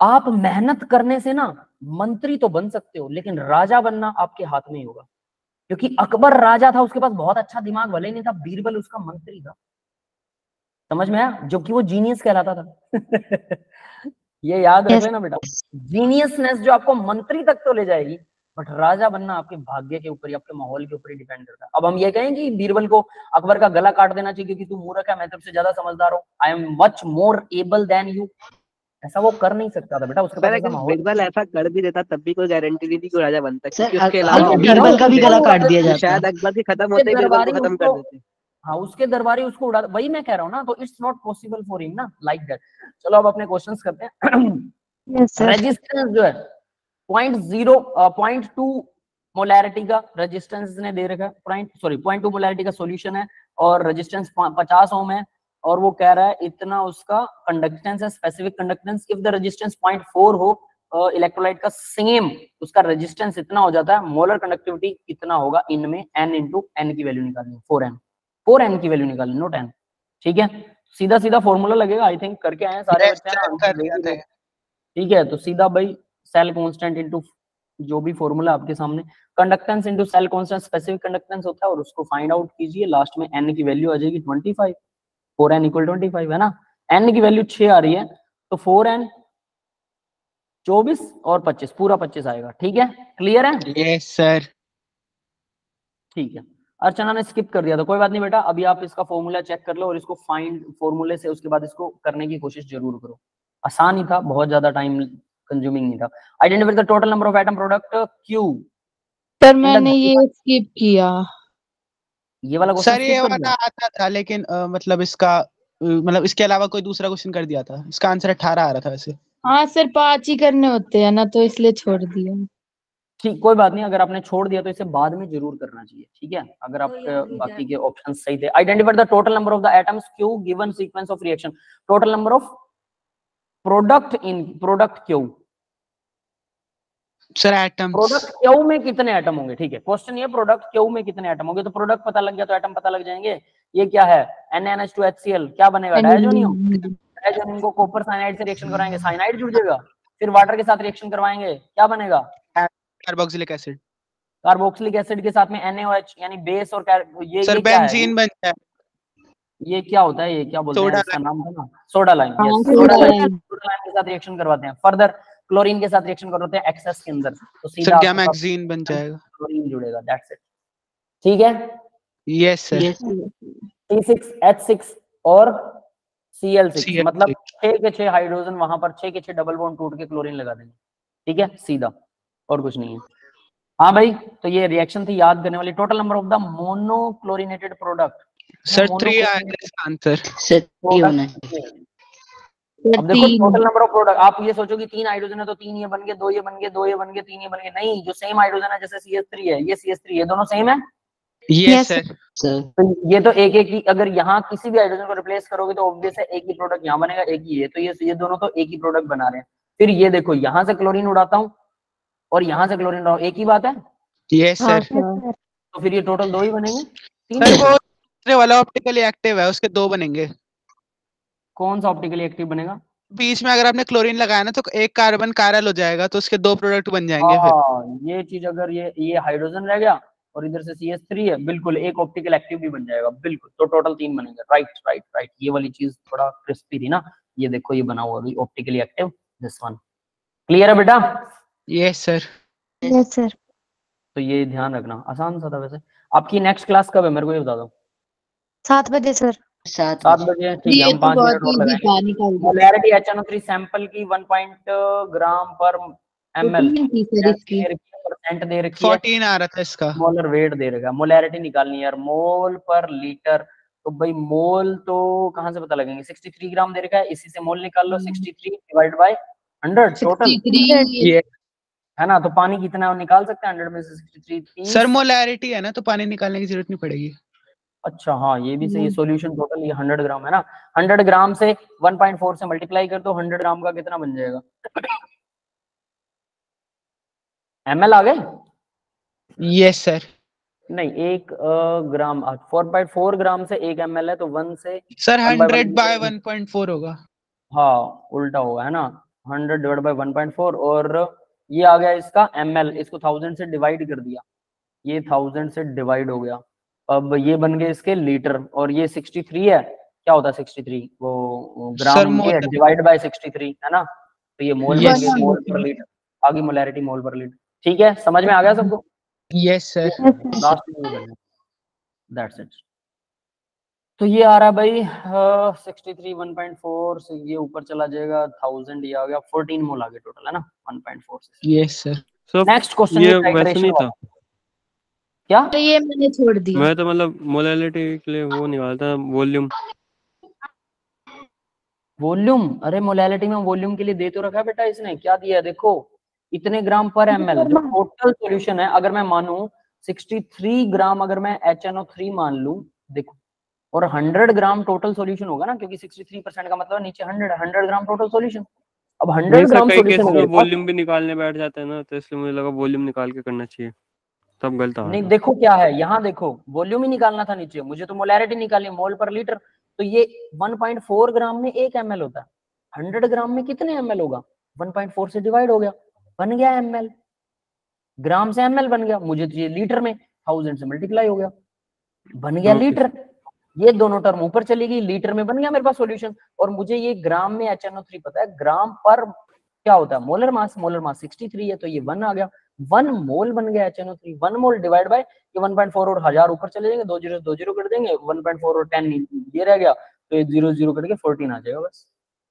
आप मेहनत करने से ना मंत्री तो बन सकते हो, लेकिन राजा बनना आपके हाथ में ही होगा। क्योंकि अकबर राजा था, उसके पास बहुत अच्छा दिमाग भले नहीं था, बीरबल उसका मंत्री था। समझ में आया? जो कि वो जीनियस कहलाता था। ये याद रख लेना बेटा, जीनियसनेस जो आपको मंत्री तक तो ले जाएगी, बट राजा बनना आपके भाग्य के ऊपर, आपके माहौल के ऊपर ही डिपेंड करता है। अब हम ये कहें कि बीरबल को अकबर का गला काट देना चाहिए क्योंकि तू मूर्ख है, मैं तुझसे ज्यादा समझदार हूँ, I am much more able than you, ऐसा वो कर नहीं सकता था बेटा, उसके पास ऐसा माहौल। बीरबल ऐसा कर भी देता तब भी कोई गारंटी नहीं थी कि वो राजा बनता, सर क्योंकि उसके अलावा बीरबल का भी गला काट दिया जाता। शायद अकबर के खत्म होते ही बीरबल को खत्म कर देते। हाँ, उसके दरबारी उसको उड़ा, वही मैं कह रहा हूँ ना, तो it's not possible for him ना लाइक दैट। चलो अब अपने क्वेश्चंस करते हैं। रेजिस्टेंस जो है 0.2 मोलैरिटी का रेजिस्टेंस ने दे रखा है, 0.2 मोलैरिटी का सॉल्यूशन है और रेजिस्टेंस 50 ओम है, और वो कह रहा है इतना उसका कंडक्टेंस है, specific conductance. If the resistance 0.4 हो इलेक्ट्रोलाइट का सेम, उसका रेजिस्टेंस इतना हो जाता है, मोलर कंडक्टिविटी कितना होगा इनमें, n इंटू n की वैल्यू निकालनी है, 4n की वैल्यू निकालनी, नोट n। ठीक है, सीधा सीधा फॉर्मूला लगेगा, आई थिंक करके आए हैं सारे बच्चे। ठीक है, तो सीधा भाई सेल कांस्टेंट इनटू जो भी फॉर्मूला आपके सामने, conductance into cell constant specific conductance होता है, और उसको फाइंड आउट कीजिए, लास्ट में n की वैल्यू आ जाएगी 25, 4n इक्वल 25 है ना, n की वैल्यू 6 आ रही है, तो 4n 24 और 25, पूरा 25 आएगा। ठीक है, क्लियर है? Yes sir. ठीक है, अर्चना ने स्किप कर दिया था, कोई बात नहीं बेटा, अभी आप इसका फॉर्मूला चेक कर लो और इसको फाइंड फॉर्मूले से उसके बाद इसको करने की कोशिश जरूर करो, आसान ही था, बहुत ज्यादा टाइम कंज्यूमिंग नहीं था। Identify the total number of atom product Q। Sir मैंने ये स्किप किया, ये वाला क्वेश्चन सर ये वाला आता था, लेकिन मतलब इसका मतलब इसके अलावा कोई दूसरा क्वेश्चन कर दिया था, इसका आंसर 18 आ रहा था वैसे। हाँ सर 5 ही करने होते हैं ना, तो इसलिए छोड़ दिया। ठीक, कोई बात नहीं, अगर आपने छोड़ दिया तो इसे बाद में जरूर करना चाहिए। ठीक है, अगर आपके बाकी के ऑप्शन सही थे। Identify the total number of the atoms Q given sequence of reaction, total number of product Q। Sir atoms, product Q में कितने एटम होंगे? ठीक है, क्वेश्चन ये प्रोडक्ट Q में कितने एटम होंगे, तो प्रोडक्ट पता लग गया तो एटम पता लग जाएंगे। ये क्या है, NaNH2HCl, क्या बनेगा? डायजोनियम। डायजोनियम को कॉपर साइनाइड से रिएक्शन कराएंगे, साइनाइड जुड़ जाएगा, फिर वाटर के साथ रिएक्शन करवाएंगे, क्या बनेगा? Carboxylic acid. कार्बोक्सिलिक एसिड के साथ में NaOH यानी बेस, और ये सर क्या है? बेंजीन बनता है। ये क्या होता है, ये क्या बोलते हैं, इसका नाम था ना, सोडा लाइम। हाँ, yes, soda soda lime. Lime के साथ रिएक्शन करवाते हैं, फर्दर क्लोरीन के साथ रिएक्शन करवाते हैं एक्सेस के अंदर, तो सर सीधा गैमाक्सीन बन जाएगा, क्लोरीन जुड़ेगा, दैट्स इट। ठीक है, यस सर। C6H6 और Cl6, Cl6 मतलब 6 के 6 हाइड्रोजन, वहां पर 6 के 6 डबल बॉन्ड टूट के क्लोरीन लगा देंगे। ठीक है, सीधा, और कुछ नहीं है। हाँ भाई, तो ये रिएक्शन थी याद करने वाली। Total number of the monochlorinated product, sir 3 आएगा इसका आंसर। सर 3 होना है। अब देखो टोटल नंबर ऑफ प्रोडक्ट, आप ये सोचो कि 3 हाइड्रोजन है तो 3 ये बन गए, 2 ये बन गए, 2 ये बन गए, 3 ये बन गए, नहीं, जो सेम हाइड्रोजन है, जैसे CH3 है, ये CH3, ये दोनों सेम है। Yes sir. तो ये तो एक एक ही, अगर यहाँ किसी भी हाइड्रोजन को रिप्लेस करोगे तो ऑब्वियस है एक ही प्रोडक्ट यहाँ बनेगा, एक ही है, तो ये दोनों तो एक ही प्रोडक्ट बना रहे हैं। फिर ये देखो, यहाँ से क्लोरीन उड़ाता हूँ और यहाँ से क्लोरीन उड़ाता हूँ, एक ही बात है। Yes sir. तो फिर ये टोटल 2 ही बनेंगे, 3 सर वो दूसरे वाला ऑप्टिकली एक्टिव है, उसके 2 बनेंगे। कौन सा ऑप्टिकली एक्टिव बनेगा? बीच में अगर आपने क्लोरीन लगाया ना तो एक कार्बन कायरल हो जाएगा, तो उसके 2 प्रोडक्ट बन जाएंगे फिर। ये चीज, अगर ये हाइड्रोजन रह गया और इधर से CH3 है, बिल्कुल एक ऑप्टिकल एक्टिव भी बन जाएगा, बिल्कुल, तो टोटल 3 बनेंगे। राइट राइट राइट, ये वाली चीज थोड़ा क्रिस्पी थी ना, ये देखो ये बना हुआ अभी optically active, this one. Clear है बेटा? Yes sir. Yes sir. तो ये ध्यान रखना, आसान सा था वैसे। आपकी नेक्स्ट क्लास कब है, मेरे को ये बता दो। 7 बजे सर। 7 बजे, ठीक है, हम 5 मिनट और लगाएंगे। मोलैरिटी HNO3 सैंपल की 1 ग्राम पर ml परसेंट दे रखी है, 14 आ रहा था इसका। मोलर वेट दे रखा है, मोलैरिटी निकालनी है यार, मोल पर लीटर। तो भाई मोल तो कहाँ से पता लगेंगे, 63 ग्राम दे रखा है, इसी से मोल निकाल लो, 63 डिवाइड बाय 100 टोटल, है ना। तो पानी कितना है निकाल सकते हैं 100 में से 63। सर मोलैरिटी है ना, तो पानी निकालने की जरूरत नहीं पड़ेगी। अच्छा हाँ, ये भी सही। सॉल्यूशन टोटल ये 100 ग्राम है ना, 100 ग्राम से 1.4 से मल्टीप्लाई कर दो, 100 ग्राम का कितना बन जाएगा? ml आ गए? Yes sir. नहीं, 1 ग्राम 4.4 ग्राम से 1 ml है, तो 1 से सर 100 बाय 1.4 होगा। हाँ, उल्टा होगा, है ना। 100 डिवाइड बाई 1.4 और ये आ गया इसका ml, इसको 1000 से डिवाइड कर दिया, ये 1000 से डिवाइड हो गया। अब ये बन गए इसके लीटर और ये 63 है, क्या होता है 63 वो सर ग्राम, ये मोल डिवाइड बाय 63 है ना, तो ये मोल बन यस गए, मोल पर लीटर आ गई, मोलैरिटी मोल पर लीटर। ठीक है, समझ में आ गया सबको? Yes sir. लास्ट में करना, दैट्स इट। तो ये आ रहा है भाई 63 1.4 से ये ऊपर चला जाएगा 1000, ये आ गया 14 मोल आ गया टोटल, है ना 1.4 से। Yes sir. सब नेक्स्ट क्वेश्चन ये ये वैसे टाइट्रेशन नहीं था, वाला। क्या? तो ये मैंने छोड़ दिया। मैं तो मतलब मोलैलिटी के लिए वो निकालता वॉल्यूम। वॉल्यूम? अरे मोलैलिटी में वॉल्यूम के लिए दे तो रखा है बेटा इसने, क्या दिया है देखो, इतने ग्राम पर ml जो टोटल सॉल्यूशन है। अगर मैं मानूं 63 ग्राम, अगर मैं HNO3 मान लूं, देखो, और 100 ग्राम टोटल सॉल्यूशन होगा ना, क्योंकि 63% का मतलब नीचे 100 ग्राम टोटल सॉल्यूशन। अब 100 ग्राम कई सॉल्यूशन केसेस में है, वॉल्यूम भी निकालने बैठ जाते हैं ना, तो इसलिए मुझे लगा वॉल्यूम निकाल के करना चाहिए, तब गलत आ नहीं रहा। देखो क्या है यहाँ, देखो वॉल्यूम ही निकालना था नीचे, मुझे तो मोलैरिटी निकालनी, मोल पर लीटर। तो ये 1.4 ग्राम में 1 ml होता है, 100 ग्राम में कितने ml होगा, 1.4 से डिवाइड हो गया, बन गया ml, ग्राम से ml बन गया, मुझे तो ये लीटर में 1000 से मल्टीप्लाई हो गया, बन गया ओके। लीटर। ये दोनों टर्म ऊपर चली गई, लीटर में बन गया मेरे पास सॉल्यूशन। और मुझे ये ग्राम में HNO3 पता है, ग्राम पर क्या होता है मोलर मास, मोलर मास 63 है, तो ये 1 आ गया, 1 मोल बन गया HNO3, 1 मोल डिवाइड बाय ये 1.4 और 1000 ऊपर चले जाएंगे, 2 जीरो 2 जीरो कर देंगे, 1.4 और 10 ये रह गया, तो ये 0 0 करके 14 आ जाएगा बस।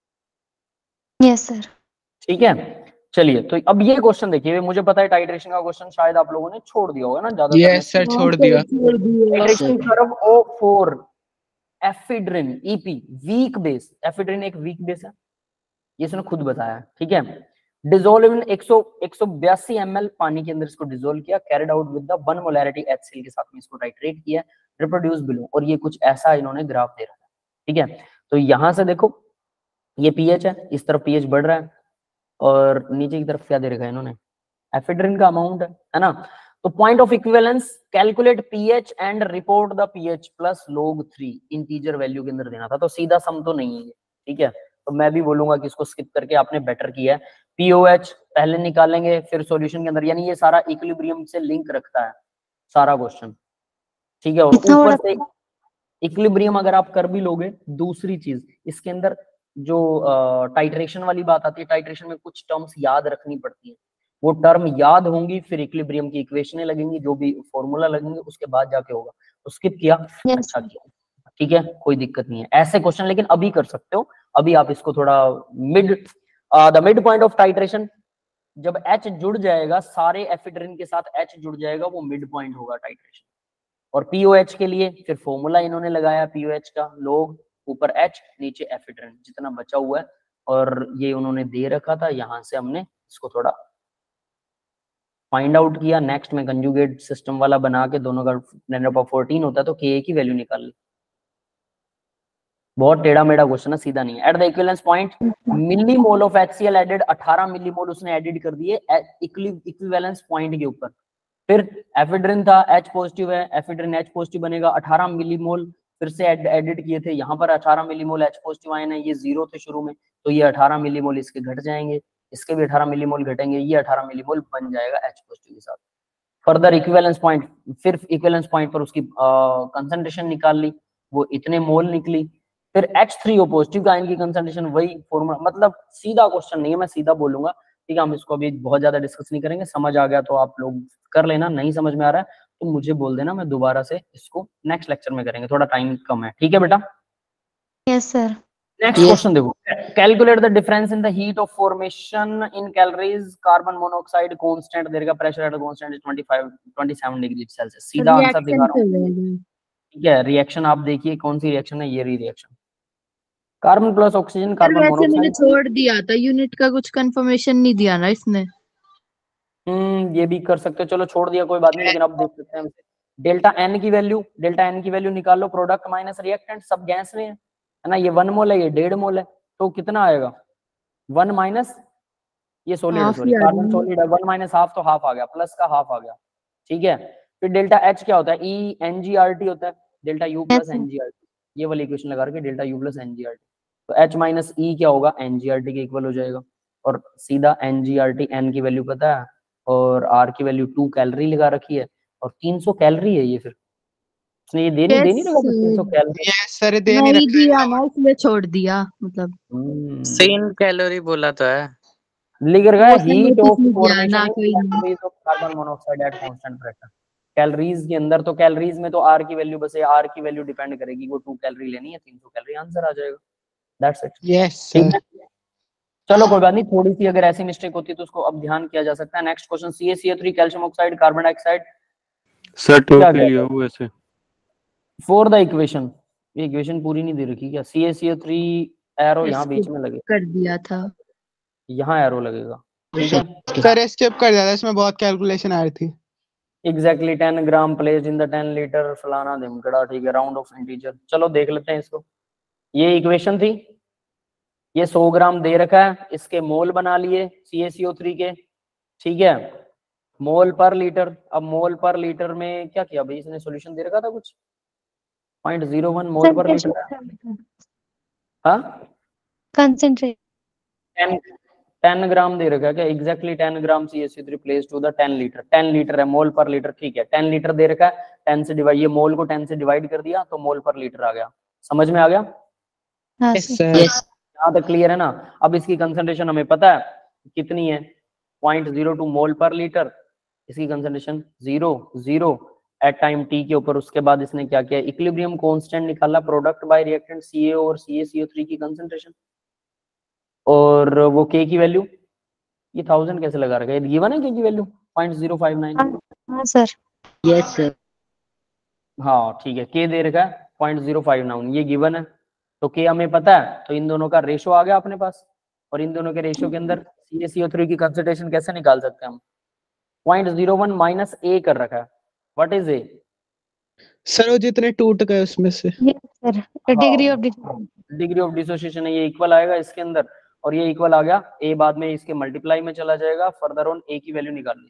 Yes sir. ठीक है, चलिए तो अब ये क्वेश्चन देखिए, मुझे पता है टाइट्रेशन का क्वेश्चन शायद आप लोगों ने छोड़ दिया होगा ना ज्यादातर। यस सर छोड़ दिया। Titration curve O4 ephedrine EP weak base, ephedrine एक वीक बेस है, ये इसने खुद बताया। ठीक है, डिसोल्व इन 182 ml पानी के अंदर इसको डिसोल्व किया, carried out with the 1 molarity HCl के साथ में इसको टाइट्रेट किया, रिप्रोड्यूस बिलो, और ये कुछ ऐसा इन्होंने ग्राफ दे रखा है। ठीक है, तो यहां से देखो ये pH है, इस तरफ pH बढ़ रहा है, और नीचे की तरफ क्या दे रखा है इन्होंने, एफिड्रिन का अमाउंट है ना। तो point of equivalence, calculate pH and report the pH plus log 3 integer value के अंदर देना था, तो सीधा सम तो नहीं है। ठीक है, तो मैं भी बोलूंगा कि इसको स्किप करके आपने बेटर किया है। POH पहले निकालेंगे फिर सॉल्यूशन के अंदर, यानी ये सारा इक्विलिब्रियम से लिंक रखता है सारा क्वेश्चन। ठीक है, और ऊपर से इक्विलिब्रियम अगर आप कर भी लोगे, दूसरी चीज इसके अंदर जो टाइट्रेशन वाली बात आती है, टाइट्रेशन में कुछ टर्म्स याद रखनी पड़ती है, वो टर्म याद होंगी, फिर इक्विलिब्रियम की इक्वेशनें लगेंगी, जो भी फॉर्मूला लगेंगे उसके बाद जाके होगा। तो स्किप किया, अच्छा किया, ठीक है, कोई दिक्कत नहीं है। ऐसे क्वेश्चन लेकिन अभी कर सकते हो, अभी आप इसको थोड़ा the mid point of titration, जब H जुड़ जाएगा सारे एफिड्रिन के साथ H जुड़ जाएगा, वो मिड पॉइंट होगा टाइट्रेशन। और POH के लिए फिर फॉर्मूला इन्होंने लगाया POH का, लोग ऊपर H नीचे एफिड्रिन जितना बचा हुआ है, और ये उन्होंने दे रखा था, यहां से हमने इसको थोड़ा फाइंड आउट किया। नेक्स्ट में कंजुगेट सिस्टम वाला बना के दोनों का 14 होता है, तो Ka की वैल्यू निकाल ली। बहुत टेढ़ा मेढ़ा क्वेश्चन है, सीधा नहीं है। At the equivalence point millimole of HCl added, 18 millimole उसने एडिड कर दिए इक्विवेलेंस पॉइंट के ऊपर। फिर एफिड्रिन था, H पॉजिटिव है, एफिड्रिन H पॉजिटिव बनेगा, 18 मिलीमोल फिर से एडिड किए थे, यहाँ पर 18 मिलीमोल H पॉजिटिव आए हैं, ये 0 थे शुरू में, तो ये 18 मिलीमोल इसके घट जाएंगे, इसके भी 18 मिलीमोल घटेंगे, ये 18 मिलीमोल बन जाएगा H पॉजिटिव के साथ। फर्दर इक्विवेलेंस पॉइंट, फिर इक्विवेलेंस पॉइंट पर उसकी कंसंट्रेशन निकाल ली, वो इतने मोल निकली। फिर H3O पॉजिटिव आयन की कंसंट्रेशन, वही फॉर्मूला, मतलब सीधा क्वेश्चन नहीं है, मैं सीधा बोलूंगा। ठीक है, हम इसको अभी बहुत ज्यादा डिस्कस नहीं करेंगे, समझ आ गया तो आप लोग कर लेना, नहीं समझ में आ रहा है तो मुझे बोल देना, मैं दोबारा से इसको नेक्स्ट लेक्चर में करेंगे, थोड़ा टाइम कम है। ठीक है बेटा, यस सर। नेक्स्ट क्वेश्चन देखो, calculate the difference in the heat of formation in calories, carbon monoxide constant there का, pressure at constant is 27 degree Celsius. सीधा आंसर दिखा रहा हूं, ठीक है। रिएक्शन आप देखिए कौन सी रिएक्शन है, ये reaction, carbon plus oxygen, carbon वैसे मैंने मोनोऑक्साइड। छोड़ दिया था, यूनिट का कुछ कंफर्मेशन नहीं दिया ना इसने। ये भी कर सकते हो, चलो छोड़ दिया कोई बात नहीं, लेकिन अब देख सकते हैं। डेल्टा एन की वैल्यू निकालो, प्रोडक्ट माइनस रिएक्टेंट, सब गैस में है ना, ये 1 मोल है, ये 1.5 मोल है, तो कितना आएगा 1 माइनस, ये सॉलिड है, सॉरी कार्बन सॉलिड है, 1 माइनस हाफ, तो हाफ आ गया, प्लस का हाफ आ गया। ठीक है, फिर डेल्टा एच क्या होता है, ENGRT होता है, डेल्टा यू प्लस NGRT, ये वाली इक्वेशन लगा रखे, डेल्टा यू प्लस NGRT, तो H माइनस E क्या होगा, NGRT के इक्वल हो जाएगा। और सीधा NGRT N की वैल्यू पता है और R की वैल्यू 2 कैलोरी लगा रखी है और 300 कैलोरी है ये, फिर उसने ये दे नहीं रखा 300 कैलोरी। यस सर, दे नहीं नहीं रखा दिया ना, इसलिए छोड़ दिया मतलब। सेम कैलोरी बोला तो है। लिख रखा है वो उसने हीट notice ऑफ नहीं किया फॉर्मेशन ना, ऑफ कोई नहीं। Calories of carbon monoxide at constant pressure. Calories के अंदर तो कैलोरीज में तो R की वैल्यू बस R की वैल्यू डिपेंड करेगी, वो 2 कैलोरी लेनी है, 300 कैलोरी आंसर आ जाएगा। That's it. यस ठीक सर। है, चलो कोई बात नहीं, थोड़ी सी अगर ऐसी मिस्टेक होती है तो उसको अब ध्यान किया जा सकता है। Next question, CaCO3 calcium oxide carbon dioxide sir 2 क्या के क्या लिए वो ऐसे फॉर द इक्वेशन, ये इक्वेशन पूरी नहीं दे रखी क्या? CaCO3 एरो यहाँ बीच में लगे, कर दिया था। यहाँ एरो लगेगा, ठीक है सर स्किप कर दिया था, इसमें बहुत कैलकुलेशन आ रही थी। Exactly 10 gram placed in the 10 litre फलाना धिमकड़ा, ठीक है, राउंड ऑफ इंटीजर। चलो देख लेते हैं इसको, ये इक्वेशन थी, ये 100 ग्राम दे रखा है, इसके मोल बना लिए CaCO3 के, ठीक है, मोल पर लीटर। अब मोल पर लीटर में क्या किया भाई, इसने सॉल्यूशन दे रखा था कुछ 0.01 मोल पर लीटर है। हाँ कंसेंट्रेट 10 10 ग्राम दे रखा है क्या? Exactly 10 gram CaCO3 place to the 10 litre, 10 litre है मोल पर लीटर, ठीक है, 10 लीटर दे रखा है, 10 से डिवाइड, ये मोल को 10 से डिवाइड कर दिया तो मोल पर लीटर आ गया। समझ में आ गया? हाँ यस सर। सर। यहाँ तक क्लियर है ना? अब इसकी कंसंट्रेशन हमें पता है कितनी है, 0.02 मोल पर लीटर, इसकी कंसंट्रेशन 0 एट टाइम t के ऊपर। उसके बाद इसने क्या किया, इक्विलिब्रियम कांस्टेंट निकाला, प्रोडक्ट बाय रिएक्टेंट CaO और CaCO3 की कंसंट्रेशन, और वो k की वैल्यू, ये 1000 कैसे लगा रखा है, ये गिवन है k की वैल्यू 0.059। हाँ सर। Yes sir. हाँ ठीक है, k दे रखा है 0.059, ये गिवन है, तो k हमें पता है, तो इन दोनों का रेशो आ गया अपने पास, और इन दोनों के रेशो के अंदर CaCO3 की कंसंट्रेशन कैसे निकाल सकते हैं हम, 0.01 माइनस a कर रखा है, व्हाट इज a? सर वो जितने टूट गए उसमें से। Yes sir, degree of degree of dissociation है, ये इक्वल आएगा इसके अंदर, और ये इक्वल आ गया a, बाद में इसके मल्टीप्लाई में चला जाएगा, फर्दर ऑन a की वैल्यू निकालनी।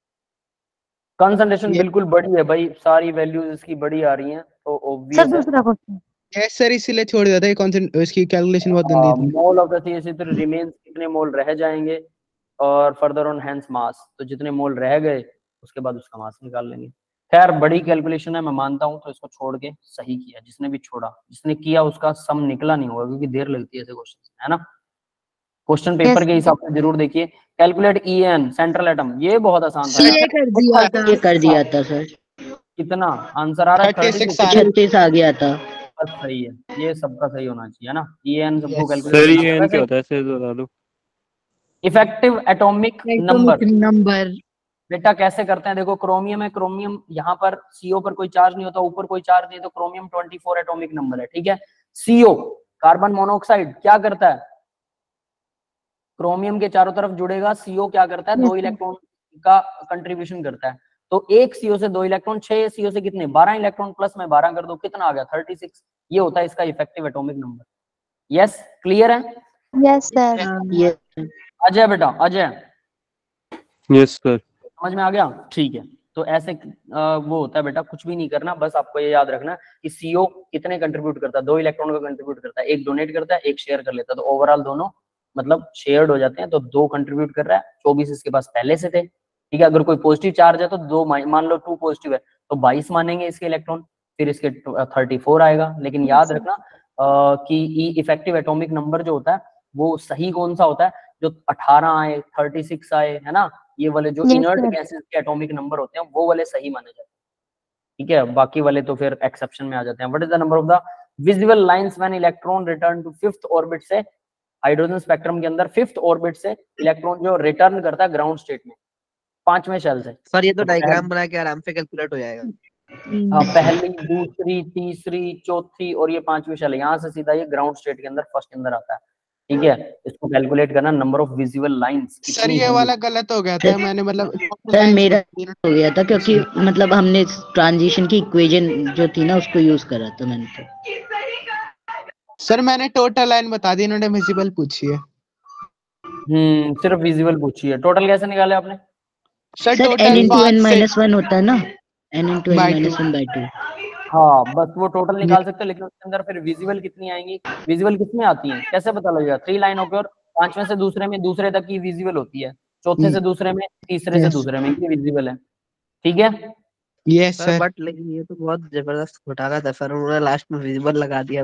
कंसंट्रेशन बिल्कुल बड़ी है भाई, सारी वैल्यूज इसकी बड़ी आ रही हैं, तो ऑब्वियस है। दूसरा क्वेश्चन। यस सर, इसीलिए छोड़ दिया था, ये इसकी कैलकुलेशन बहुत गंदी थी। Mole of the CaCO3 remains, कितने मोल रह जाएंगे, और फर्दर ऑन हैंस मास, तो जितने मोल रह गए उसके बाद उसका मास निकाल लेंगे। खैर बड़ी कैलकुलेशन है, मैं मानता हूं, तो इसको छोड़ के सही किया, जिसने भी छोड़ा, जिसने किया उसका सम निकला नहीं होगा, क्योंकि देर लगती है ऐसे क्वेश्चन, है ना? क्वेश्चन पेपर के हिसाब से जरूर देखिए। कैलकुलेट EN सेंट्रल एटम, ये बहुत आसान था, ये कर दिया था। ये कर दिया था सर। कितना आंसर आ रहा है? 36 36 आ गया था। बस सही है, ये सबका सही होना चाहिए, है ना? EN सबको Yes. कैलकुलेट सर ये एन क्या होता है, ऐसे बता दो। Effective atomic number. नंबर बेटा कैसे करते हैं, देखो क्रोमियम है, क्रोमियम यहाँ पर CO पर कोई चार्ज नहीं होता, ऊपर कोई चार्ज नहीं, तो क्रोमियम 24 एटॉमिक नंबर है, ठीक है। CO कार्बन मोनोऑक्साइड क्या करता है, क्रोमियम के चारों तरफ जुड़ेगा, CO क्या करता है, 2 इलेक्ट्रॉन का कंट्रीब्यूशन करता है, तो एक CO से 2 इलेक्ट्रॉन, 6 CO से कितने, 12 इलेक्ट्रॉन, प्लस में 12 कर दो, कितना आ गया, 36। ये होता है इसका effective atomic number. Yes clear है? Yes sir. ये अजय बेटा, अजय यस सर। समझ में आ गया? ठीक है, तो ऐसे वो होता है बेटा, कुछ भी नहीं करना, बस आपको ये याद रखना कि CO कितने कंट्रीब्यूट करता है, 2 इलेक्ट्रॉन का कंट्रीब्यूट करता है, एक डोनेट करता है, एक शेयर कर लेता है, तो ओवरऑल दोनों मतलब शेयर्ड हो जाते हैं, तो 2 कंट्रीब्यूट कर रहा है, 24 इसके पास पहले से थे, ठीक है। अगर कोई पॉजिटिव चार्ज है तो 2, मान लो 2 पॉजिटिव है तो 22 मानेंगे इसके इलेक्ट्रॉन, फिर इसके 34 आएगा। लेकिन याद रखना कि इफेक्टिव एटॉमिक नंबर जो होता है वो सही कौन सा होता है, जो 18 आए, 36 आए, है ना, ये वाले जो इनर्ट गैसेस के एटॉमिक नंबर होते हैं वो वाले सही माने जाते हैं, ठीक है। बाकी वाले तो फिर एक्सेप्शन में आ जाते हैं। What is the number of the visible lines when electron return to 5th orbit से, हाइड्रोजन स्पेक्ट्रम के अंदर 5th ऑर्बिट से इलेक्ट्रॉन जो रिटर्न करता है ग्राउंड स्टेट में 5वें शेल से। सर ये तो डायग्राम बना के आराम से कैलकुलेट हो जाएगा। हाँ, पहली, दूसरी, तीसरी, चौथी और ये 5वीं शेल, यहाँ से सीधा ये ग्राउंड स्टेट के अंदर फर्स्ट अंदर आता है, ठीक है। इसको कैलकुलेट करना, number of visible lines. Sir ये वाला गलत हो गया था, मैंने मतलब सर मेरा हो गया था, क्योंकि मतलब हमने ट्रांजिशन की इक्वेशन जो थी ना उसको यूज करा था मैंने तो। सर मैंने टोटल लाइन बता दी, इन्होंने विजिबल पूछी है। सिर्फ विजिबल पूछी है, टोटल कैसे निकाले आपने? Sir n total into n minus 1 होता है ना, n into n By minus 1 by 2। हाँ, बस वो टोटल निकाल सकते हैं, लेकिन उसके अंदर फिर विजिबल कितनी आएंगी, विजिबल कितनी आती हैं, कैसे पता लगेगा? 3 लाइन ऑफ योर पांचवें से दूसरे में दूसरे तक की विजिबल होती है, चौथे से दूसरे में, तीसरे से दूसरे में की विजिबल है। ठीक है यस सर सर। बट लेकिन ये तो बहुत जबरदस्त घोटाला था सर, उन्होंने लास्ट में विजिबल लगा दिया।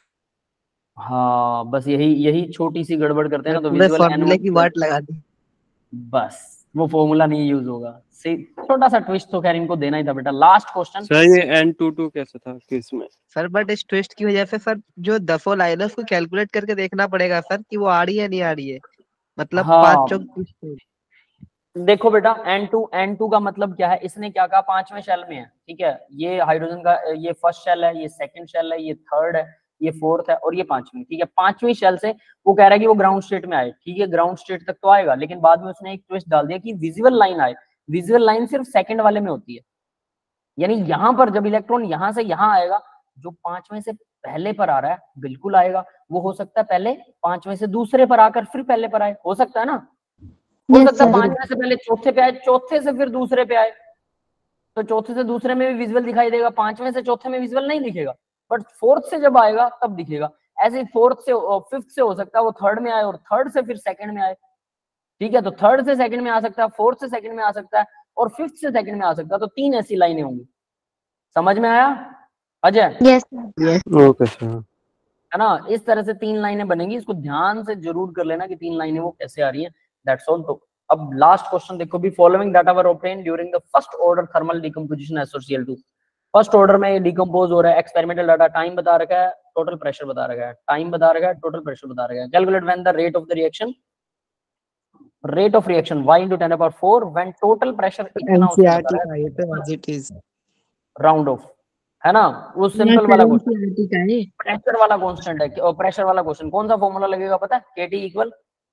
हाँ बस यही छोटी सी गड़बड़ करते हैं ना, तो पूरे विजुअल फॉर्मूले की वाट लगा दी। बस वो फॉर्मूला नहीं यूज होगा। छोटा सा ट्विस्ट तो खैर इनको देना ही था बेटा। लास्ट क्वेश्चन सर ये n22 कैसे था किस में? सर बट इस ट्विस्ट की वजह से सर जो दफो लाइन है उसको कैलकुलेट करके देखना पड़ेगा सर कि वो आ रही है नहीं आ रही है, मतलब हाँ 5 चौक ट्विस्ट। देखो बेटा N2 का मतलब क्या है, इसने क्या कहा, पांचवें शेल में है, ठीक है, ये हाइड्रोजन का ये फर्स्ट शेल है, ये सेकंड शेल है, ये थर्ड है, ये फोर्थ है और ये पांचवी, ठीक है। पांचवी शेल से वो कह रहा है कि वो ग्राउंड स्टेट में आए, ठीक है, ग्राउंड स्टेट तक तो आएगा, लेकिन बाद में उसने एक ट्विस्ट डाल दिया कि विजुअल लाइन आए। विजुअल लाइन सिर्फ सेकंड वाले में होती है, यानी यहां पर जब इलेक्ट्रॉन यहां से यहां आएगा, जो पांचवें से पहले पर आ रहा है बिल्कुल आएगा, वो हो सकता है पहले पांचवें से दूसरे पर आकर फिर पहले पर आए, हो सकता है ना, हो Yes, सकता है sir. पांचवें से पहले चौथे पे आए, चौथे से फिर दूसरे पे आए, तो चौथे से दूसरे में भी विजुअल दिखाई देगा, पांचवें से चौथे में विजुअल नहीं दिखेगा, बट फोर्थ से जब आएगा तब दिखेगा। ऐसे फोर्थ से फिफ्थ से हो सकता है वो थर्ड में आए और थर्ड से फिर सेकंड में आए, ठीक है, तो थर्ड से सेकंड में आ सकता है, फोर्थ से सेकंड में आ सकता है और फिफ्थ से सेकंड में आ सकता है, तो तीन ऐसी लाइनें होंगी। समझ में आया Ajay? Yes, sir. Okay sir. है ना, इस तरह से तीन लाइनें बनेंगी, इसको ध्यान से जरूर कर लेना कि तीन लाइनें वो कैसे आ रही हैं, दैट्स ऑल। तो अब लास्ट क्वेश्चन देखो भी, following data were obtained during the first order thermal decomposition SOCl2। First order में ये डिकम्पोज हो रहा है, एक्सपेरिमेंटल डाटा, टाइम बता रखा है, टोटल प्रेशर बता रखा है, टाइम बता रखा है, टोटल प्रेशर बता रखा है। Calculate when the rate of the reaction, rate of reaction y into 10⁴ when total pressure इतना उसने बता रहा है, ये तो as it is round off, है ना, वो Yes, सिंपल sir, वाला क्वेश्चन, NCERT का है। प्रेशर वाला कांस्टेंट है और प्रेशर वाला क्वेश्चन कौन सा फॉर्मूला लगेगा पता है, kT इक्वल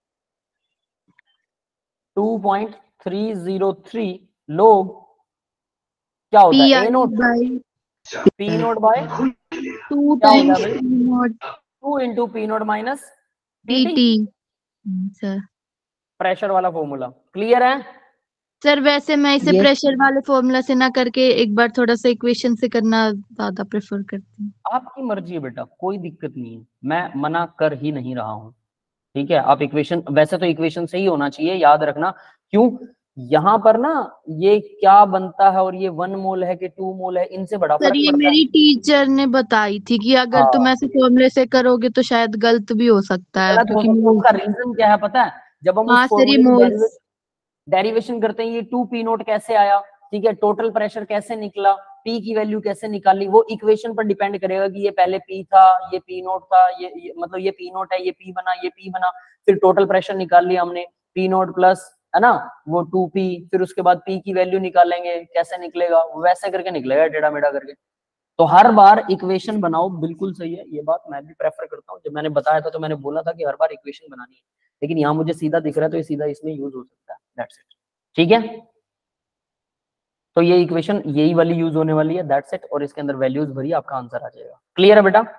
2.303 लोग क्या होता है, A nought P nought by क्या होता है भाई, 2 into P nought minus PT, sir pressure वाला फॉर्मूला। क्लियर है? सर वैसे मैं इसे Yes. प्रेशर वाले फॉर्मूला से ना करके एक बार थोड़ा सा इक्वेशन से करना ज्यादा प्रेफर करती हूँ। आपकी मर्जी है बेटा, कोई दिक्कत नहीं है, मैं मना कर ही नहीं रहा हूँ, ठीक है। आप इक्वेशन, वैसे तो इक्वेशन से ही होना चाहिए, याद रखना, क्यों, यहाँ पर ना ये क्या बनता है और ये 1 मोल है कि 2 मोल है, इनसे बड़ा सर फर्क ये पड़ता है। मेरी टीचर ने बताई थी कि अगर तुम ऐसे फॉर्मूले से करोगे तो शायद गलत भी हो सकता है, गलत हो क्योंकि सकता है, उसका रीजन क्या है पता है, जब हम हाँ उस सर, ये फॉर्मूले की मोल्स डेरिवेशन करते हैं, ये 2P नोट कैसे आया, ठीक है, टोटल प्रेशर कैसे निकला, P की वैल्यू कैसे निकाली, वो इक्वेशन पर डिपेंड करेगा कि ये पहले P था, ये P नोट था, ये मतलब ये P नोट है, ये P बना, ये P बना, फिर टोटल प्रेशर निकाल लिया हमने, P नोट प्लस, है ना, वो 2P, फिर उसके बाद P की वैल्यू निकालेंगे, कैसे निकलेगा, वैसे करके निकलेगा टेढ़ा मेढ़ा करके। तो हर बार इक्वेशन बनाओ, बिल्कुल सही है, ये बात मैं भी प्रेफर करता हूँ। जब मैंने बताया था तो मैंने बोला था कि हर बार इक्वेशन बनानी है, लेकिन यहाँ मुझे सीधा दिख रहा है तो ये सीधा इसमें यूज हो सकता है, दैट्स इट, ठीक है। तो ये इक्वेशन यही वाली यूज होने वाली है, दैट्स इट, और इसके अंदर वैल्यूज भरी, आपका आंसर आ जाएगा। क्लियर है बेटा?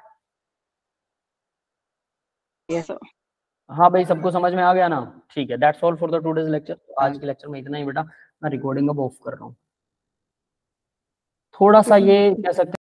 Yes. हाँ भाई, सबको समझ में आ गया ना? ठीक है, that's all for the today's lecture. आज के लेक्चर में इतना ही बेटा, मैं रिकॉर्डिंग अब ऑफ कर रहा हूँ। थोड़ा सा ये कह सकते